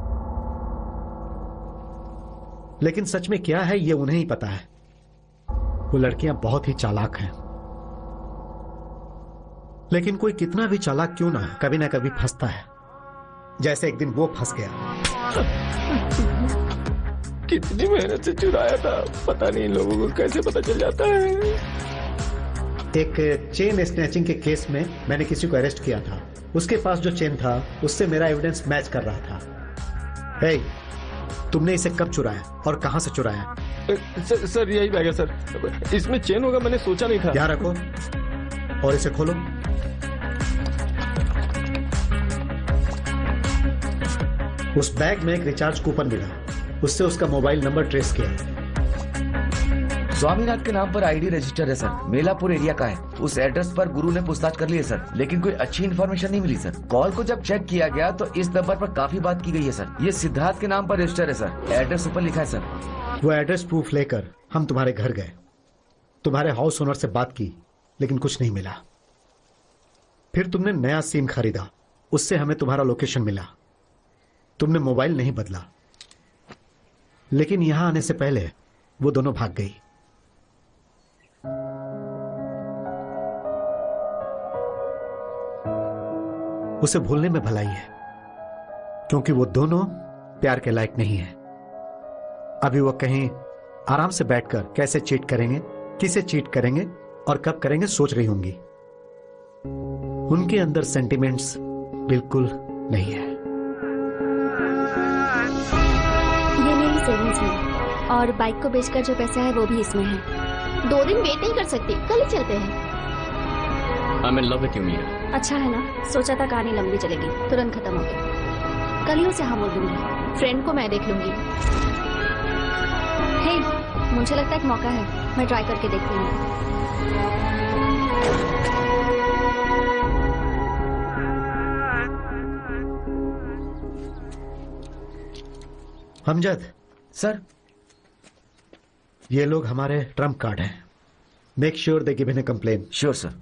लेकिन सच में क्या है ये उन्हें ही पता है। वो लड़कियां बहुत ही चालाक हैं, लेकिन कोई कितना भी चालाक क्यों ना कभी फंसता है। जैसे एक दिन वो फंस गया। कितनी मेहनत से चुराया था, पता नहीं इन लोगों को कैसे पता चल जाता है। एक चेन स्नैचिंग के केस में मैंने किसी को अरेस्ट किया था। उसके पास जो चेन था उससे मेरा एविडेंस मैच कर रहा था। हे, तुमने इसे कब चुराया और कहां से चुराया? सर यही बैग है सर। इसमें चेन होगा मैंने सोचा नहीं था। यहाँ रखो और इसे खोलो। उस बैग में एक रिचार्ज कूपन मिला, उससे उसका मोबाइल नंबर ट्रेस किया। स्वामीनाथ के नाम पर आईडी रजिस्टर है सर, मेलापुर एरिया का है। उस एड्रेस पर गुरु ने पूछताछ कर ली है सर, लेकिन कोई अच्छी इन्फॉर्मेशन नहीं मिली सर। कॉल को जब चेक किया गया तो इस नंबर पर काफी बात की गई है सर। ये सिद्धार्थ के नाम पर रजिस्टर है सर, एड्रेस ऊपर लिखा है सर। वो एड्रेस प्रूफ लेकर हम तुम्हारे घर गए, तुम्हारे हाउस ओनर से बात की, लेकिन कुछ नहीं मिला। फिर तुमने नया सिम खरीदा, उससे हमें तुम्हारा लोकेशन मिला। तुमने मोबाइल नहीं बदला, लेकिन यहां आने से पहले वो दोनों भाग गई। उसे भूलने में भलाई है, क्योंकि वो दोनों प्यार के लायक नहीं है। अभी वो कहीं आराम से बैठकर कैसे चीट करेंगे, किसे चीट करेंगे और कब करेंगे सोच रही होंगी। उनके अंदर सेंटिमेंट्स बिल्कुल नहीं है। ये मेरी सेविंग्स है और बाइक को बेचकर जो पैसा है वो भी इसमें है। 2 दिन वेट नहीं कर सकती, कल ही चलते हैं। I'm in love with you, Meera. अच्छा है ना, सोचा था कहानी लंबी चलेगी, तुरंत खत्म हो गई। कल ही उसे हाँ बोल दूंगी। फ्रेंड को मैं देख लूंगी। हे, मुझे लगता है एक मौका है, मैं ट्राई करके देखती हूँ। हमजद सर, ये लोग हमारे ट्रम्प कार्ड हैं। Make sure they give in a complaint. Sure sir.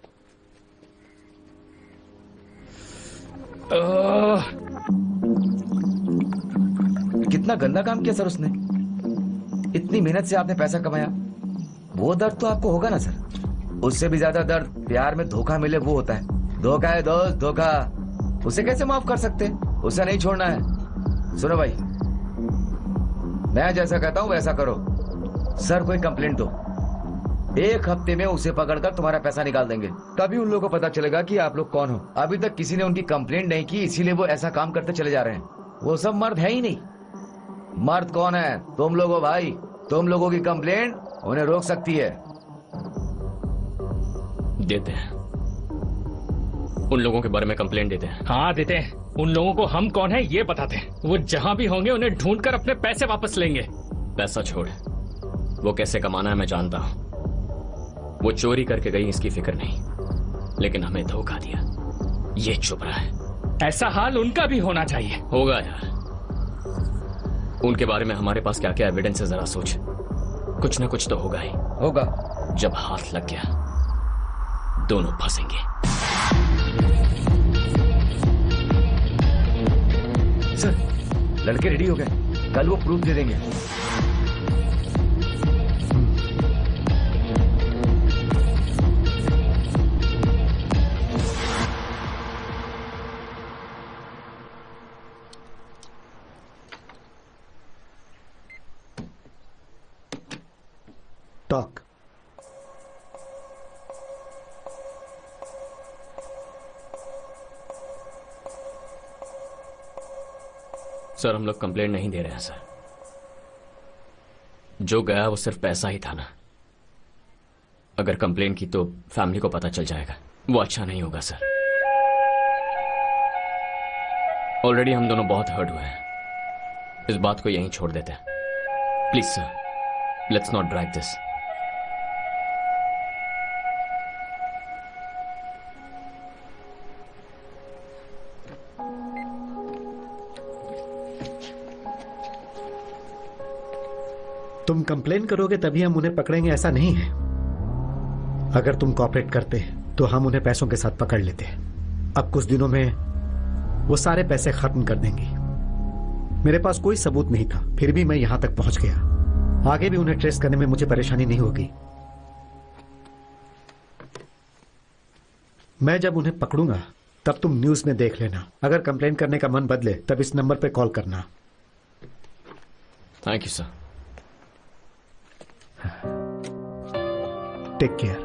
कितना गंदा काम किया सर उसने। इतनी मेहनत से आपने पैसा कमाया, वो दर्द तो आपको होगा ना सर। उससे भी ज्यादा दर्द प्यार में धोखा मिले वो होता है। धोखा है दोस्त, धोखा। उसे कैसे माफ कर सकते? उसे नहीं छोड़ना है। सुनो भाई, मैं जैसा कहता हूं वैसा करो। सर कोई कंप्लेंट दो, 1 हफ्ते में उसे पकड़कर तुम्हारा पैसा निकाल देंगे। तभी उन लोगों को पता चलेगा कि आप लोग कौन हो। अभी तक किसी ने उनकी कंप्लेंट नहीं की, इसीलिए वो ऐसा काम करते चले जा रहे हैं। वो सब मर्द है ही नहीं। मर्द कौन है? तुम लोग हो भाई। तुम लोगों की कंप्लेंट उन्हें रोक सकती है। देते हैं, उन लोगों के बारे में कंप्लेंट देते हैं। हाँ देते हैं। उन लोगों को हम कौन है ये बताते हैं। वो जहां भी होंगे उन्हें ढूंढकर अपने पैसे वापस लेंगे। पैसा छोड़, वो कैसे कमाना है मैं जानता हूं। वो चोरी करके गई इसकी फिक्र नहीं, लेकिन हमें धोखा दिया, ये चुप रहा है। ऐसा हाल उनका भी होना चाहिए। होगा यार, उनके बारे में हमारे पास क्या क्या एविडेंस है जरा सोच। कुछ ना कुछ तो होगा ही। होगा। जब हाथ लग गया दोनों फंसेंगे। सर, लड़के रेडी हो गए, कल वो प्रूफ दे देंगे। टॉक। सर हम लोग कंप्लेंट नहीं दे रहे हैं सर। जो गया वो सिर्फ पैसा ही था ना। अगर कंप्लेंट की तो फैमिली को पता चल जाएगा, वो अच्छा नहीं होगा सर। ऑलरेडी हम दोनों बहुत हर्ट हुए हैं, इस बात को यहीं छोड़ देते हैं। Please sir, let's not drag this. तुम कंप्लेन करोगे तभी हम उन्हें पकड़ेंगे ऐसा नहीं है। अगर तुम कॉपरेट करते तो हम उन्हें पैसों के साथ पकड़ लेते। अब कुछ दिनों में वो सारे पैसे खत्म कर देंगी। मेरे पास कोई सबूत नहीं था, फिर भी मैं यहां तक पहुंच गया। आगे भी उन्हें ट्रेस करने में मुझे परेशानी नहीं होगी। मैं जब उन्हें पकड़ूंगा तब तुम न्यूज में देख लेना। अगर कंप्लेन करने का मन बदले तब इस नंबर पे कॉल करना। Thank you sir. Take care.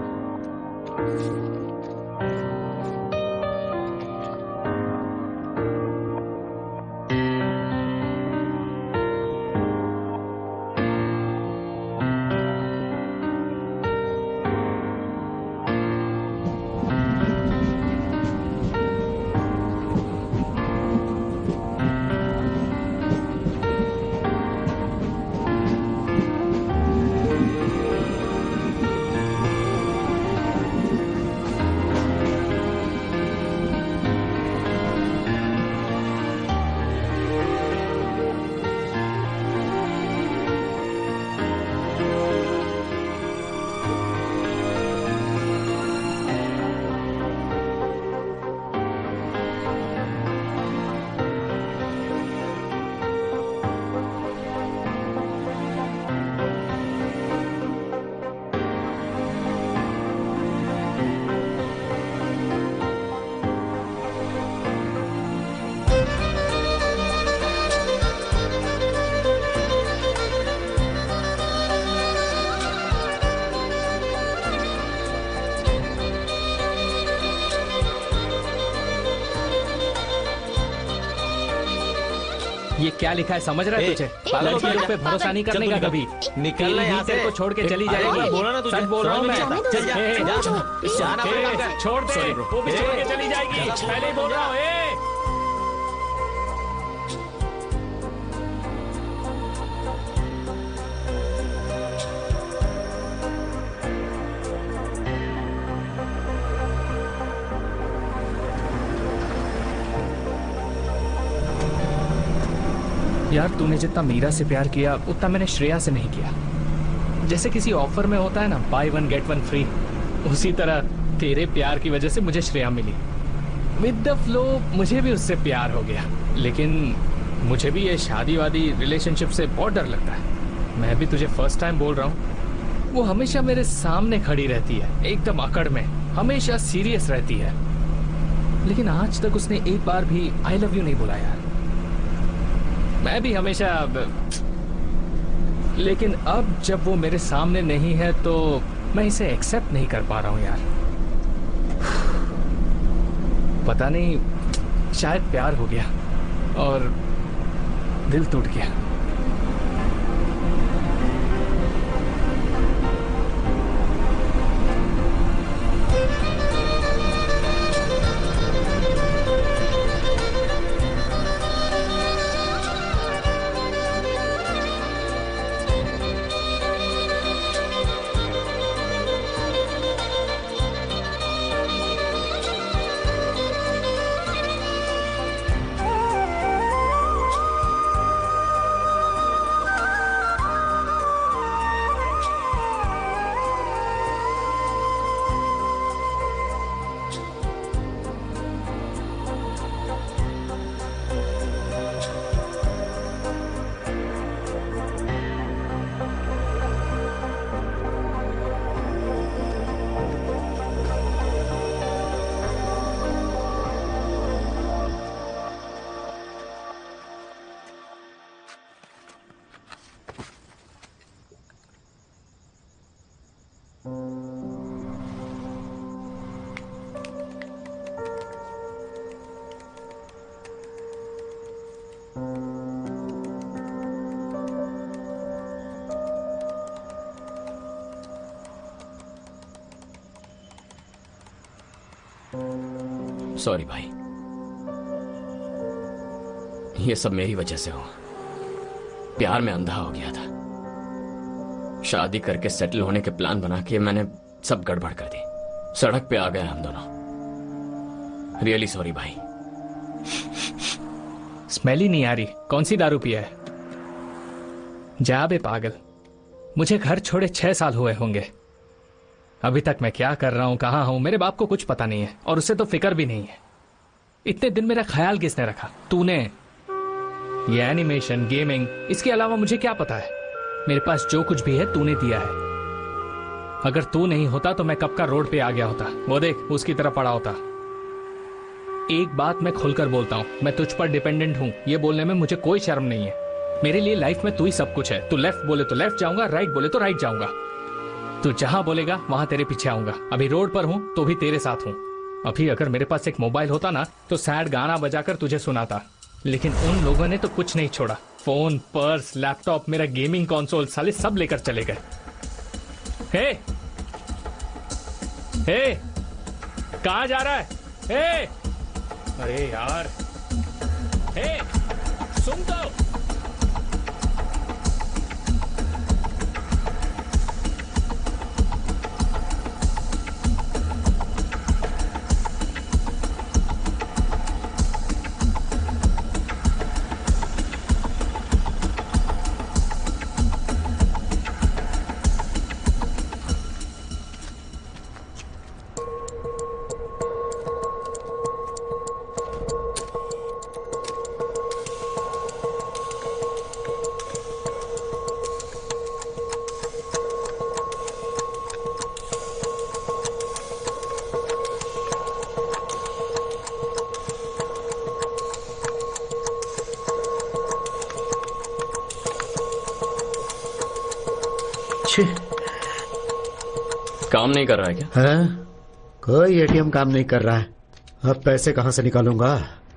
ये क्या लिखा है समझ रहा है तुझे? लड़कियों पे भरोसा नहीं करने का कभी। निकलना यहाँ से, को छोड़ के चली जाएगी। बोला ना तुझे, सच बोल रहा हूँ मैं। छोड़ दे, वो भी छोड़ के चली जाएगी। पहले ही बोल रहा हूँ। यार तूने जितना मीरा से प्यार किया उतना मैंने श्रेया से नहीं किया। जैसे किसी ऑफर में होता है ना, buy one get one free, उसी तरह तेरे प्यार की वजह से मुझे श्रेया मिली। विद द फ्लो मुझे भी उससे प्यार हो गया। लेकिन मुझे भी ये शादी वादी रिलेशनशिप से बहुत डर लगता है। मैं भी तुझे फर्स्ट टाइम बोल रहा हूँ। वो हमेशा मेरे सामने खड़ी रहती है, एकदम अकड़ में, हमेशा सीरियस रहती है। लेकिन आज तक उसने एक बार भी आई लव यू नहीं बोला यार। मैं भी हमेशा, लेकिन अब जब वो मेरे सामने नहीं है तो मैं इसे एक्सेप्ट नहीं कर पा रहा हूं यार। पता नहीं, शायद प्यार हो गया और दिल टूट गया। सॉरी भाई, ये सब मेरी वजह से हुआ। प्यार में अंधा हो गया था। शादी करके सेटल होने के प्लान बना के मैंने सब गड़बड़ कर दी। सड़क पे आ गए हम दोनों। रियली सॉरी भाई। स्मेल ही नहीं आ रही। कौन सी दारू पिया है? जा बे पागल, मुझे घर छोड़े 6 साल हुए होंगे। अभी तक मैं क्या कर रहा हूं, कहां हूं, मेरे बाप को कुछ पता नहीं है और उसे तो फिक्र भी नहीं है। इतने दिन मेरा ख्याल किसने रखा? तूने। ये एनिमेशन, गेमिंग, इसके अलावा मुझे क्या पता है? मेरे पास जो कुछ भी है तूने दिया है। अगर तू नहीं होता तो मैं कब का रोड पे आ गया होता। वो देख, उसकी तरह पड़ा होता। एक बात मैं खुलकर बोलता हूं, मैं तुझ पर डिपेंडेंट हूं। ये बोलने में मुझे कोई शर्म नहीं है। मेरे लिए लाइफ में तू ही सब कुछ है। तू लेफ्ट बोले तो लेफ्ट जाऊंगा, राइट बोले तो राइट जाऊंगा। तू जहां बोलेगा वहां तेरे पीछे आऊंगा। अभी रोड पर हूं तो भी तेरे साथ हूं। अभी अगर मेरे पास एक मोबाइल होता ना तो सैड गाना बजाकर तुझे सुनाता, लेकिन उन लोगों ने तो कुछ नहीं छोड़ा। फोन, पर्स, लैपटॉप, मेरा गेमिंग कंसोल साले सब लेकर चले गए। हे, हे, कहां जा रहा है? हे, अरे यार, हे, सुन तो। काम नहीं कर रहा है क्या? है? कोई एटीएम काम नहीं कर रहा है। अब पैसे कहां से निकालूंगा?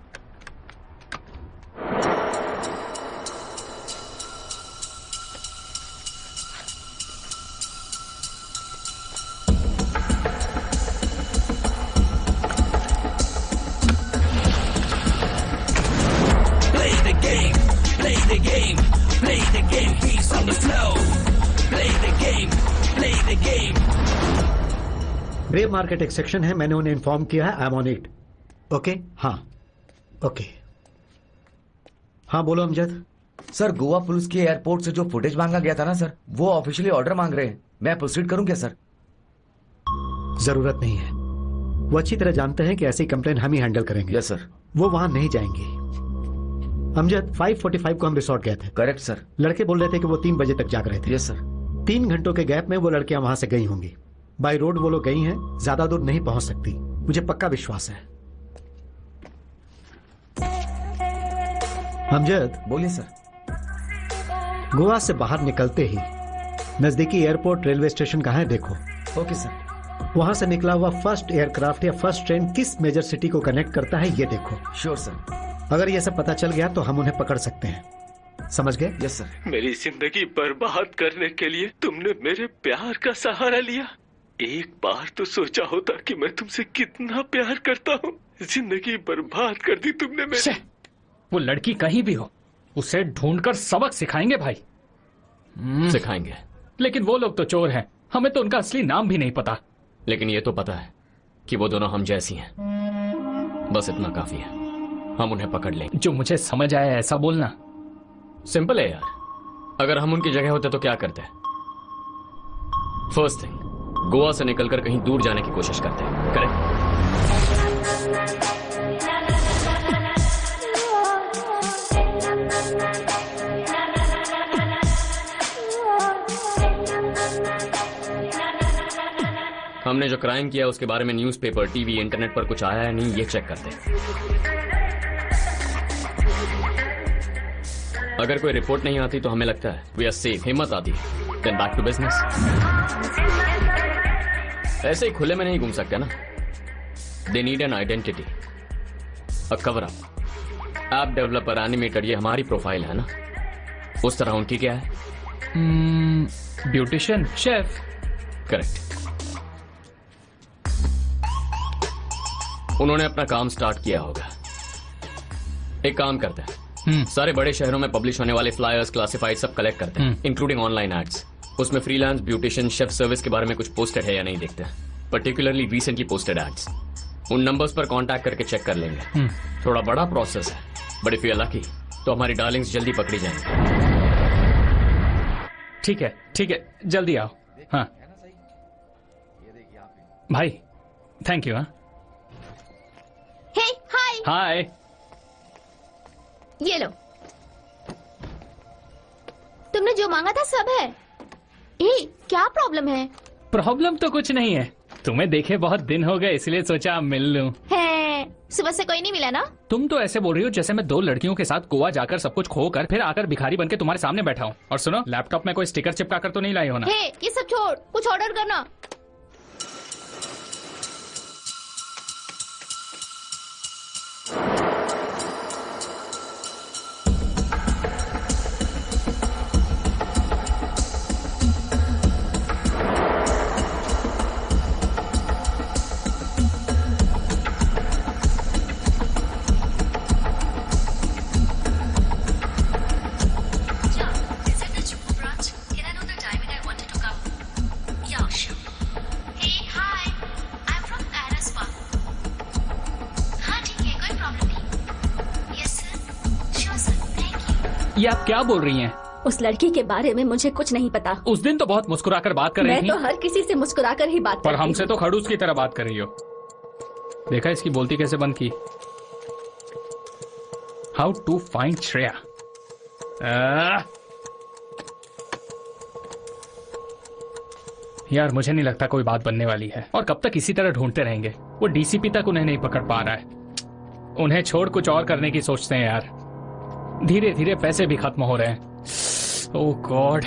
ग्रे मार्केट एक सेक्शन है, मैंने उन्हें इन्फॉर्म किया है। I am on it. Okay? हाँ, ओके। हाँ बोलो अमजद। सर, गोवा पुलिस के एयरपोर्ट से जो फुटेज मांगा गया था ना सर, वो ऑफिशियली ऑर्डर मांग रहे हैं। मैं प्रोसीड करूं क्या सर? जरूरत नहीं है। वो अच्छी तरह जानते हैं कि ऐसी कंप्लेन हम ही हैंडल करेंगे। Yes sir. वो वहां नहीं जाएंगे। अमजद, 5:45 को हम रिसोर्ट गए थे। Correct sir. लड़के बोल रहे थे कि वो 3 बजे तक जाग रहे थे। Yes sir. 3 घंटों के गैप में वो लड़कियां वहां से गई होंगी। बाय रोड वो लोग गई हैं, ज्यादा दूर नहीं पहुंच सकती, मुझे पक्का विश्वास है। अमजद, बोलिए सर। गोवा से बाहर निकलते ही नजदीकी एयरपोर्ट रेलवे स्टेशन कहाँ है देखो। Okay sir. वहां से निकला हुआ फर्स्ट एयरक्राफ्ट या फर्स्ट ट्रेन किस मेजर सिटी को कनेक्ट करता है ये देखो। Sure sir. अगर ये सब पता चल गया तो हम उन्हें पकड़ सकते हैं। समझ गए? Yes sir. मेरी जिंदगी बर्बाद करने के लिए तुमने मेरे प्यार का सहारा लिया। एक बार तो सोचा होता कि मैं तुमसे कितना प्यार करता हूँ। जिंदगी बर्बाद कर दी तुमने मेरी। वो लड़की कहीं भी हो, उसे ढूंढकर सबक सिखाएंगे भाई। सिखाएंगे। लेकिन वो लोग तो चोर हैं, हमें तो उनका असली नाम भी नहीं पता। लेकिन ये तो पता है कि वो दोनों हम जैसी हैं। बस इतना काफी है, हम उन्हें पकड़ लेंगे। जो मुझे समझ आया ऐसा बोलना। सिंपल है यार, अगर हम उनकी जगह होते तो क्या करते? फर्स्ट थिंग, गोवा से निकलकर कहीं दूर जाने की कोशिश करते हैं। करेक्ट? हमने जो क्राइम किया उसके बारे में न्यूज़पेपर, टीवी, इंटरनेट पर कुछ आया है नहीं, ये चेक करते हैं। अगर कोई रिपोर्ट नहीं आती तो हमें लगता है वी आर सेफ, हिम्मत आती है, देन बैक टू बिजनेस। ऐसे ही खुले में नहीं घूम सकते ना। They need an identity, a cover up. App developer, animator, ये हमारी प्रोफाइल है ना। उस तरह उनकी क्या है? Beautician, chef. करेक्ट। उन्होंने अपना काम स्टार्ट किया होगा। एक काम करते हैं, सारे बड़े शहरों में पब्लिश होने वाले फ्लायर्स, क्लासिफाइड सब कलेक्ट करते हैं, इंक्लूडिंग ऑनलाइन एड्स। उसमें फ्रीलांस, ब्यूटिशियन, शेफ सर्विस के बारे में कुछ पोस्टेड है या नहीं देखते हैं, पर्टिकुलरली रिसेंटली पोस्टेड एड्स। उन नंबर्स पर कांटेक्ट करके चेक कर लेंगे। थोड़ा बड़ा प्रोसेस है, but if you are lucky तो हमारी डार्लिंग्स जल्दी पकड़ी जाएंगी। ठीक है, जल्दी आओ। हाँ भाई, थैंक यू। हाँ हे हाय। हाय। ये लो, तुमने जो मांगा था सब है। क्या प्रॉब्लम है? प्रॉब्लम तो कुछ नहीं है, तुम्हें देखे बहुत दिन हो गए इसलिए सोचा मिल लूं। है, सुबह से कोई नहीं मिला ना? तुम तो ऐसे बोल रही हो जैसे मैं 2 लड़कियों के साथ गोवा जाकर सब कुछ खोकर फिर आकर भिखारी बनके तुम्हारे सामने बैठा हूँ। और सुनो, लैपटॉप में कोई स्टिकर चिपका कर तो नहीं लाई हो ना? ये सब छोड़, कुछ ऑर्डर करना। ये आप क्या बोल रही हैं? उस लड़की के बारे में मुझे कुछ नहीं पता। उस दिन तो बहुत मुस्कुराकर बात कर रही थी। मैं तो हर किसी से मुस्कुराकर ही बात पर करती हमसे तो खड़ूस की तरह बात कर रही हो। देखा इसकी बोलती कैसे बंद की। How to find Shreya. यार मुझे नहीं लगता कोई बात बनने वाली है, और कब तक इसी तरह ढूंढते रहेंगे। वो डीसीपी तक उन्हें नहीं पकड़ पा रहा है। उन्हें छोड़ कुछ और करने की सोचते हैं यार। धीरे धीरे पैसे भी खत्म हो रहे हैं। Oh god.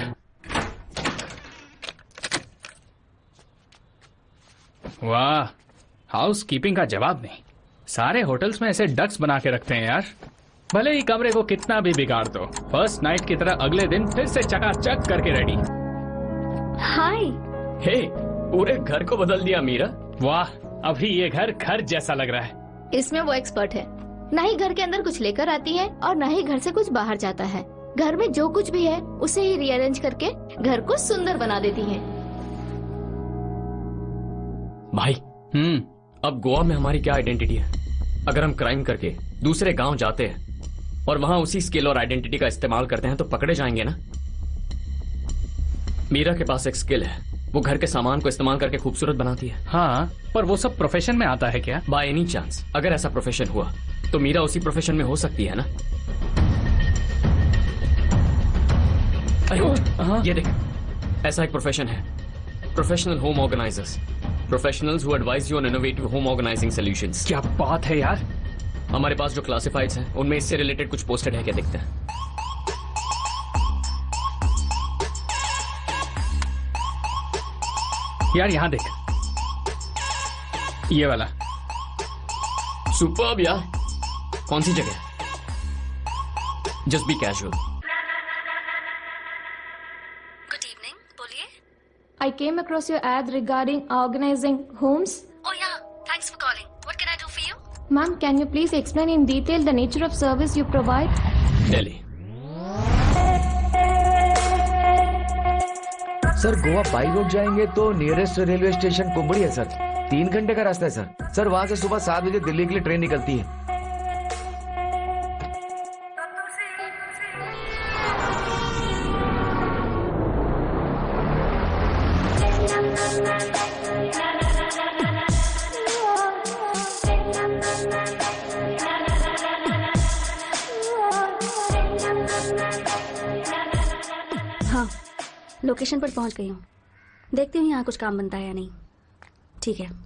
वाह, हाउस कीपिंग का जवाब नहीं। सारे होटल्स में ऐसे डक्स बना के रखते हैं यार। भले ही कमरे को कितना भी बिगाड़ दो, फर्स्ट नाइट की तरह अगले दिन फिर से चकाचक करके रेडी। हाय। हे, पूरे घर को बदल दिया मीरा। वाह, अभी ये घर जैसा लग रहा है। इसमें वो एक्सपर्ट है। ना ही घर के अंदर कुछ लेकर आती है और ना ही घर से कुछ बाहर जाता है। घर में जो कुछ भी है उसे ही रीअरेंज करके घर को सुंदर बना देती है। भाई, अब गोवा में हमारी क्या आइडेंटिटी है? अगर हम क्राइम करके दूसरे गांव जाते हैं और वहां उसी स्किल और आइडेंटिटी का इस्तेमाल करते हैं तो पकड़े जाएंगे ना? मीरा के पास एक स्किल है, वो घर के सामान को इस्तेमाल करके खूबसूरत बनाती है। हाँ, पर वो सब प्रोफेशन में आता है क्या? बाय एनी चांस अगर ऐसा प्रोफेशन हुआ तो मीरा उसी प्रोफेशन में हो सकती है ना? अरे ये देख, ऐसा एक प्रोफेशन है, professional home organisers, professionals who advise you on innovative home organising solutions. क्या बात है यार। हमारे पास जो क्लासिफाइड्स हैं उनमें इससे रिलेटेड कुछ पोस्टेड है, क्या देखते हैं? यार यहाँ देख, ये वाला। सुपर्ब यार। कौन सी जगह? Just be casual. I came across your ad regarding organizing homes. Oh yeah, thanks for calling. What can I do for you? Ma'am, can you please explain in detail the nature of service you provide? Delhi. Sir, Goa by road जाएंगे तो nearest railway station कुंबड़ी है sir. 3 घंटे का रास्ता है sir. Sir, वहाँ से सुबह 7 बजे दिल्ली के लिए ट्रेन निकलती है। हाँ, लोकेशन पर पहुंच गई हूँ। देखती हूँ यहाँ कुछ काम बनता है या नहीं। ठीक है।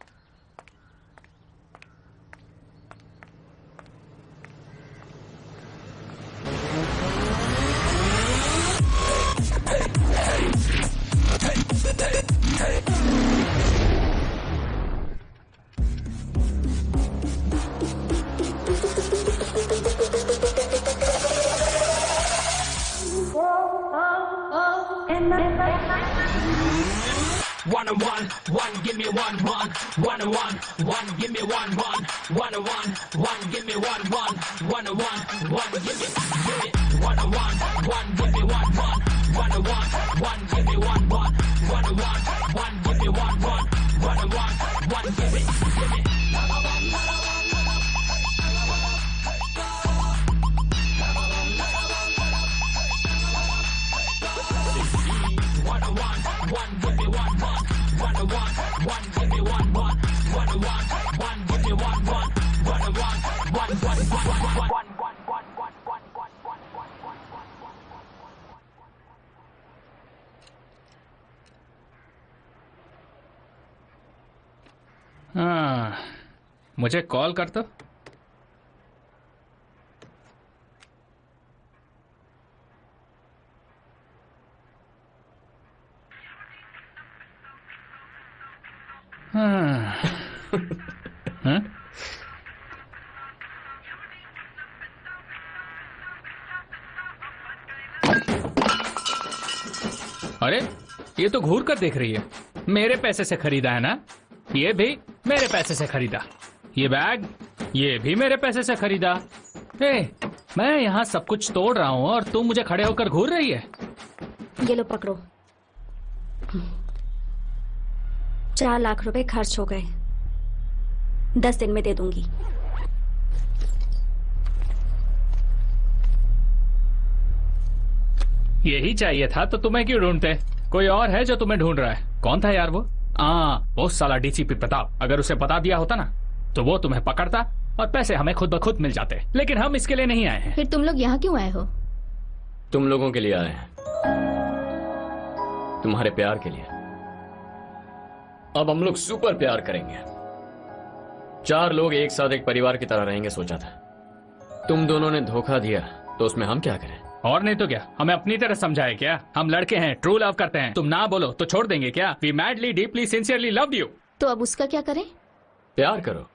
One and one, give me one, one and one, give me one and one, give me one and one, give me one and one, give me one and one, give me one and one, give me one and one, give me. हाँ, मुझे call कर दो। हाँ। हाँ? अरे ये तो घूर कर देख रही है। मेरे पैसे से खरीदा है ना, ये भी मेरे पैसे से खरीदा, ये बैग ये भी मेरे पैसे से खरीदा। मैं यहाँ सब कुछ तोड़ रहा हूँ और तुम मुझे खड़े होकर घूर रही है। ये लो पकड़ो। 4 लाख रुपए खर्च हो गए, 10 दिन में दे दूंगी। यही चाहिए था तो तुम्हें क्यों ढूंढते? कोई और है जो तुम्हें ढूंढ रहा है। कौन था यार वो? वो साला डीसीपी प्रताप। अगर उसे बता दिया होता ना तो वो तुम्हें पकड़ता और पैसे हमें खुद ब खुद मिल जाते। लेकिन हम इसके लिए नहीं आए हैं। फिर तुम लोग यहाँ क्यों आए हो? तुम लोगों के लिए आए हैं, तुम्हारे प्यार के लिए। अब हम लोग सुपर प्यार करेंगे। 4 लोग एक साथ एक परिवार की तरह रहेंगे सोचा था। तुम दोनों ने धोखा दिया तो उसमें हम क्या करें? और नहीं तो क्या, हमें अपनी तरह समझाए क्या? हम लड़के हैं, ट्रू लव करते हैं। तुम ना बोलो तो छोड़ देंगे क्या? We madly deeply sincerely love you. तो अब उसका क्या करें? प्यार करो।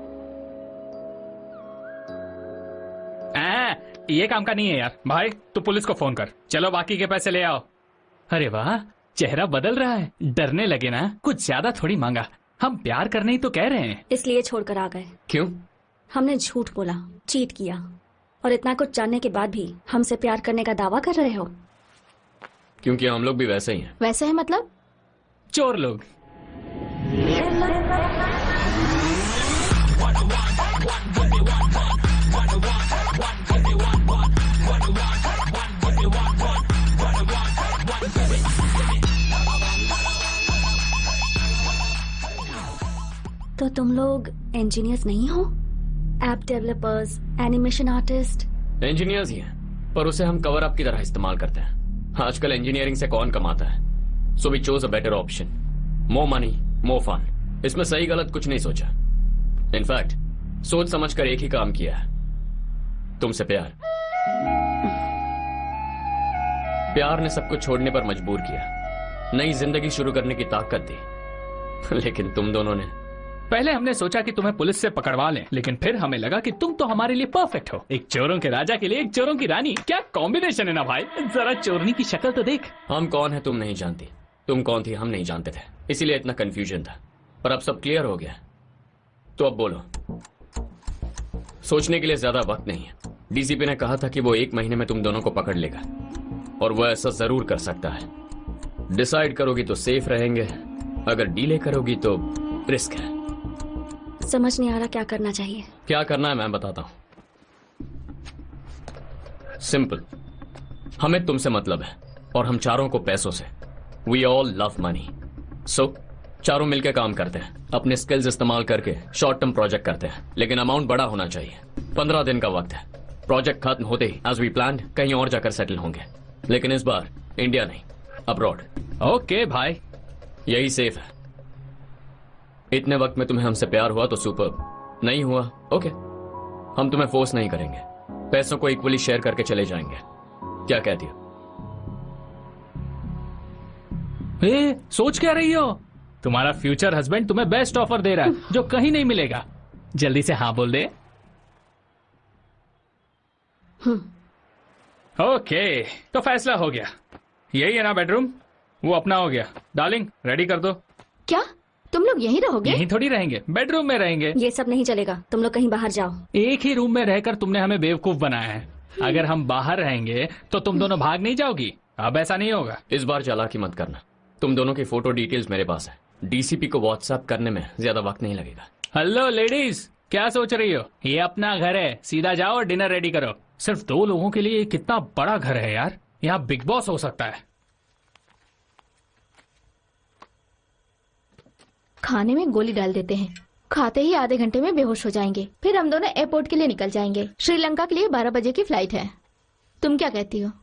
ये काम का नहीं है यार। भाई तू पुलिस को फोन कर, चलो बाकी के पैसे ले आओ। अरे वाह, चेहरा बदल रहा है। डरने लगे ना? कुछ ज्यादा थोड़ी मांगा, हम प्यार करने ही तो कह रहे हैं। इसलिए छोड़कर आ गए। क्यों? हमने झूठ बोला, चीट किया, और इतना कुछ जानने के बाद भी हमसे प्यार करने का दावा कर रहे हो। क्योंकि हम लोग भी वैसे ही हैं। वैसे है मतलब? चोर लोग। तो तुम लोग इंजीनियर्स नहीं हो? App developers, animation artist? Engineers ही हैं, पर उसे हम कवर अप की तरह इस्तेमाल करते हैं। आजकल इंजीनियरिंग से कौन कमाता है? So we chose a better option. More money, more fun. इसमें सही गलत कुछ नहीं सोचा। इनफैक्ट सोच समझकर एक ही काम किया है, तुमसे प्यार। प्यार ने सबको छोड़ने पर मजबूर किया, नई जिंदगी शुरू करने की ताकत दी। लेकिन तुम दोनों ने पहले हमने सोचा कि तुम्हें पुलिस से पकड़वा लें, लेकिन फिर हमें लगा कि तुम तो हमारे लिए परफेक्ट हो। एक चोरों के राजा के लिए एक चोरों की रानी, क्या कॉम्बिनेशन है ना भाई। जरा चोरनी की शक्ल तो देख। हम कौन है तुम नहीं जानती, तुम कौन थी हम नहीं जानते थे, इसीलिए इतना कंफ्यूजन था। पर अब सब क्लियर हो गया, तो अब बोलो। सोचने के लिए ज्यादा वक्त नहीं है। डीसीपी ने कहा था कि वो 1 महीने में तुम दोनों को पकड़ लेगा, और वो ऐसा जरूर कर सकता है। डिसाइड करोगी तो सेफ रहेंगे, अगर डीले करोगी तो रिस्क है। समझ नहीं आ रहा क्या करना चाहिए। क्या करना है मैं बताता हूं। सिंपल, हमें तुमसे मतलब है और हम चारों को पैसों से। We all love money. So चारों मिलकर काम करते हैं, अपने स्किल्स इस्तेमाल करके शॉर्ट टर्म प्रोजेक्ट करते हैं, लेकिन अमाउंट बड़ा होना चाहिए। 15 दिन का वक्त है। प्रोजेक्ट खत्म होते ही एज वी प्लान्ड कहीं और जाकर सेटल होंगे, लेकिन इस बार इंडिया नहीं, अब्रॉड। ओके भाई, यही सेफ है। इतने वक्त में तुम्हें हमसे प्यार हुआ तो सुपर, नहीं हुआ ओके, हम तुम्हें फोर्स नहीं करेंगे। पैसों को इक्वली शेयर करके चले जाएंगे। क्या कहती हो? सोच क्या रही हो? तुम्हारा फ्यूचर हस्बैंड तुम्हें बेस्ट ऑफर दे रहा है जो कहीं नहीं मिलेगा। जल्दी से हाँ बोल दे। ओके, तो फैसला हो गया। यही है ना बेडरूम? वो अपना हो गया। डार्लिंग रेडी कर दो। क्या तुम लोग यहीं रहोगे? यहीं थोड़ी रहेंगे, बेडरूम में रहेंगे। ये सब नहीं चलेगा, तुम लोग कहीं बाहर जाओ। एक ही रूम में रहकर तुमने हमें बेवकूफ बनाया है। अगर हम बाहर रहेंगे तो तुम दोनों भाग नहीं जाओगी। अब ऐसा नहीं होगा। इस बार चालाकी मत करना। तुम दोनों की फोटो डिटेल्स मेरे पास है। डीसीपी को व्हाट्सएप करने में ज्यादा वक्त नहीं लगेगा। हेलो लेडीज, क्या सोच रही हो? ये अपना घर है, सीधा जाओ और डिनर रेडी करो। सिर्फ 2 लोगों के लिए कितना बड़ा घर है यार। यहाँ बिग बॉस हो सकता है। खाने में गोली डाल देते हैं, खाते ही आधे घंटे में बेहोश हो जाएंगे। फिर हम दोनों एयरपोर्ट के लिए निकल जाएंगे। श्रीलंका के लिए 12 बजे की फ्लाइट है। तुम क्या कहती हो?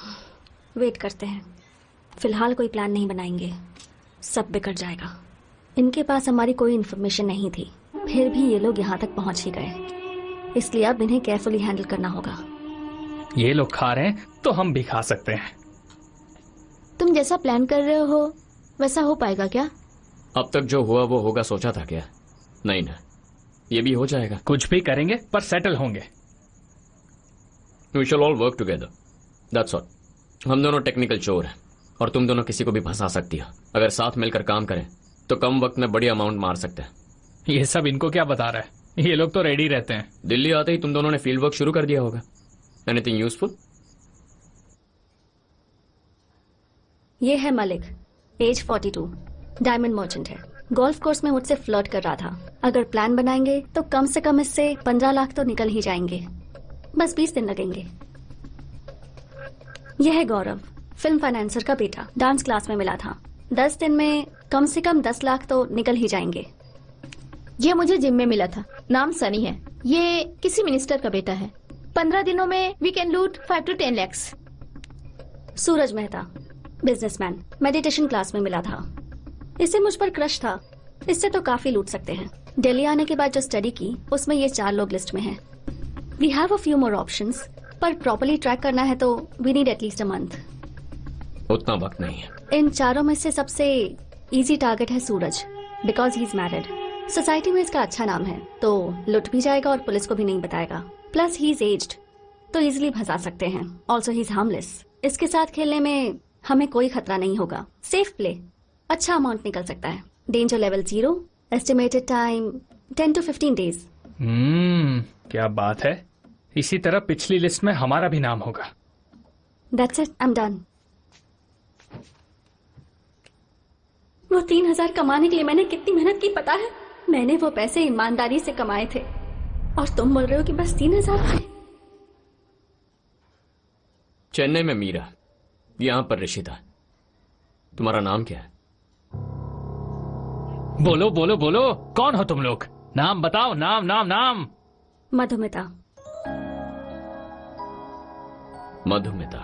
वेट करते हैं, फिलहाल कोई प्लान नहीं बनाएंगे, सब बिगड़ जाएगा। इनके पास हमारी कोई इन्फॉर्मेशन नहीं थी, फिर भी ये लोग यहाँ तक पहुँच ही गए, इसलिए अब इन्हें केयरफुली हैंडल करना होगा। ये लोग खा रहे हैं तो हम भी खा सकते हैं। तुम जैसा प्लान कर रहे हो वैसा हो पाएगा क्या? अब तक जो हुआ वो होगा सोचा था क्या? नहीं ना, ये भी हो जाएगा। कुछ भी करेंगे पर सेटल होंगे। We shall all work together, that's all. हम दोनों टेक्निकल चोर हैं और तुम दोनों किसी को भी फंसा सकती हो। अगर साथ मिलकर काम करें तो कम वक्त में बड़ी अमाउंट मार सकते हैं। ये सब इनको क्या बता रहा है? ये लोग तो रेडी रहते हैं। दिल्ली आते ही तुम दोनों ने फील्ड वर्क शुरू कर दिया होगा। Anything useful? ये है मलिक, एज 42, डायमंड मर्चेंट है। गोल्फ कोर्स में मुझसे फ्लर्ट कर रहा था। अगर प्लान बनाएंगे तो कम से कम इससे 15 लाख तो निकल ही जाएंगे, बस 20 दिन लगेंगे। यह है गौरव, फिल्म फाइनेंसर का बेटा, डांस क्लास में मिला था। 10 दिन में कम से कम 10 लाख तो निकल ही जाएंगे। ये मुझे जिम में मिला था, नाम सनी है। ये किसी मिनिस्टर का बेटा है। 15 दिनों में वी कैन लूट 5 to 10 lakhs। Suraj Mehta, businessman, meditation class में मिला था। इसे मुझ पर क्रश था, इससे तो काफी लूट सकते हैं। दिल्ली आने के बाद जो स्टडी की उसमें ये 4 लोग लिस्ट में हैं। We have a few more options, पर प्रॉपर्ली ट्रैक करना है तो we need at least a month. उतना वक्त नहीं है। इन चारों में से सबसे इजी टारगेट है Suraj, because he is married. Society में इसका अच्छा नाम है, तो लुट भी जाएगा और पुलिस को भी नहीं बताएगा। प्लस ही इज एज्ड, तो इजिली फंसा सकते हैं। Also he is harmless. इसके साथ खेलने में हमें कोई खतरा नहीं होगा। सेफ प्ले, अच्छा अमाउंट निकल सकता है। Danger level 0, estimated time 10 to 15 days। क्या बात है। इसी तरह पिछली लिस्ट में हमारा भी नाम होगा। That's it, I'm done। वो 3000 कमाने के लिए मैंने कितनी मेहनत की पता है? मैंने वो पैसे ईमानदारी से कमाए थे और तुम बोल रहे हो कि बस 3000 थे। चेन्नई में मीरा, यहां पर ऋषिता। तुम्हारा नाम क्या है? बोलो बोलो बोलो, कौन हो तुम लोग? नाम बताओ, नाम नाम नाम। मधुमिता। मधुमिता।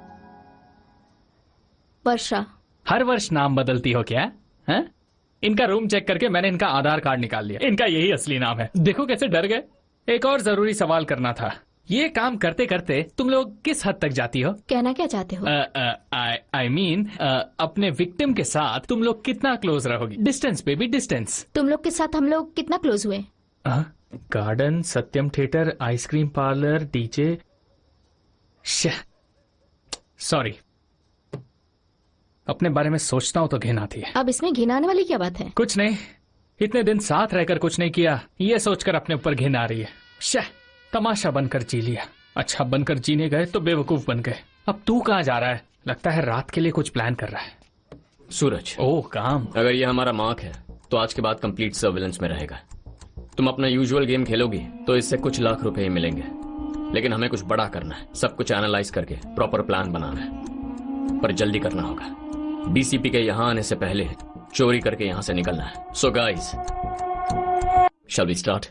वर्षा। हर वर्ष नाम बदलती हो क्या? हैं? इनका रूम चेक करके मैंने इनका आधार कार्ड निकाल लिया। इनका यही असली नाम है। देखो कैसे डर गए। एक और जरूरी सवाल करना था। ये काम करते करते तुम लोग किस हद तक जाती हो? कहना क्या चाहते हो? आई मीन अपने विक्टिम के साथ तुम लोग कितना क्लोज रहोगी? Distance baby, distance. तुम लोग के साथ हम लोग कितना क्लोज हुए? Garden, Satyam theatre, ice cream parlour, DJ. Sorry, अपने बारे में सोचता हूँ तो घिन आती है। अब इसमें घिन आने वाली क्या बात है? कुछ नहीं, इतने दिन साथ रहकर कुछ नहीं किया, ये सोचकर अपने ऊपर घिन आ रही है। तमाशा बनकर जी लिया। अच्छा बनकर जीने गए तो बेवकूफ बन गए। अब तू कहाँ जा रहा है? लगता है रात के लिए कुछ प्लान कर रहा है। सूरज। ओह काम। अगर ये हमारा मार्क है तो आज के बाद कंप्लीट सर्विलेंस में रहेगा। तुम अपना यूजुअल गेम खेलोगी तो इससे कुछ लाख रुपए ही मिलेंगे, लेकिन हमें कुछ बड़ा करना है। सब कुछ एनालाइज करके प्रॉपर प्लान बनाना है, पर जल्दी करना होगा। डीसीपी के यहाँ आने से पहले चोरी करके यहाँ से निकलना है। So guys, shall we start?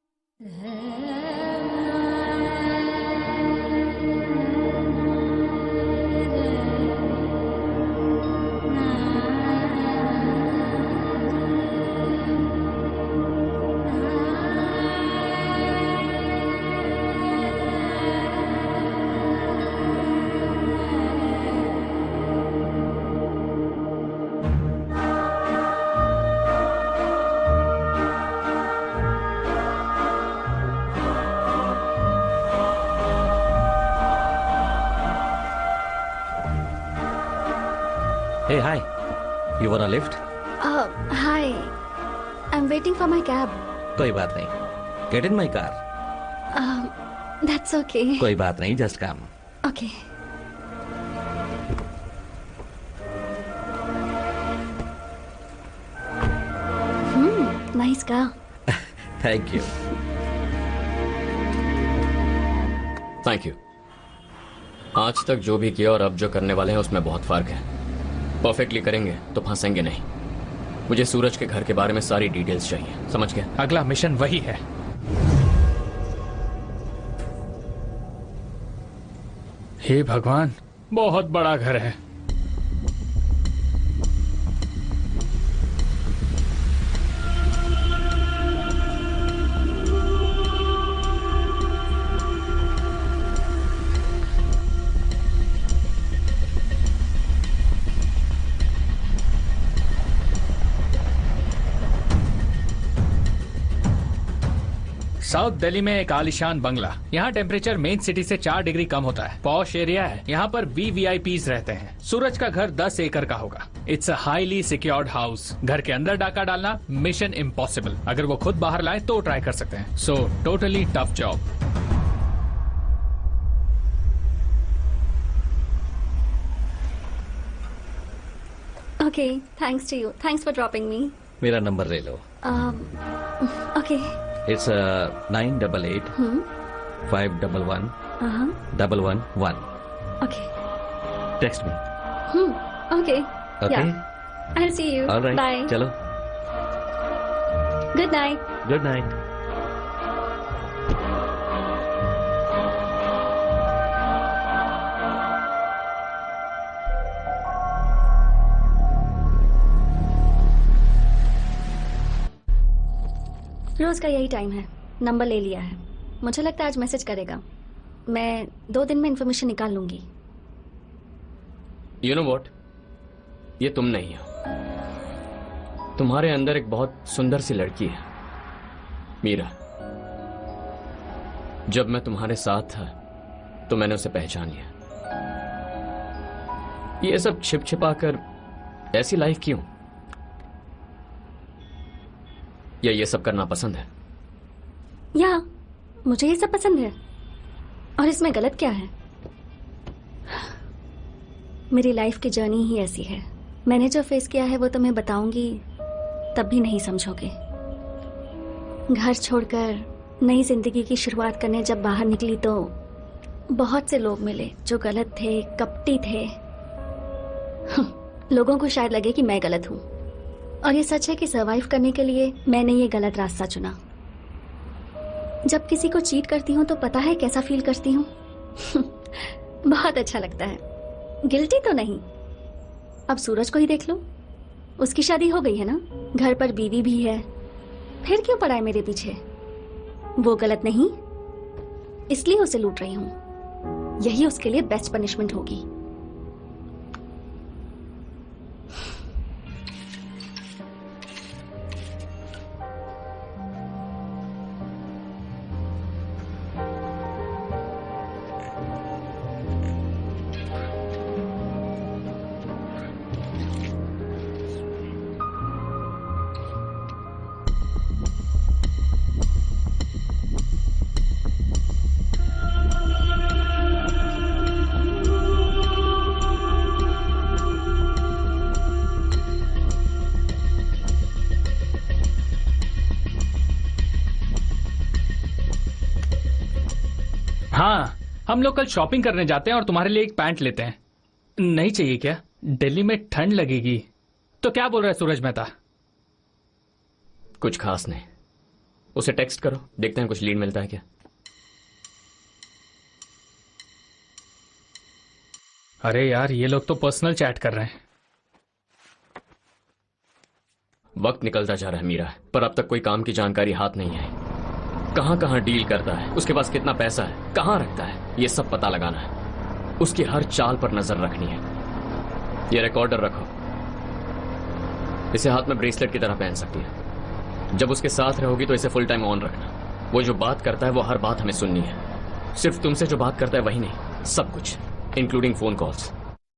Hey, hi. You want a lift? Hi. I'm waiting for my cab. कोई बात नहीं. Get in my car. That's okay. कोई बात नहीं, just come. Okay. Nice car. Thank you. Thank you. आज तक जो भी किया और अब जो करने वाले हैं उसमें बहुत फर्क है। परफेक्टली करेंगे तो फंसेंगे नहीं। मुझे सूरज के घर के बारे में सारी डिटेल्स चाहिए, समझ गए? अगला मिशन वही है। हे भगवान, बहुत बड़ा घर है। साउथ दिल्ली में एक आलिशान बंगला। यहाँ टेम्परेचर मेन सिटी से 4 डिग्री कम होता है। पॉश एरिया है। यहाँ पर VVIPs रहते हैं। सूरज का घर 10 एकड़ का होगा। It's a highly secured house. घर के अंदर डाका डालना मिशन इम्पॉसिबल। अगर वो खुद बाहर लाए तो ट्राई कर सकते हैं। So totally tough job. Okay, thanks to you. Thanks for dropping me. मेरा नंबर ले लो। Okay. It's 988 511 111। Okay. Text me. Okay. Okay. Yeah. I'll see you. All right. Bye. चलो। Good night. Good night. रोज का यही टाइम है। Number ले लिया है। मुझे लगता है आज मैसेज करेगा। मैं 2 दिन में इन्फॉर्मेशन निकाल लूंगी। यू नो वॉट, ये तुम नहीं हो। तुम्हारे अंदर एक बहुत सुंदर सी लड़की है, मीरा। जब मैं तुम्हारे साथ था तो मैंने उसे पहचान लिया। ये सब छिप छिपा कर ऐसी लाइफ क्यों? या ये सब करना पसंद है? या मुझे ये सब पसंद है। और इसमें गलत क्या है? मेरी लाइफ की जर्नी ही ऐसी है। मैंने जो फेस किया है वो तुम्हें बताऊंगी तब भी नहीं समझोगे। घर छोड़कर नई जिंदगी की शुरुआत करने जब बाहर निकली तो बहुत से लोग मिले जो गलत थे, कपटी थे। लोगों को शायद लगे कि मैं गलत हूं। और ये सच है कि सरवाइव करने के लिए मैंने ये गलत रास्ता चुना। जब किसी को चीट करती हूँ तो पता है कैसा फील करती हूँ? बहुत अच्छा लगता है। गिल्टी तो नहीं। अब सूरज को ही देख लो। उसकी शादी हो गई है ना, घर पर बीवी भी है। फिर क्यों पड़ा है मेरे पीछे? वो गलत नहीं, इसलिए उसे लूट रही हूँ। यही उसके लिए बेस्ट पनिशमेंट होगी। हाँ, हम लोग कल शॉपिंग करने जाते हैं और तुम्हारे लिए एक पैंट लेते हैं। नहीं चाहिए क्या? दिल्ली में ठंड लगेगी। तो क्या बोल रहा है सूरज मेहता? कुछ खास नहीं। उसे टेक्स्ट करो, देखते हैं कुछ लीड मिलता है क्या। अरे यार, ये लोग तो पर्सनल चैट कर रहे हैं। वक्त निकलता जा रहा है मीरा, पर अब तक कोई काम की जानकारी हाथ नहीं आई। कहां कहां डील करता है, उसके पास कितना पैसा है, कहां रखता है, ये सब पता लगाना है। उसकी हर चाल पर नजर रखनी है। ये रिकॉर्डर रखो, इसे हाथ में ब्रेसलेट की तरह पहन सकती है। जब उसके साथ रहोगी तो इसे फुल टाइम ऑन रखना। वो जो बात करता है वो हर बात हमें सुननी है। सिर्फ तुमसे जो बात करता है वही नहीं, सब कुछ, इंक्लूडिंग फोन कॉल्स।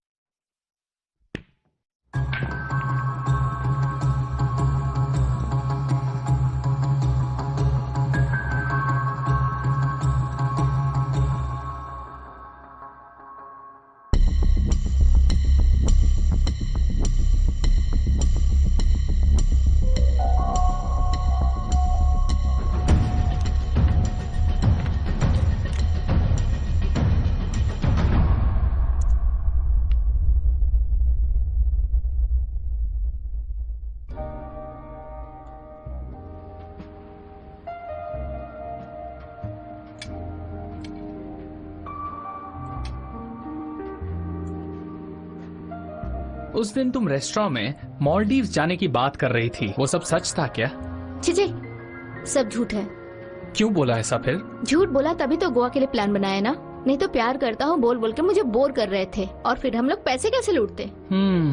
उस दिन तुम रेस्टोरेंट में मालदीव्स जाने की बात कर रही थी, वो सब सच था क्या? चिचे, सब झूठ है। क्यों बोला ऐसा फिर? झूठ बोला तभी तो गोवा के लिए प्लान बनाया ना। नहीं तो प्यार करता हूँ बोल बोल के मुझे बोर कर रहे थे, और फिर हम लोग पैसे कैसे लूटते।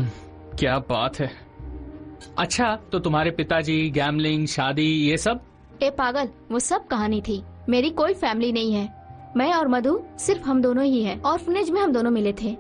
क्या बात है। अच्छा, तो तुम्हारे पिताजी, गैमलिंग, शादी, ये सब? ए पागल, वो सब कहानी थी। मेरी कोई फैमिली नहीं है। मैं और मधु सिर्फ हम दोनों ही हैं। ऑर्फनेज में हम दोनों मिले थे।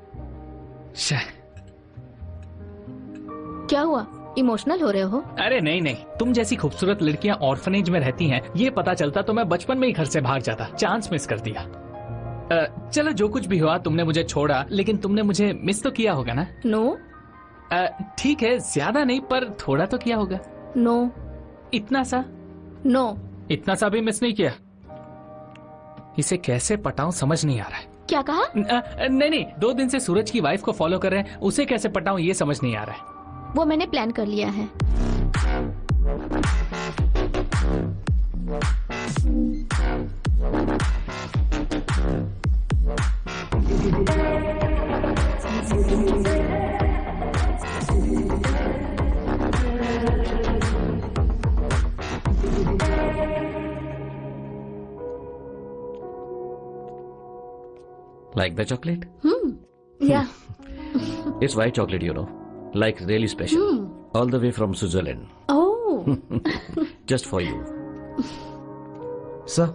क्या हुआ, इमोशनल हो रहे हो? अरे नहीं नहीं, तुम जैसी खूबसूरत लड़कियां ऑर्फनेज में रहती हैं, ये पता चलता तो मैं बचपन में ही घर से भाग जाता। चांस मिस कर दिया। चलो जो कुछ भी हुआ, तुमने मुझे छोड़ा, लेकिन तुमने मुझे मिस तो किया होगा ना? नो। ठीक है, ज्यादा नहीं पर थोड़ा तो किया होगा। नो। इतना सा? नो। इतना सा भी मिस नहीं किया। इसे कैसे पटाऊं समझ नहीं आ रहा है। क्या कहा? नहीं नहीं, 2 दिन से सूरज की वाइफ को फॉलो कर रहे हैं, उसे कैसे पटाऊं ये समझ नहीं आ रहा है। वो मैंने प्लान कर लिया है। Like the chocolate? Yeah. It's white chocolate, you know. Like really special. All the way from Switzerland. Oh. Just for you. Sir.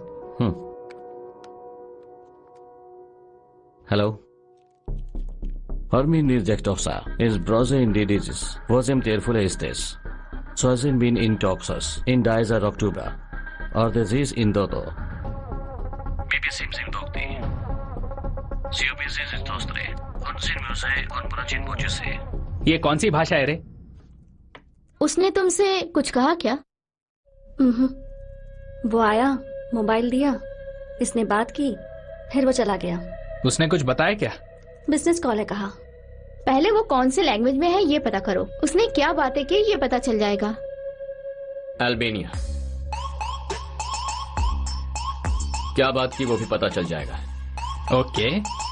Hello. Hermin Nirjaktovsa is browser indeed is. Was him tearful is this. So has been in toxus. In dies are October. Or this is in Dodo. Maybe seems in Bogdi. COBC is Tostre. Unsin Muse on Brachin Bojuse. ये कौन सी भाषा है रे? उसने तुमसे कुछ कहा क्या? वो आया, मोबाइल दिया, इसने बात की, फिर वो चला गया। उसने कुछ बताया क्या? बिजनेस कॉल है कहा। पहले वो कौन से लैंग्वेज में है ये पता करो। उसने क्या बातें की ये पता चल जाएगा। अल्बानिया। क्या बात की वो भी पता चल जाएगा। ओके।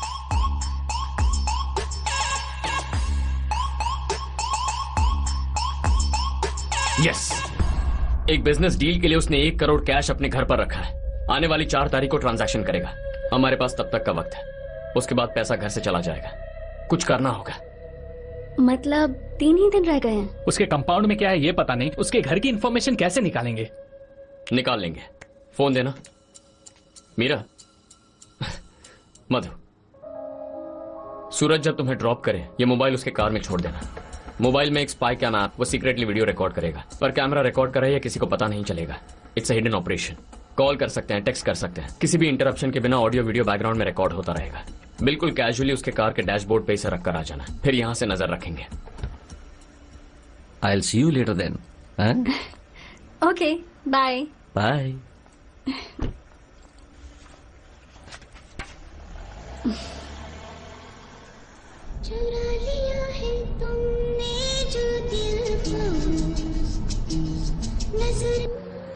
यस, एक बिजनेस डील के लिए उसने 1 करोड़ कैश अपने घर पर रखा है। आने वाली 4 तारीख को ट्रांजैक्शन करेगा। हमारे पास तब तक का वक्त है, उसके बाद पैसा घर से चला जाएगा। कुछ करना होगा। मतलब 3 ही दिन रह गए हैं। उसके कंपाउंड में क्या है ये पता नहीं, उसके घर की इंफॉर्मेशन कैसे निकालेंगे? निकाल लेंगे। फोन देना। मीरा, मधु, सूरज जब तुम्हें ड्रॉप करे ये मोबाइल उसके कार में छोड़ देना। मोबाइल में एक स्पाई कैम ऐप, वो सीक्रेटली वीडियो रिकॉर्ड करेगा, पर कैमरा रिकॉर्ड कर रहा है या किसी को पता नहीं चलेगा। It's a hidden operation. Call कर सकते हैं, टेक्स्ट कर सकते हैं, किसी भी इंटरप्शन के बिना ऑडियो वीडियो बैकग्राउंड में रिकॉर्ड होता रहेगा। बिल्कुल कैजुअली उसके कार के डैशबोर्ड पे इसे रखकर आ जाना, फिर यहां से नजर रखेंगे। I'll see you later then. Okay, bye. Bye. चुरा लिया है तुमने जो दिल को नजर।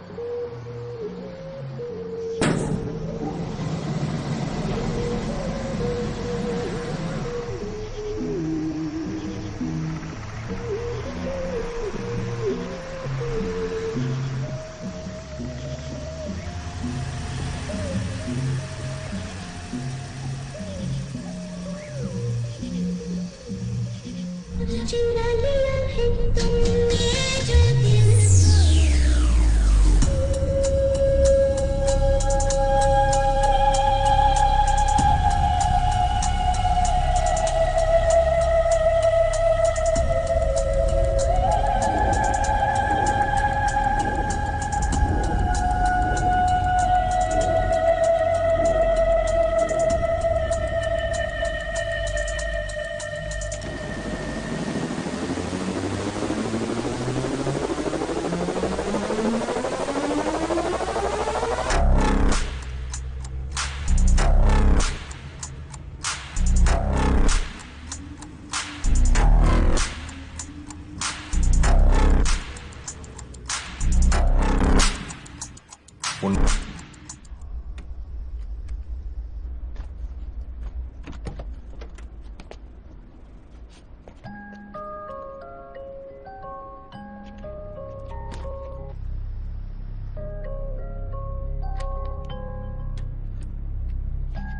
चुरा लिया है तुमने जो दिल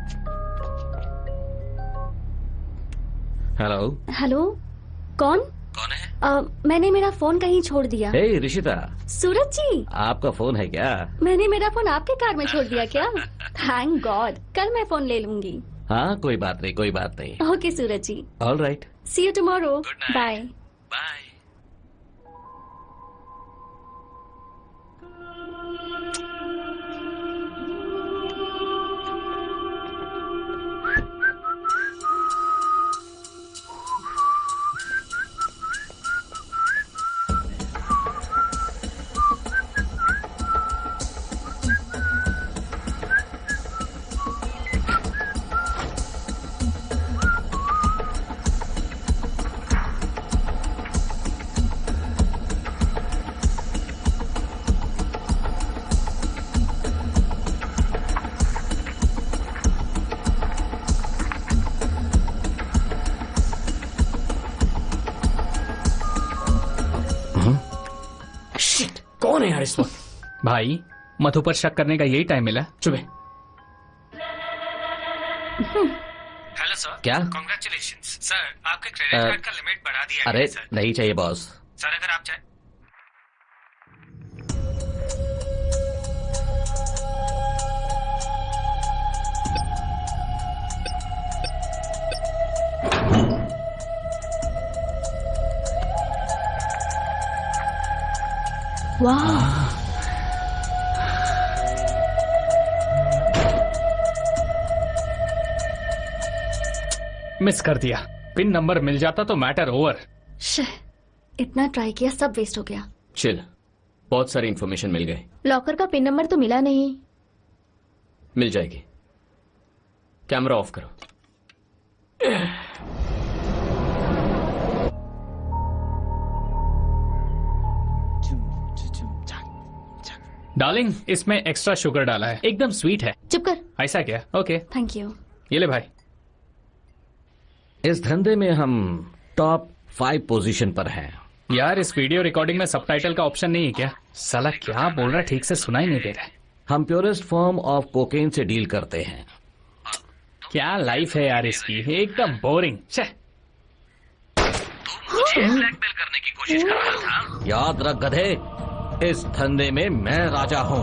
हेलो। हेलो, कौन? कौन है? मैंने मेरा फोन कहीं छोड़ दिया। हे ऋषिता, सूरज जी, आपका फोन है क्या? मैंने मेरा फोन आपके कार में छोड़ दिया क्या? थैंक गॉड, कल मैं फोन ले लूंगी। हाँ कोई बात नहीं, कोई बात नहीं। Okay Suraj ji, all right, see you tomorrow, bye. Bye. कौन है यार इस वक्त? भाई मधु पर शक करने का यही टाइम मिला। चुप। Hello sir. क्या? कांग्रेचुलेशंस सर, आपके क्रेडिट कार्ड का लिमिट बढ़ा दिया अरे है सर। नहीं चाहिए बॉस। सर अगर आप चाहे वाह, मिस कर दिया। पिन नंबर मिल जाता तो मैटर ओवर। इतना ट्राई किया, सब वेस्ट हो गया। चिल, बहुत सारी इंफॉर्मेशन मिल गई। लॉकर का पिन नंबर तो मिला नहीं। मिल जाएगी। कैमरा ऑफ करो। डार्लिंग, इसमें एक्स्ट्रा शुगर डाला है, एकदम स्वीट है। चुप कर। ऐसा क्या? Okay thank you. ये ले भाई। इस धंधे में हम टॉप 5 पोजीशन पर हैं। यार इस वीडियो रिकॉर्डिंग में सबटाइटल का ऑप्शन नहीं है क्या? साला क्या बोल रहा है, ठीक से सुनाई नहीं दे रहा है। हम प्योरेस्ट फॉर्म ऑफ कोकेन से डील करते हैं। क्या लाइफ है यार इसकी, एकदम बोरिंग। ब्लैकमेल करने की कोशिश कर रहा था। याद रख गधे, इस धंधे में मैं राजा हूँ।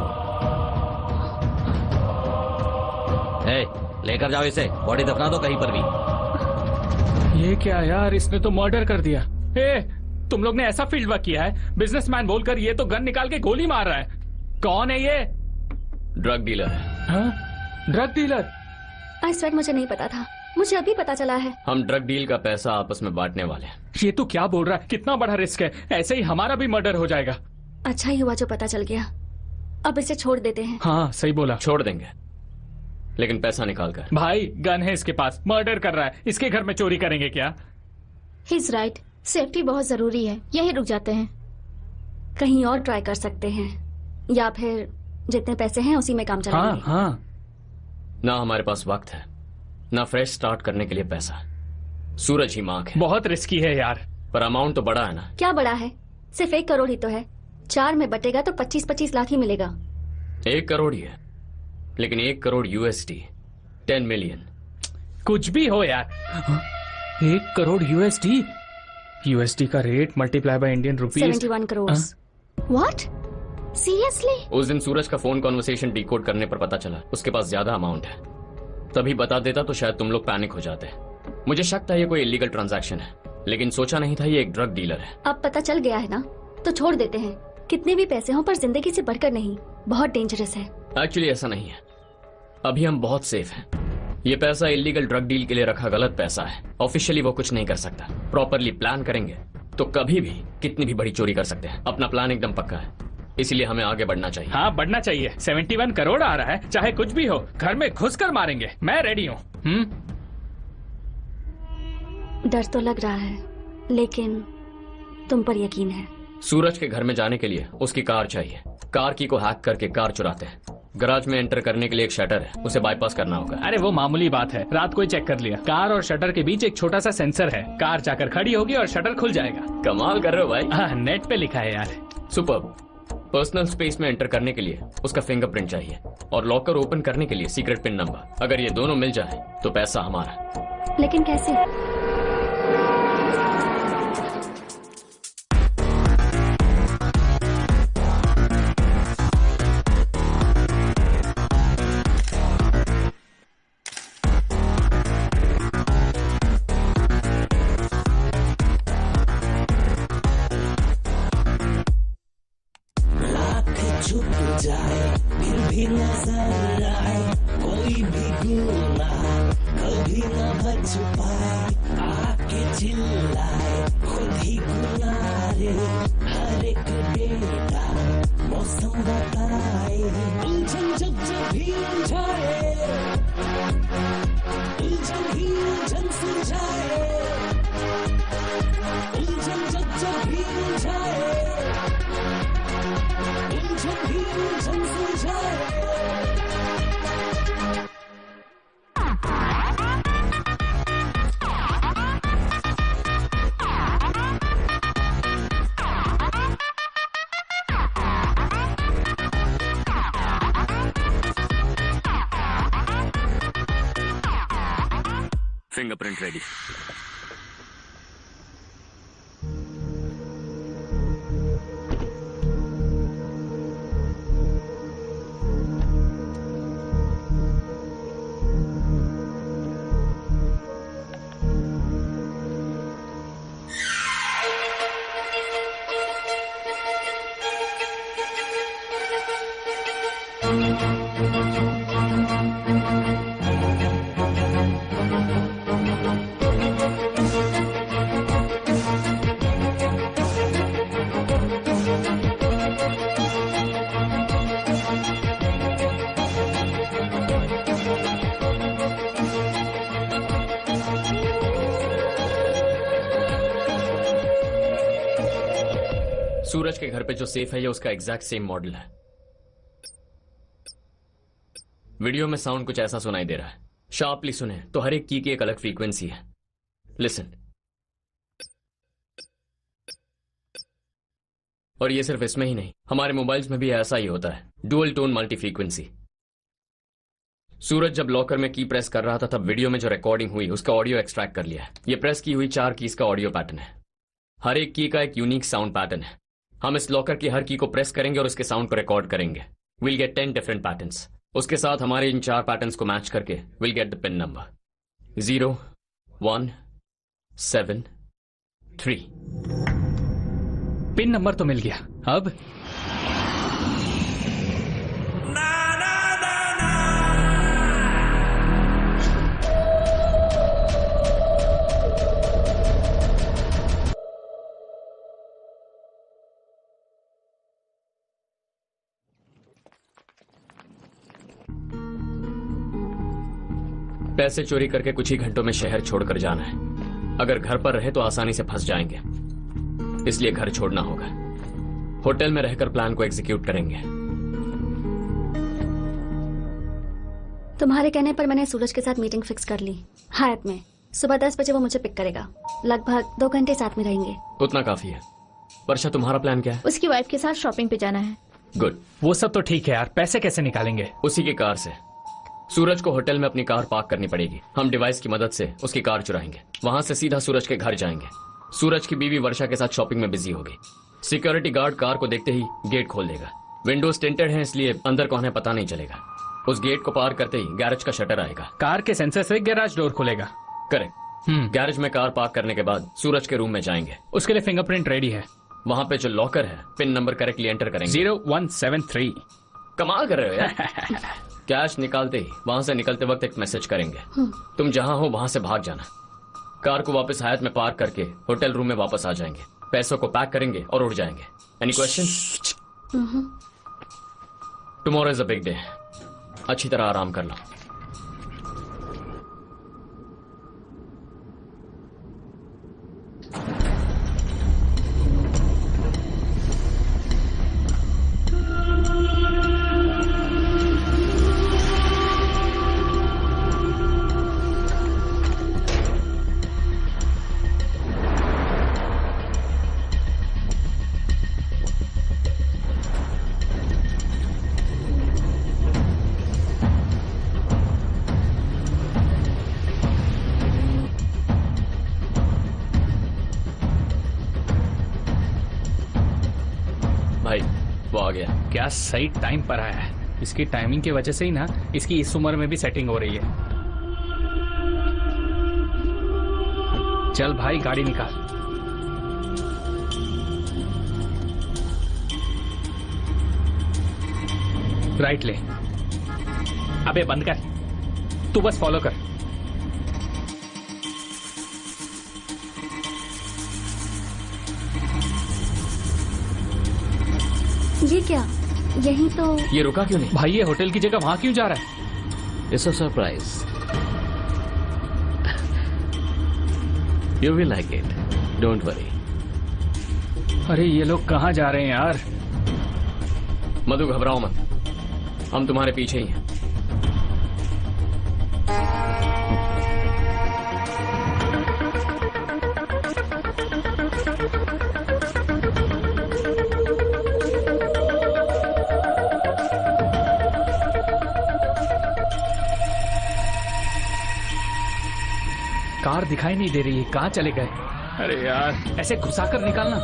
लेकर जाओ इसे, बॉडी दफना दो कहीं पर भी। ये क्या यार, इसने तो मर्डर कर दिया। तुम लोग ने ऐसा फील्ड वर्क किया है? बिजनेसमैन बोलकर ये तो गन निकाल के गोली मार रहा है। कौन है ये? ड्रग डीलर है। हाँ? Drug dealer? आई स्वेयर मुझे नहीं पता था, मुझे अभी पता चला है। हम ड्रग डील का पैसा आपस में बांटने वाले हैं। ये तो क्या बोल रहा है, कितना बड़ा रिस्क है। ऐसे ही हमारा भी मर्डर हो जाएगा। अच्छा ही हुआ जो पता चल गया, अब इसे छोड़ देते हैं। हाँ सही बोला। छोड़ देंगे, लेकिन पैसा निकाल कर। भाई गन है इसके पास, मर्डर कर रहा है, इसके घर में चोरी करेंगे क्या? ही इज राइट, सेफ्टी बहुत जरूरी है। यही रुक जाते हैं। कहीं और ट्राई कर सकते हैं, या फिर जितने पैसे हैं उसी में काम चलाएंगे। हाँ। ना हमारे पास वक्त है, ना फ्रेश स्टार्ट करने के लिए पैसा। सूरज ही मांग है। बहुत रिस्की है यार। पर अमाउंट तो बड़ा है ना। क्या बड़ा है, सिर्फ 1 करोड़ ही तो है। 4 में बटेगा तो 25-25 लाख ही मिलेगा। 1 करोड़ ही है, लेकिन 1 करोड़ USD 10 मिलियन। कुछ भी हो यार। 1 करोड़ USD का rate multiply by Indian rupees 71 crore. What? Seriously? उस दिन सूरज का फोन कॉन्वर्सेशन डिकोड करने पर पता चला उसके पास ज्यादा अमाउंट है। तभी बता देता तो शायद तुम लोग पैनिक हो जाते। मुझे शक था ये कोई इलीगल ट्रांजैक्शन है, लेकिन सोचा नहीं था ये एक ड्रग डीलर है। अब पता चल गया है ना, तो छोड़ देते हैं। कितने भी पैसे हों पर जिंदगी से बढ़कर नहीं, बहुत डेंजरस है। एक्चुअली ऐसा नहीं है, अभी हम बहुत सेफ हैं। ये पैसा इलीगल ड्रग डील के लिए रखा गलत पैसा है। ऑफिशियली वो कुछ नहीं कर सकता। प्रॉपरली प्लान करेंगे तो कभी भी कितनी भी बड़ी चोरी कर सकते हैं। अपना प्लान एकदम पक्का है, इसीलिए हमें आगे बढ़ना चाहिए। हाँ बढ़ना चाहिए। 71 करोड़ आ रहा है, चाहे कुछ भी हो, घर में घुसकर मारेंगे। मैं रेडी हूँ। डर तो लग रहा है, लेकिन तुम पर यकीन है। सूरज के घर में जाने के लिए उसकी कार चाहिए। कार की को हैक करके कार चुराते हैं। गराज में एंटर करने के लिए एक शटर है, उसे बाईपास करना होगा। अरे वो मामूली बात है, रात को ही चेक कर लिया। कार और शटर के बीच एक छोटा सा सेंसर है। कार जाकर खड़ी होगी और शटर खुल जाएगा। कमाल कर रहे हो भाई। हाँ, नेट पे लिखा है यार। सुपर्ब। पर्सनल स्पेस में एंटर करने के लिए उसका फिंगरप्रिंट चाहिए और लॉकर ओपन करने के लिए सीक्रेट पिन नंबर। अगर ये दोनों मिल जाए तो पैसा हमारा। लेकिन कैसे? छुपाए आके चिल्लाए खुद ही बुला रे हर एक डेटा मौसम बताए उलझन जब जब भी उलझाए उलझन ही उलझन सुलझाए उलझन जब जब भी उलझाए उलझन ही उलझन सुलझाए फिंगरप्रिंट रेडी। सूरज के घर पे जो सेफ है ये उसका एग्जैक्ट सेम मॉडल है। वीडियो में साउंड कुछ ऐसा सुनाई दे रहा है। शार्पली सुने तो हर एक की एक अलग फ्रीक्वेंसी है। लिसन। और ये सिर्फ इसमें ही नहीं, हमारे मोबाइल्स में भी ऐसा ही होता है, dual tone multi frequency. Suraj जब लॉकर में की प्रेस कर रहा था तब वीडियो में जो रिकॉर्डिंग हुई उसका ऑडियो एक्सट्रैक्ट कर लिया है। ये प्रेस की हुई 4 कीज का ऑडियो पैटर्न है। हर एक की का एक यूनिक साउंड पैटर्न है। हम इस लॉकर की हर की को प्रेस करेंगे और उसके साउंड को रिकॉर्ड करेंगे। Will get 10 different patterns. उसके साथ हमारे इन 4 पैटर्न्स को मैच करके will get the pin number 0 1 7 3। Pin number तो मिल गया। अब पैसे चोरी करके कुछ ही घंटों में शहर छोड़कर जाना है। अगर घर पर रहे तो आसानी से फंस जाएंगे, इसलिए घर छोड़ना होगा। होटल में रहकर प्लान को एग्जीक्यूट करेंगे। तुम्हारे कहने पर मैंने सूरज के साथ मीटिंग फिक्स कर ली, हायत में। सुबह 10 बजे वो मुझे पिक करेगा। लगभग 2 घंटे साथ में रहेंगे। उतना काफी है। वर्षा तुम्हारा प्लान क्या है? उसकी वाइफ के साथ शॉपिंग पे जाना है। गुड। वो सब तो ठीक है यार, पैसे कैसे निकालेंगे? उसी की कार से। सूरज को होटल में अपनी कार पार्क करनी पड़ेगी। हम डिवाइस की मदद से उसकी कार चुराएंगे। वहां से सीधा सूरज के घर जाएंगे। सूरज की बीवी वर्षा के साथ शॉपिंग में बिजी होगी। सिक्योरिटी गार्ड कार को देखते ही गेट खोल देगा। विंडोज टिंटेड हैं इसलिए अंदर कौन है पता नहीं चलेगा। उस गेट को पार करते ही गैरेज का शटर आएगा। कार के सेंसर से गैराज डोर खुलेगा। करेक्ट। गैरेज में कार पार्क करने के बाद सूरज के रूम में जाएंगे। उसके लिए फिंगरप्रिंट रेडी है। वहां पे जो लॉकर है पिन नंबर करेक्टली एंटर करेंगे। 0173। कमाल कर रहे हो यार। कैश निकालते ही वहां से निकलते वक्त एक मैसेज करेंगे। तुम जहां हो वहां से भाग जाना। कार को वापस हयात में पार्क करके होटल रूम में वापस आ जाएंगे। पैसों को पैक करेंगे और उड़ जाएंगे। Any question? Tomorrow is a big day. अच्छी तरह आराम कर लो। क्या सही टाइम पर आया है। इसकी टाइमिंग की वजह से ही ना इसकी इस उम्र में भी सेटिंग हो रही है। चल भाई गाड़ी निकाल। राइट ले। अबे बंद कर। तू बस फॉलो कर। ये क्या? यही तो। ये रुका क्यों नहीं? भाई ये होटल की जगह वहां क्यों जा रहा है? It's a surprise. You will like it, don't worry. अरे ये लोग कहाँ जा रहे हैं यार? मधु घबराओ मत, हम तुम्हारे पीछे ही हैं। कार दिखाई नहीं दे रही है, कहाँ चले गए? अरे यार ऐसे घुसाकर निकालना।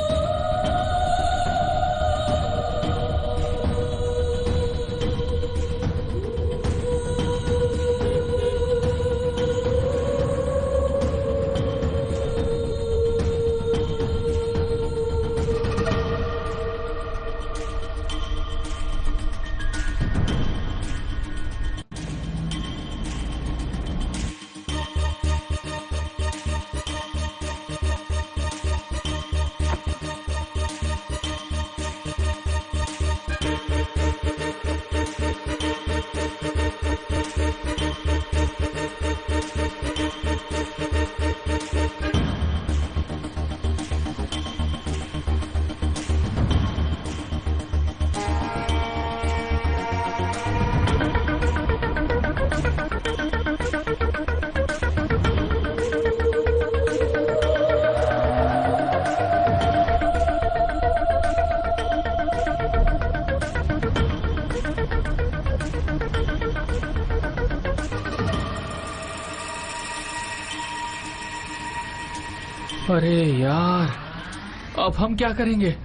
अरे यार अब हम क्या करेंगे?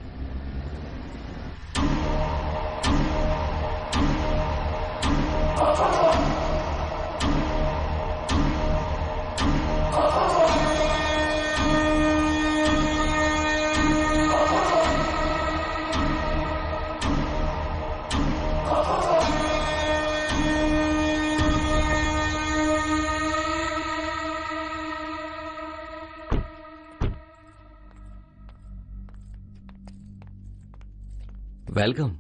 वेलकम।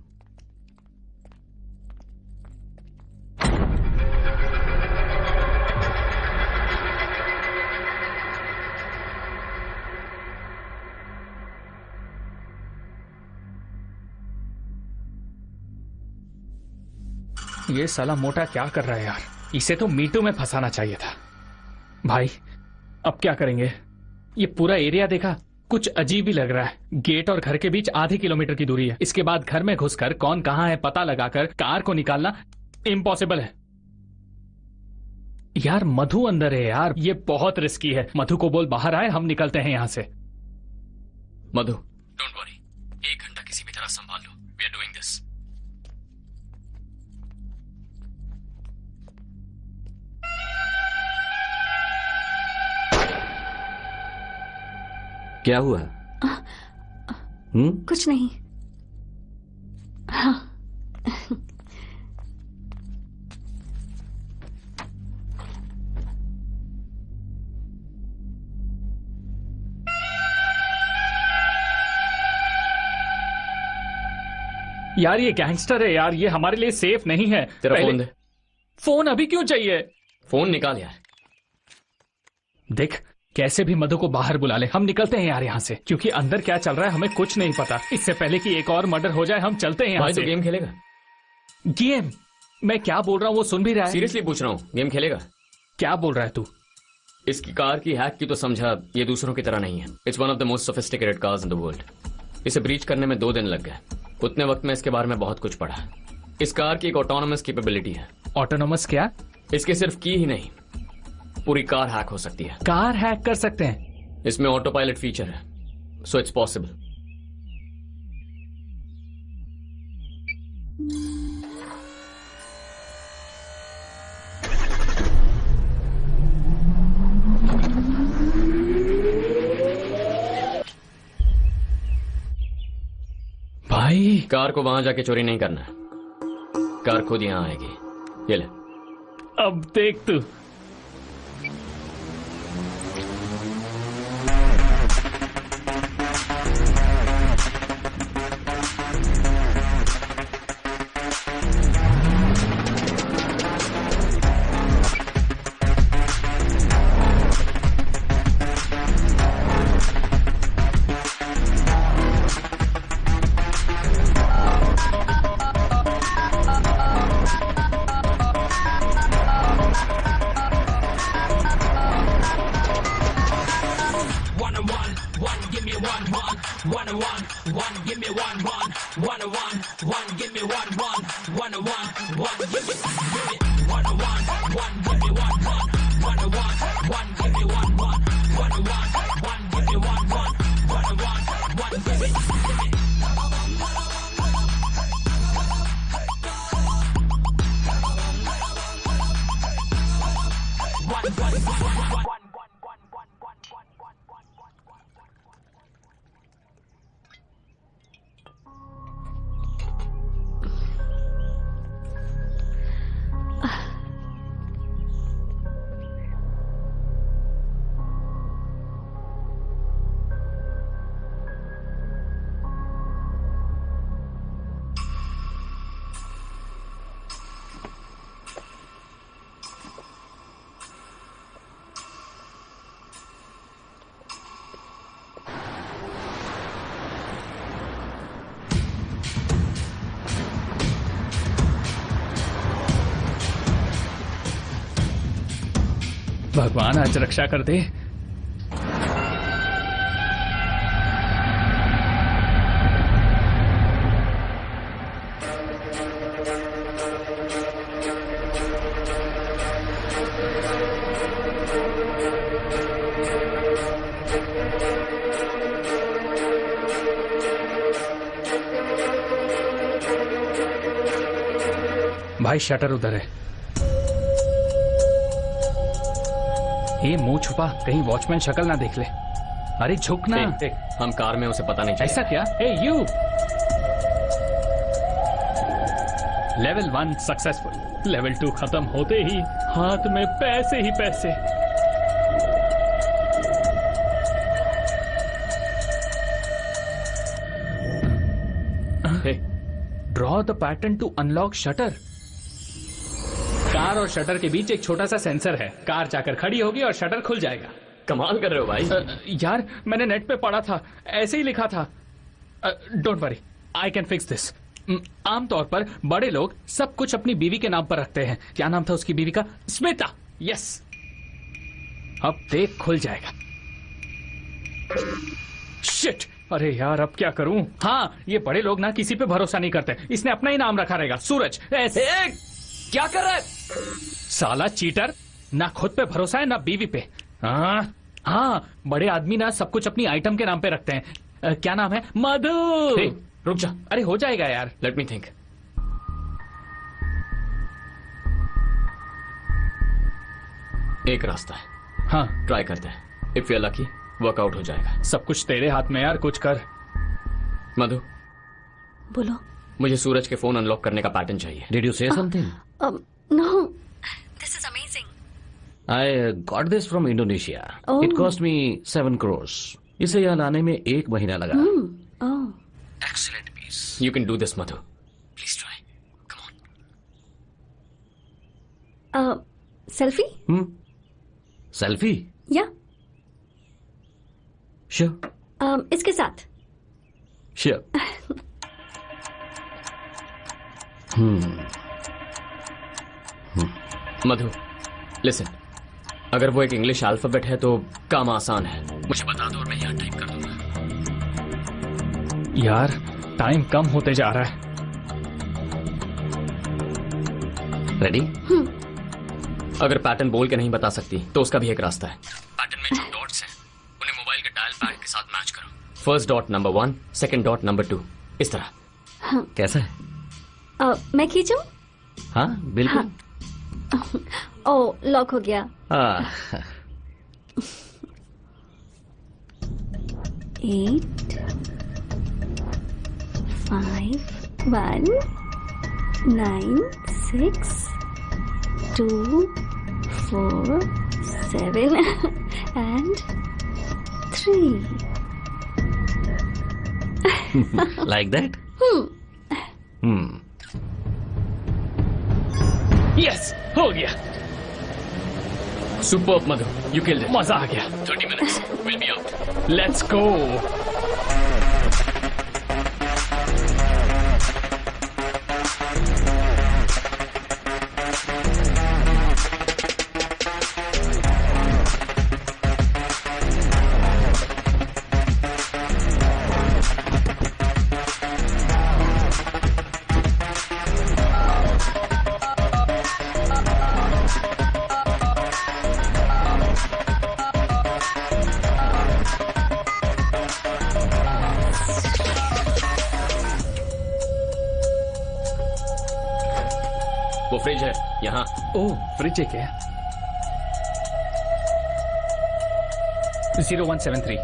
ये साला मोटा क्या कर रहा है यार? इसे तो मीटू में फंसाना चाहिए था। भाई अब क्या करेंगे? ये पूरा एरिया देखा, कुछ अजीब ही लग रहा है। गेट और घर के बीच आधे किलोमीटर की दूरी है। इसके बाद घर में घुसकर कौन कहां है पता लगाकर कार को निकालना इम्पॉसिबल है। यार मधु अंदर है यार, ये बहुत रिस्की है। मधु को बोल बाहर आए, हम निकलते हैं यहां से। मधु डोंट वरी, 1 घंटा किसी भी तरह संभाल लो। We are doing this. क्या हुआ? कुछ नहीं। हाँ। यार ये गैंगस्टर है यार, ये हमारे लिए सेफ नहीं है। तेरा फोन दे। फोन अभी क्यों चाहिए? फोन निकाल यार। देख कैसे भी मधु को बाहर बुला ले, हम निकलते हैं यार यहाँ से, क्योंकि अंदर क्या चल रहा है हमें कुछ नहीं पता। इससे पहले कि एक और मर्डर हो जाए हम चलते हैं यहाँ से। तो गेम खेलेगा? गेम? मैं क्या बोल रहा हूँ वो सुन भी रहा है। सीरियसली पूछ रहा हूँ, गेम खेलेगा? क्या बोल रहा है तू? इसकी कार की हैक की तो समझा, ये दूसरों की तरह नहीं है। It's one of the most sophisticated cars in the world. इसे ब्रीच करने में 2 दिन लग गए। उतने वक्त में इसके बारे में बहुत कुछ पढ़ा। इस कार की एक ऑटोनोमस कैपेबिलिटी है। ऑटोनोमस क्या? इसके सिर्फ की ही नहीं, पूरी कार हैक हो सकती है। कार हैक कर सकते हैं? इसमें ऑटो पायलट फीचर है, सो इट्स पॉसिबल। भाई कार को वहां जाके चोरी नहीं करना है, कार खुद यहां आएगी। ये ले। अब देख तू। भगवान आज रक्षा कर दे। भाई शटर उधर है। ये मुंह छुपा, कहीं वॉचमैन शक्ल ना देख ले। अरे झुक ना। देख, हम कार में उसे पता नहीं चला। ऐसा क्या? ए यू। Level 1 successful. लेवल 2 खत्म होते ही हाथ में पैसे ही पैसे। Draw the pattern to unlock shutter. Car और शटर के बीच एक छोटा सा सेंसर है। कार जाकर खड़ी होगी और शटर खुल जाएगा। कमाल कर रहे हो भाई। यार मैंने नेट पे पढ़ा था, ऐसे ही लिखा था। Don't worry, I can fix this. आमतौर पर बड़े लोग सब कुछ अपनी बीवी के नाम पर रखते हैं। क्या नाम था उसकी बीवी का? स्मिता। यस, अब देख खुल जाएगा। शिट, अरे यार अब क्या करूं? हाँ, ये बड़े लोग ना किसी पे भरोसा नहीं करते। इसने अपना ही नाम रखा रहेगा, सूरज। ऐसे क्या कर रहा है साला चीटर? ना खुद पे भरोसा है ना बीवी पे। हाँ, बड़े आदमी ना सब कुछ अपनी आइटम के नाम पे रखते हैं। क्या नाम है? मधु। रुक जा। अरे हो जाएगा यार। Let me think. एक रास्ता है। हाँ, ट्राई करते हैं। If you are lucky work out हो जाएगा। सब कुछ तेरे हाथ में यार, कुछ कर। मधु, बोलो। मुझे सूरज के फोन अनलॉक करने का पैटर्न चाहिए। Did you say something? No, this is amazing. I got this from Indonesia. Oh. It cost me 7 crores. इसे यहाँ लाने में 1 महीना लगा। Oh. Excellent piece. You can do this, Madhu. Please try. Come on. Selfie? Selfie? Yeah. Sure. इसके साथ। Sure. Madhu, listen. अगर वो एक इंग्लिश अल्फाबेट है तो काम आसान है। मुझे बता दो और मैं यहाँ टाइप कर दूंगा। यार टाइम कम होते जा रहा है। रेडी? अगर पैटर्न बोल के नहीं बता सकती तो उसका भी एक रास्ता है। पैटर्न में जो डॉट्स हैं उन्हें मोबाइल के डायल पैड के साथ मैच करो। First dot number 1, second dot number 2, इस तरह। कैसा है? मैं खींचूं? हाँ बिल्कुल। ओ, लॉक हो गया। 8 5 1 9 6 2 4 7 and 3. Like that? यस, हो गया। Superb Madhu, you killed it. मजा आ गया। 30 minutes, we'll be out. Let's go. वो फ्रिज है यहाँ। ओह फ्रिज है क्या? 0173।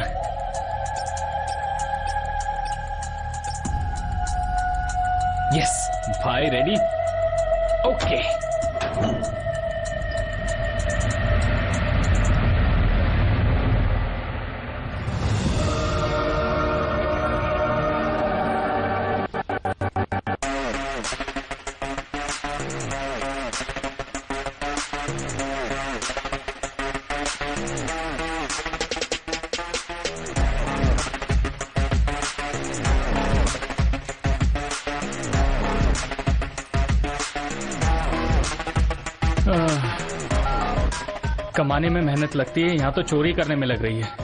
यस भाई रेडी? ओके। कमाने में मेहनत लगती है, यहाँ तो चोरी करने में लग रही है।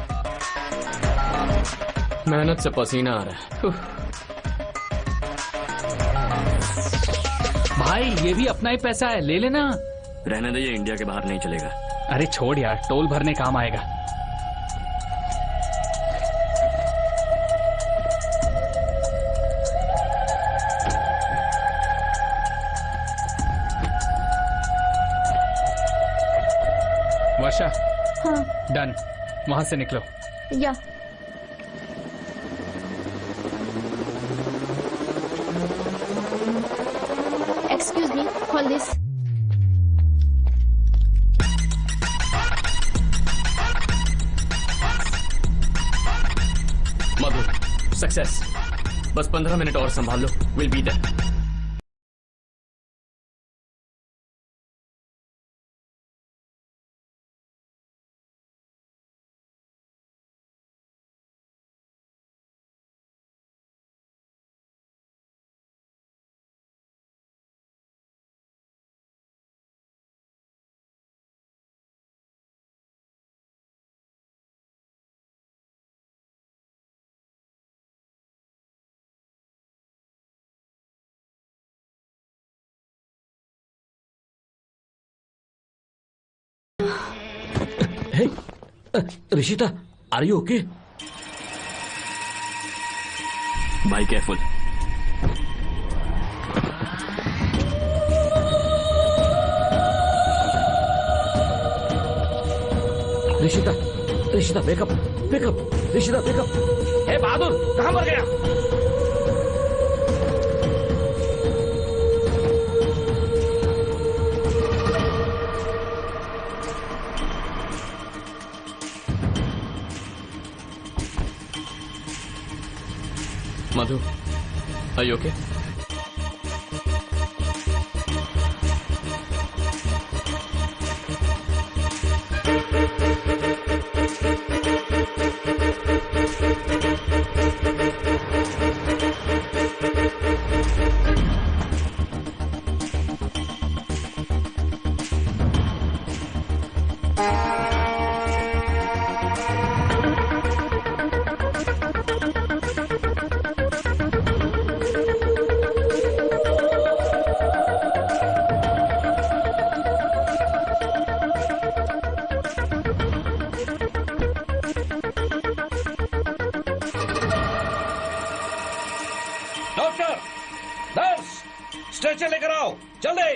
मेहनत से पसीना आ रहा है। भाई ये भी अपना ही पैसा है, ले लेना। रहने दे, ये इंडिया के बाहर नहीं चलेगा। अरे छोड़ यार, टोल भरने काम आएगा। वर्षा। हाँ। डन, वहां से निकलो। या excuse me, hold this. Madhu, success. बस 15 मिनट और संभाल लो, will be there. Rishita, are you okay? भाई careful. Rishita, Rishita wake up, wake up, Rishita wake up. हे बहादुर, कहां मर गया? Madhu, are you okay? Doctor, nurse, stretcher लेकर आओ, जल्दी।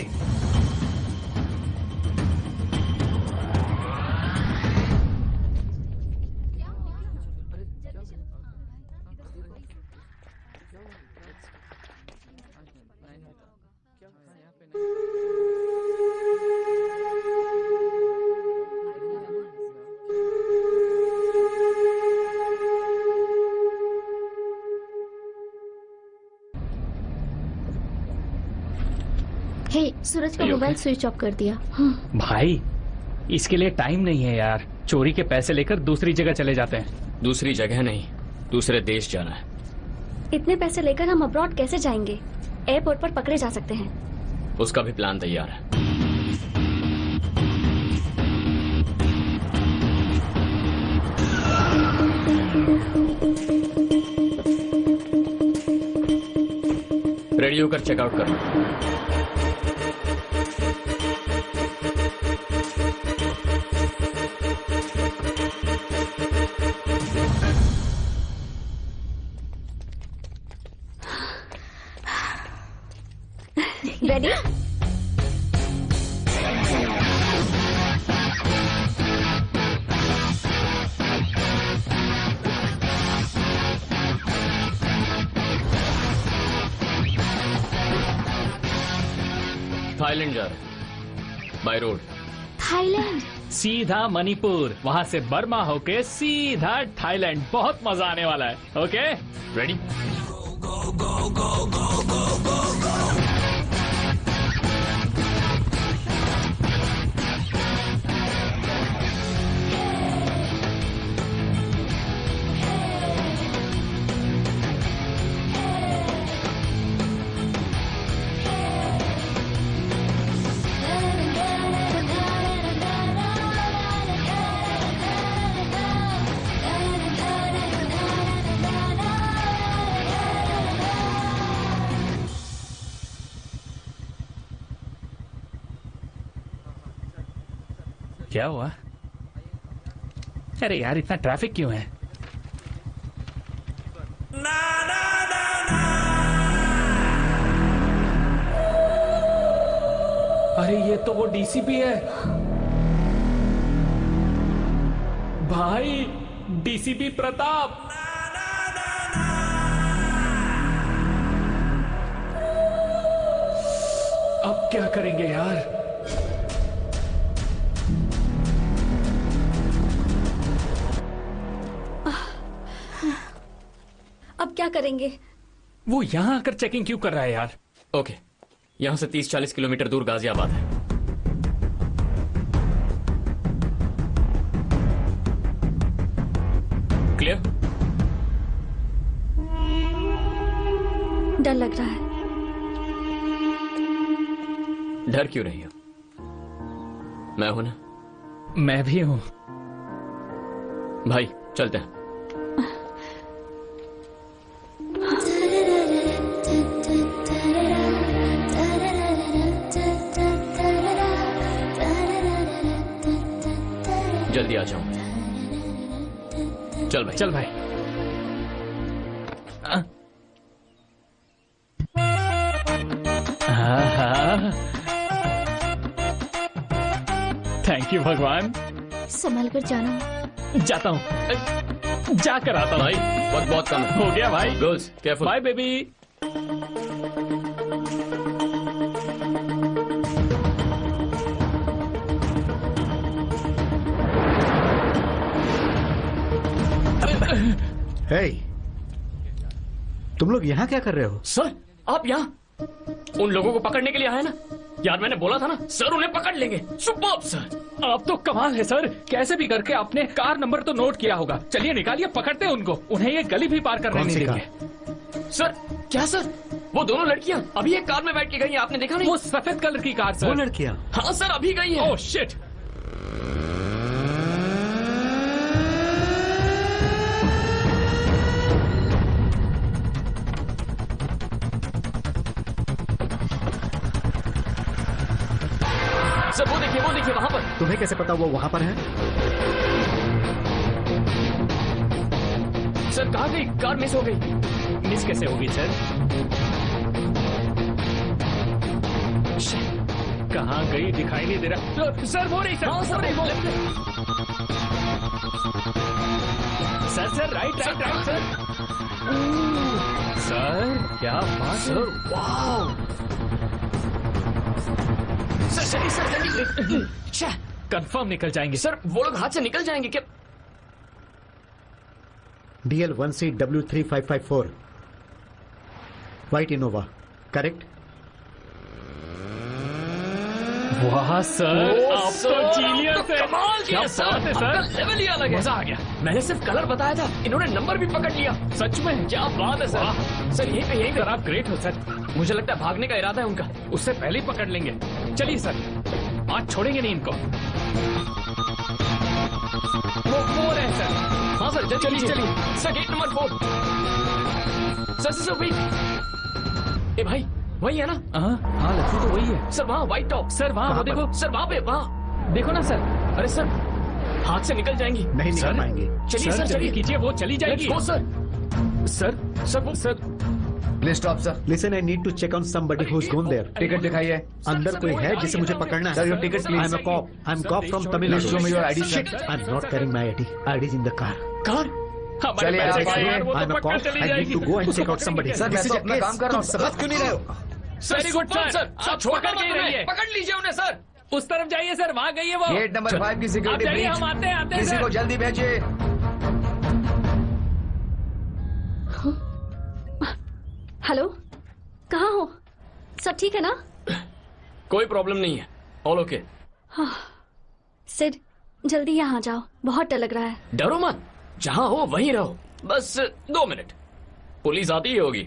हे, सूरज का मोबाइल स्विच ऑफ कर दिया। भाई इसके लिए टाइम नहीं है यार, चोरी के पैसे लेकर दूसरी जगह चले जाते हैं। दूसरी जगह नहीं, दूसरे देश जाना है। इतने पैसे लेकर हम अब्रॉड कैसे जाएंगे? एयरपोर्ट पर पकड़े जा सकते हैं। उसका भी प्लान तैयार है। रेडी होकर चेकआउट करो। रेडी? थाईलैंड जा रहे बाय रोड। थाईलैंड? सीधा मणिपुर, वहां से बर्मा होके सीधा थाईलैंड। बहुत मजा आने वाला है। Okay ready? क्या हुआ? अरे यार इतना ट्रैफिक क्यों है? अरे ये तो वो डीसीपी है भाई, डीसीपी प्रताप। अब क्या करेंगे यार? अब क्या करेंगे? वो यहां आकर चेकिंग क्यों कर रहा है यार? ओके, यहां से 30-40 किलोमीटर दूर गाजियाबाद है। क्लियर? डर लग रहा है। डर क्यों रही हो? मैं हूं ना। मैं भी हूं भाई, चलते हैं। जल्दी आ जाऊं। चल भाई, चल भाई। थैंक यू भगवान। संभल कर जाना। जाता हूँ, जाकर आता हूँ। भाई वक्त बहुत कम है। हो गया भाई। Girls careful. Bye baby. Hey, तुम लोग यहाँ क्या कर रहे हो? सर आप यहाँ उन लोगों को पकड़ने के लिए आए ना? यार मैंने बोला था ना सर, उन्हें पकड़ लेंगे। Superb sir. आप तो कमाल है सर, कैसे भी करके आपने कार नंबर तो नोट किया होगा। चलिए निकालिए, पकड़ते हैं उनको। उन्हें ये गली भी पार करने नहीं देंगे। सर क्या सर? वो दोनों लड़कियां अभी एक कार में बैठ के गई हैं, आपने देखा नहीं? वो सफेद कलर की कार सर। वो लड़कियां? हाँ सर, अभी गई हैं। Oh shit. सर वो देखिए वहां पर। तुम्हें कैसे पता वो वहां पर है? सर कहाँ गई? कार मिस हो गई। मिस कैसे होगी सर? कहाँ गई दिखाई नहीं दे रहा। सर वो रही सर। हाँ सर वो। Sir right sir. सर क्या बात। सर वाह। सर जल्दी। कंफर्म निकल जाएंगे सर। वो लोग हाथ से निकल जाएंगे क्या? DL1CW3554 white Innova, correct? वाह सर, आप तो जीनियस है। कमाल किया सर। आपका लेवल ही अलग है। मजा आ गया। मैंने सिर्फ कलर बताया था, इन्होंने नंबर भी पकड़ लिया। सच में क्या बात है सर। सर यहीं पे सर आप ग्रेट हो सर। मुझे लगता है भागने का इरादा है उनका। उससे पहले ही पकड़ लेंगे। चलिए सर, आज छोड़ेंगे नहीं इनको। वो रहे सर। हाँ सर चलिए। Sir gate number 4। Sir wait. ए भाई वही है ना? हाँ लक्ष्मी तो वही है सर। वहाँ व्हाइट टॉप। सर वहाँ वो देखो। सर वहाँ पे, वहाँ देखो ना सर। अरे सर हाथ से निकल जाएंगी। नहीं निकल पाएंगे। चलिए सर चलिए कीजिए, वो चली जाएगी। Let's go, sir. Please stop sir. Listen, I need to check on somebody who is gone there. Ticket दिखाइए। अंदर कोई है जिसे मुझे पकड़ना है? Sir your ticket please. I am a cop. I am cop from Tamil Nadu. Show me your ID sir. I am not carrying my ID. ID is in the car. चलिए आप आइए। I am a cop. I need to go and check out somebody. Sir मैं तो अपना काम कर रहा हूँ। समझ क्यों नहीं रहे हो? वेरी गुड सर, आप पकड़ के ही रहिए। पकड़ लीजिए उन्हें सर। उस तरफ जाइए सर, वहाँ गई है वो। गेट नंबर 5 की आप सिक्योरिटी जाइए, ब्रीच। हम आते हैं किसी सर। को जल्दी भेजिए। हेलो, कहाँ हो? सब ठीक है ना? कोई प्रॉब्लम नहीं है, ऑल ओके। सिड, जल्दी यहाँ जाओ, बहुत डर लग रहा है। डरो मत, जहाँ हो वहीं रहो, बस 2 मिनट, पुलिस आती ही होगी।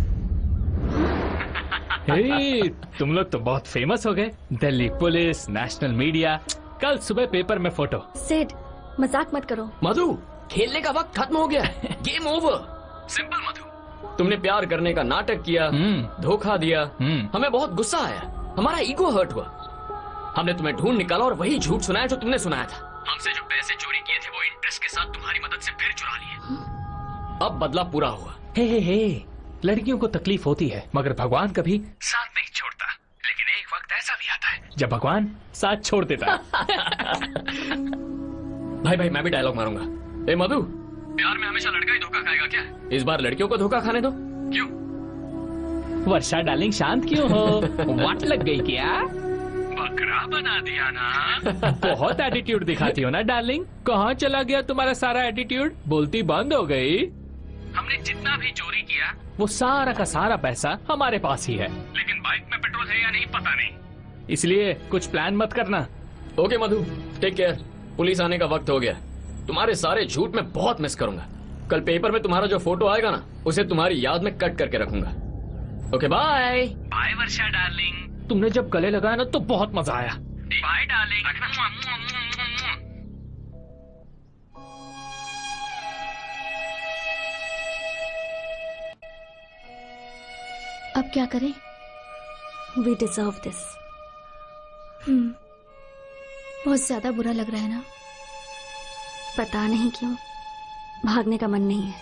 हे, तुम लोग तो बहुत फेमस हो गए। दिल्ली पुलिस, नेशनल मीडिया, कल सुबह पेपर में फोटो। सिड, मजाक मत करो। मधु, खेलने का वक्त खत्म हो गया, गेम ओवर। सिंपल मधु, तुमने प्यार करने का नाटक किया, धोखा दिया, हमें बहुत गुस्सा आया, हमारा ईगो हर्ट हुआ, हमने तुम्हें ढूंढ निकाला और वही झूठ सुनाया जो तुमने सुनाया था। हमसे जो पैसे चोरी किए थे वो इंटरेस्ट के साथ तुम्हारी मदद से फिर चुरा लिए। अब बदला पूरा हुआ। हे, लड़कियों को तकलीफ होती है, मगर भगवान कभी साथ नहीं छोड़ता। लेकिन एक वक्त ऐसा भी आता है जब भगवान साथ छोड़ देता है। भाई मैं भी डायलॉग मारूंगा। ए मधु, प्यार में हमेशा लड़का ही धोखा खाएगा क्या? इस बार लड़कियों को धोखा खाने दो। क्यों? वर्षा डार्लिंग शांत क्यों हो? वाट लग गई क्या? बकरा बना दिया ना। बहुत एटीट्यूड दिखाती हो ना डार्लिंग। कहाँ चला गया तुम्हारा सारा एटीट्यूड? बोलती बंद हो गई। हमने जितना भी चोरी किया वो सारा का सारा पैसा हमारे पास ही है, लेकिन बाइक में पेट्रोल है या नहीं पता नहीं, इसलिए कुछ प्लान मत करना। Okay Madhu, take care. Police आने का वक्त हो गया। तुम्हारे सारे झूठ मैं बहुत मिस करूंगा। कल पेपर में तुम्हारा जो फोटो आएगा ना, उसे तुम्हारी याद में कट करके रखूंगा। Okay bye. Bye Varsha darling. तुमने जब गले लगाया ना तो बहुत मजा आया। Bye darling. अब क्या करें? We deserve this. बहुत ज्यादा बुरा लग रहा है ना? पता नहीं क्यों, भागने का मन नहीं है।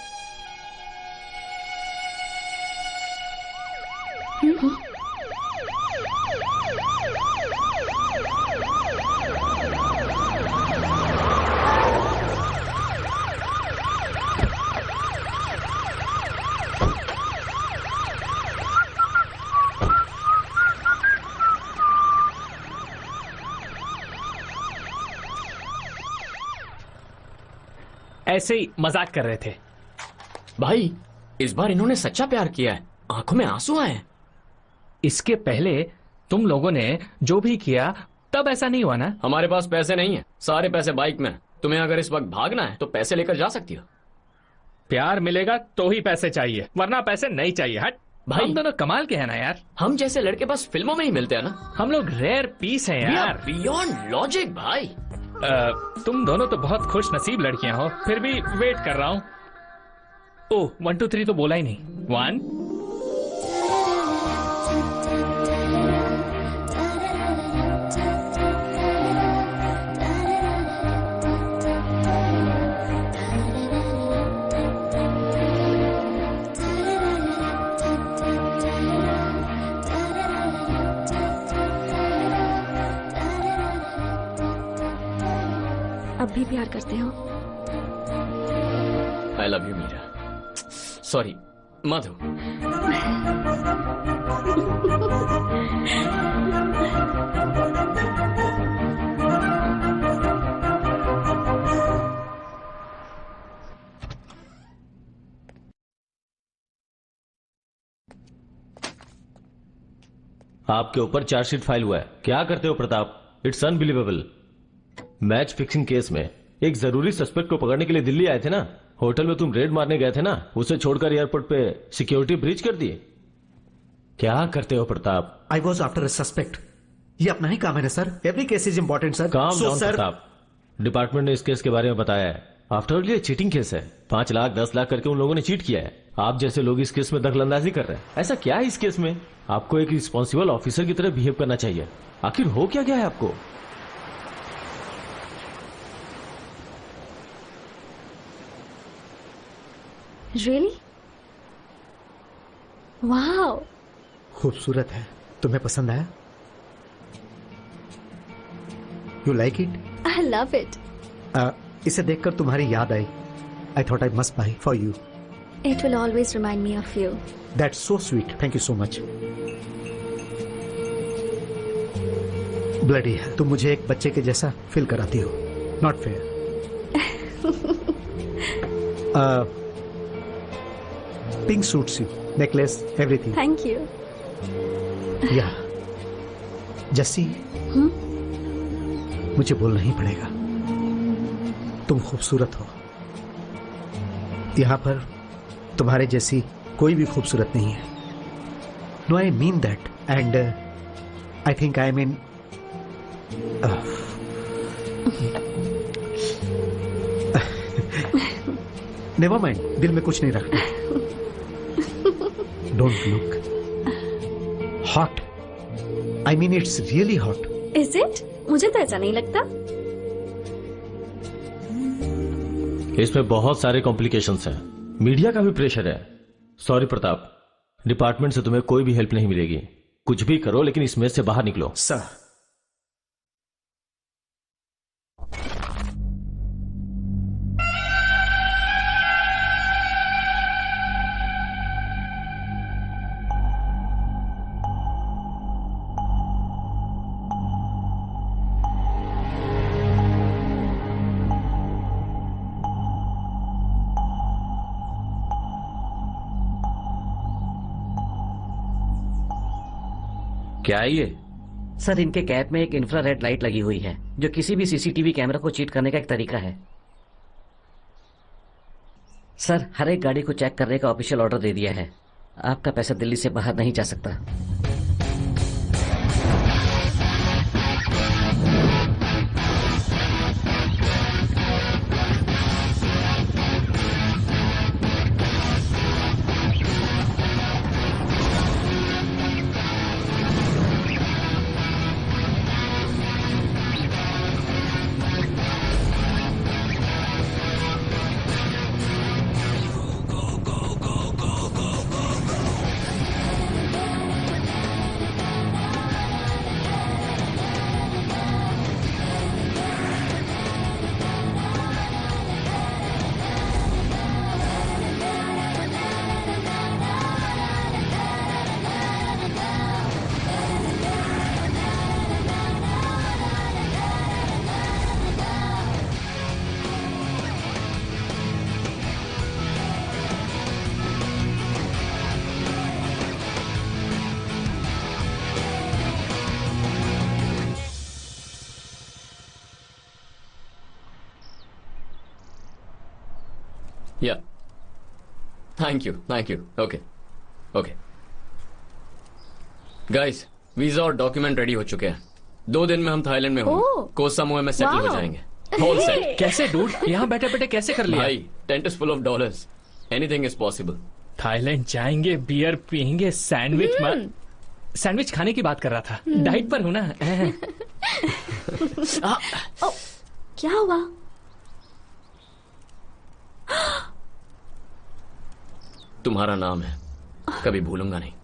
ऐसे ही मजाक कर रहे थे। भाई, इस बार इन्होंने सच्चा प्यार किया है, आंखों में आंसू आए। इसके पहले तुम लोगों ने जो भी किया तब ऐसा नहीं हुआ ना? हमारे पास पैसे नहीं है, सारे पैसे बाइक में। तुम्हें अगर इस वक्त भागना है तो पैसे लेकर जा सकती हो। प्यार मिलेगा तो ही पैसे चाहिए, वरना पैसे नहीं चाहिए। हट भाई, हम दोनों कमाल के हैं ना यार। हम जैसे लड़के बस फिल्मों में ही मिलते हैं ना। हम लोग रेयर पीस हैं यार। बियॉन्ड लॉजिक भाई। तुम दोनों तो बहुत खुश नसीब लड़कियां हो, फिर भी वेट कर रहा हूँ। ओह, 1 2 3 तो बोला ही नहीं। 1 अब भी प्यार करते हो? I love you Meera. Sorry Madhu. आपके ऊपर चार्जशीट फाइल हुआ है। क्या करते हो Pratap? It's unbelievable. Match fixing case में एक जरूरी सस्पेक्ट को पकड़ने के लिए दिल्ली आए थे ना। होटल में तुम रेड मारने गए थे ना, उसे छोड़कर एयरपोर्ट पे सिक्योरिटी ब्रीच कर दिए। क्या करते हो Pratap? I was after a suspect. ये अपना ही काम है ना sir. Every case is important sir. Calm down Pratap. Department ने इस केस के बारे में बताया है। आफ्टर ऑल ये चीटिंग केस है। 5 लाख 10 लाख करके उन लोगों ने चीट किया है। आप जैसे लोग इस केस में दखलंदाजी कर रहे हैं। ऐसा क्या है इस केस में? आपको एक रिस्पॉन्सिबल ऑफिसर की तरह बिहेव करना चाहिए। आखिर हो क्या गया है आपको? Really? Wow! खूबसूरत है। तुम्हें पसंद आया? You like it? I love it. इसे देखकर तुम्हारी याद आई। I thought I must buy for you. It will always remind me of you. That's so sweet. Thank you so much. Bloody है, तुम मुझे एक बच्चे के जैसा फील कराती हो। Not fair. Pink suits you, necklace, everything. Thank you. या जस्सी, मुझे बोलना ही पड़ेगा, तुम खूबसूरत हो। यहां पर तुम्हारे जैसी कोई भी खूबसूरत नहीं है। No, I mean that, and I think I mean never mind, दिल में कुछ नहीं रखना। Don't look hot, I mean it's really hot. Is it? मुझे तो ऐसा नहीं लगता। इसमें बहुत सारे कॉम्प्लिकेशंस हैं, मीडिया का भी प्रेशर है। सॉरी प्रताप, डिपार्टमेंट से तुम्हें कोई भी हेल्प नहीं मिलेगी। कुछ भी करो लेकिन इस मेज से बाहर निकलो। सर, क्या है ये? सर, इनके कैप में एक इंफ्रारेड लाइट लगी हुई है जो किसी भी सीसीटीवी कैमरा को चीट करने का एक तरीका है। सर, हर एक गाड़ी को चेक करने का ऑफिशियल ऑर्डर दे दिया है। आपका पैसा दिल्ली से बाहर नहीं जा सकता। Yeah thank you. Okay okay guys, visa और डॉक्यूमेंट रेडी हो चुके हैं। 2 दिन में हम थाईलैंड में होंगे। कोह सामुए में सेटल हो जाएंगे। Whole set. कैसे डूड? यहाँ बैठे बैठे कैसे कर लिया? भाई, tent is full of dollars, anything is possible. Thailand जाएंगे, बियर पियेंगे, सैंडविच खाने की बात कर रहा था। डाइट पर हूं ना। क्या हुआ? तुम्हारा नाम है, कभी भूलूंगा नहीं।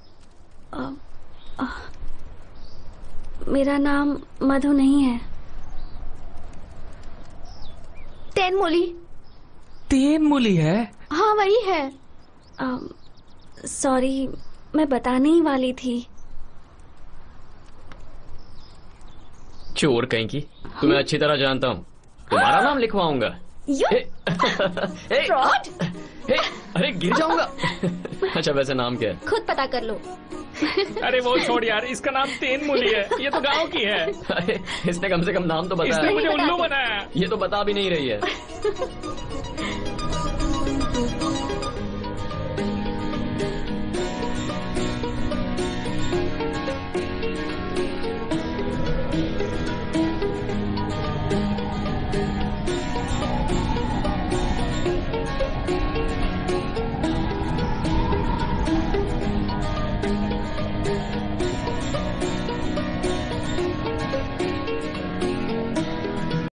मेरा नाम मधु नहीं है। तेनमुली है? हाँ, वही है। सॉरी, मैं बताने ही वाली थी। चोर कहीं की, तुम्हें अच्छी तरह जानता हूँ। तुम्हारा नाम लिखवाऊंगा। अरे गिर जाऊंगा। अच्छा, वैसे नाम क्या है? खुद पता कर लो। अरे वो छोड़ यार, इसका नाम तेनमुली है। ये तो गांव की है। अरे इसने कम से कम नाम तो बताया। इसने मुझे उल्लू बनाया। ये तो बता भी नहीं रही है।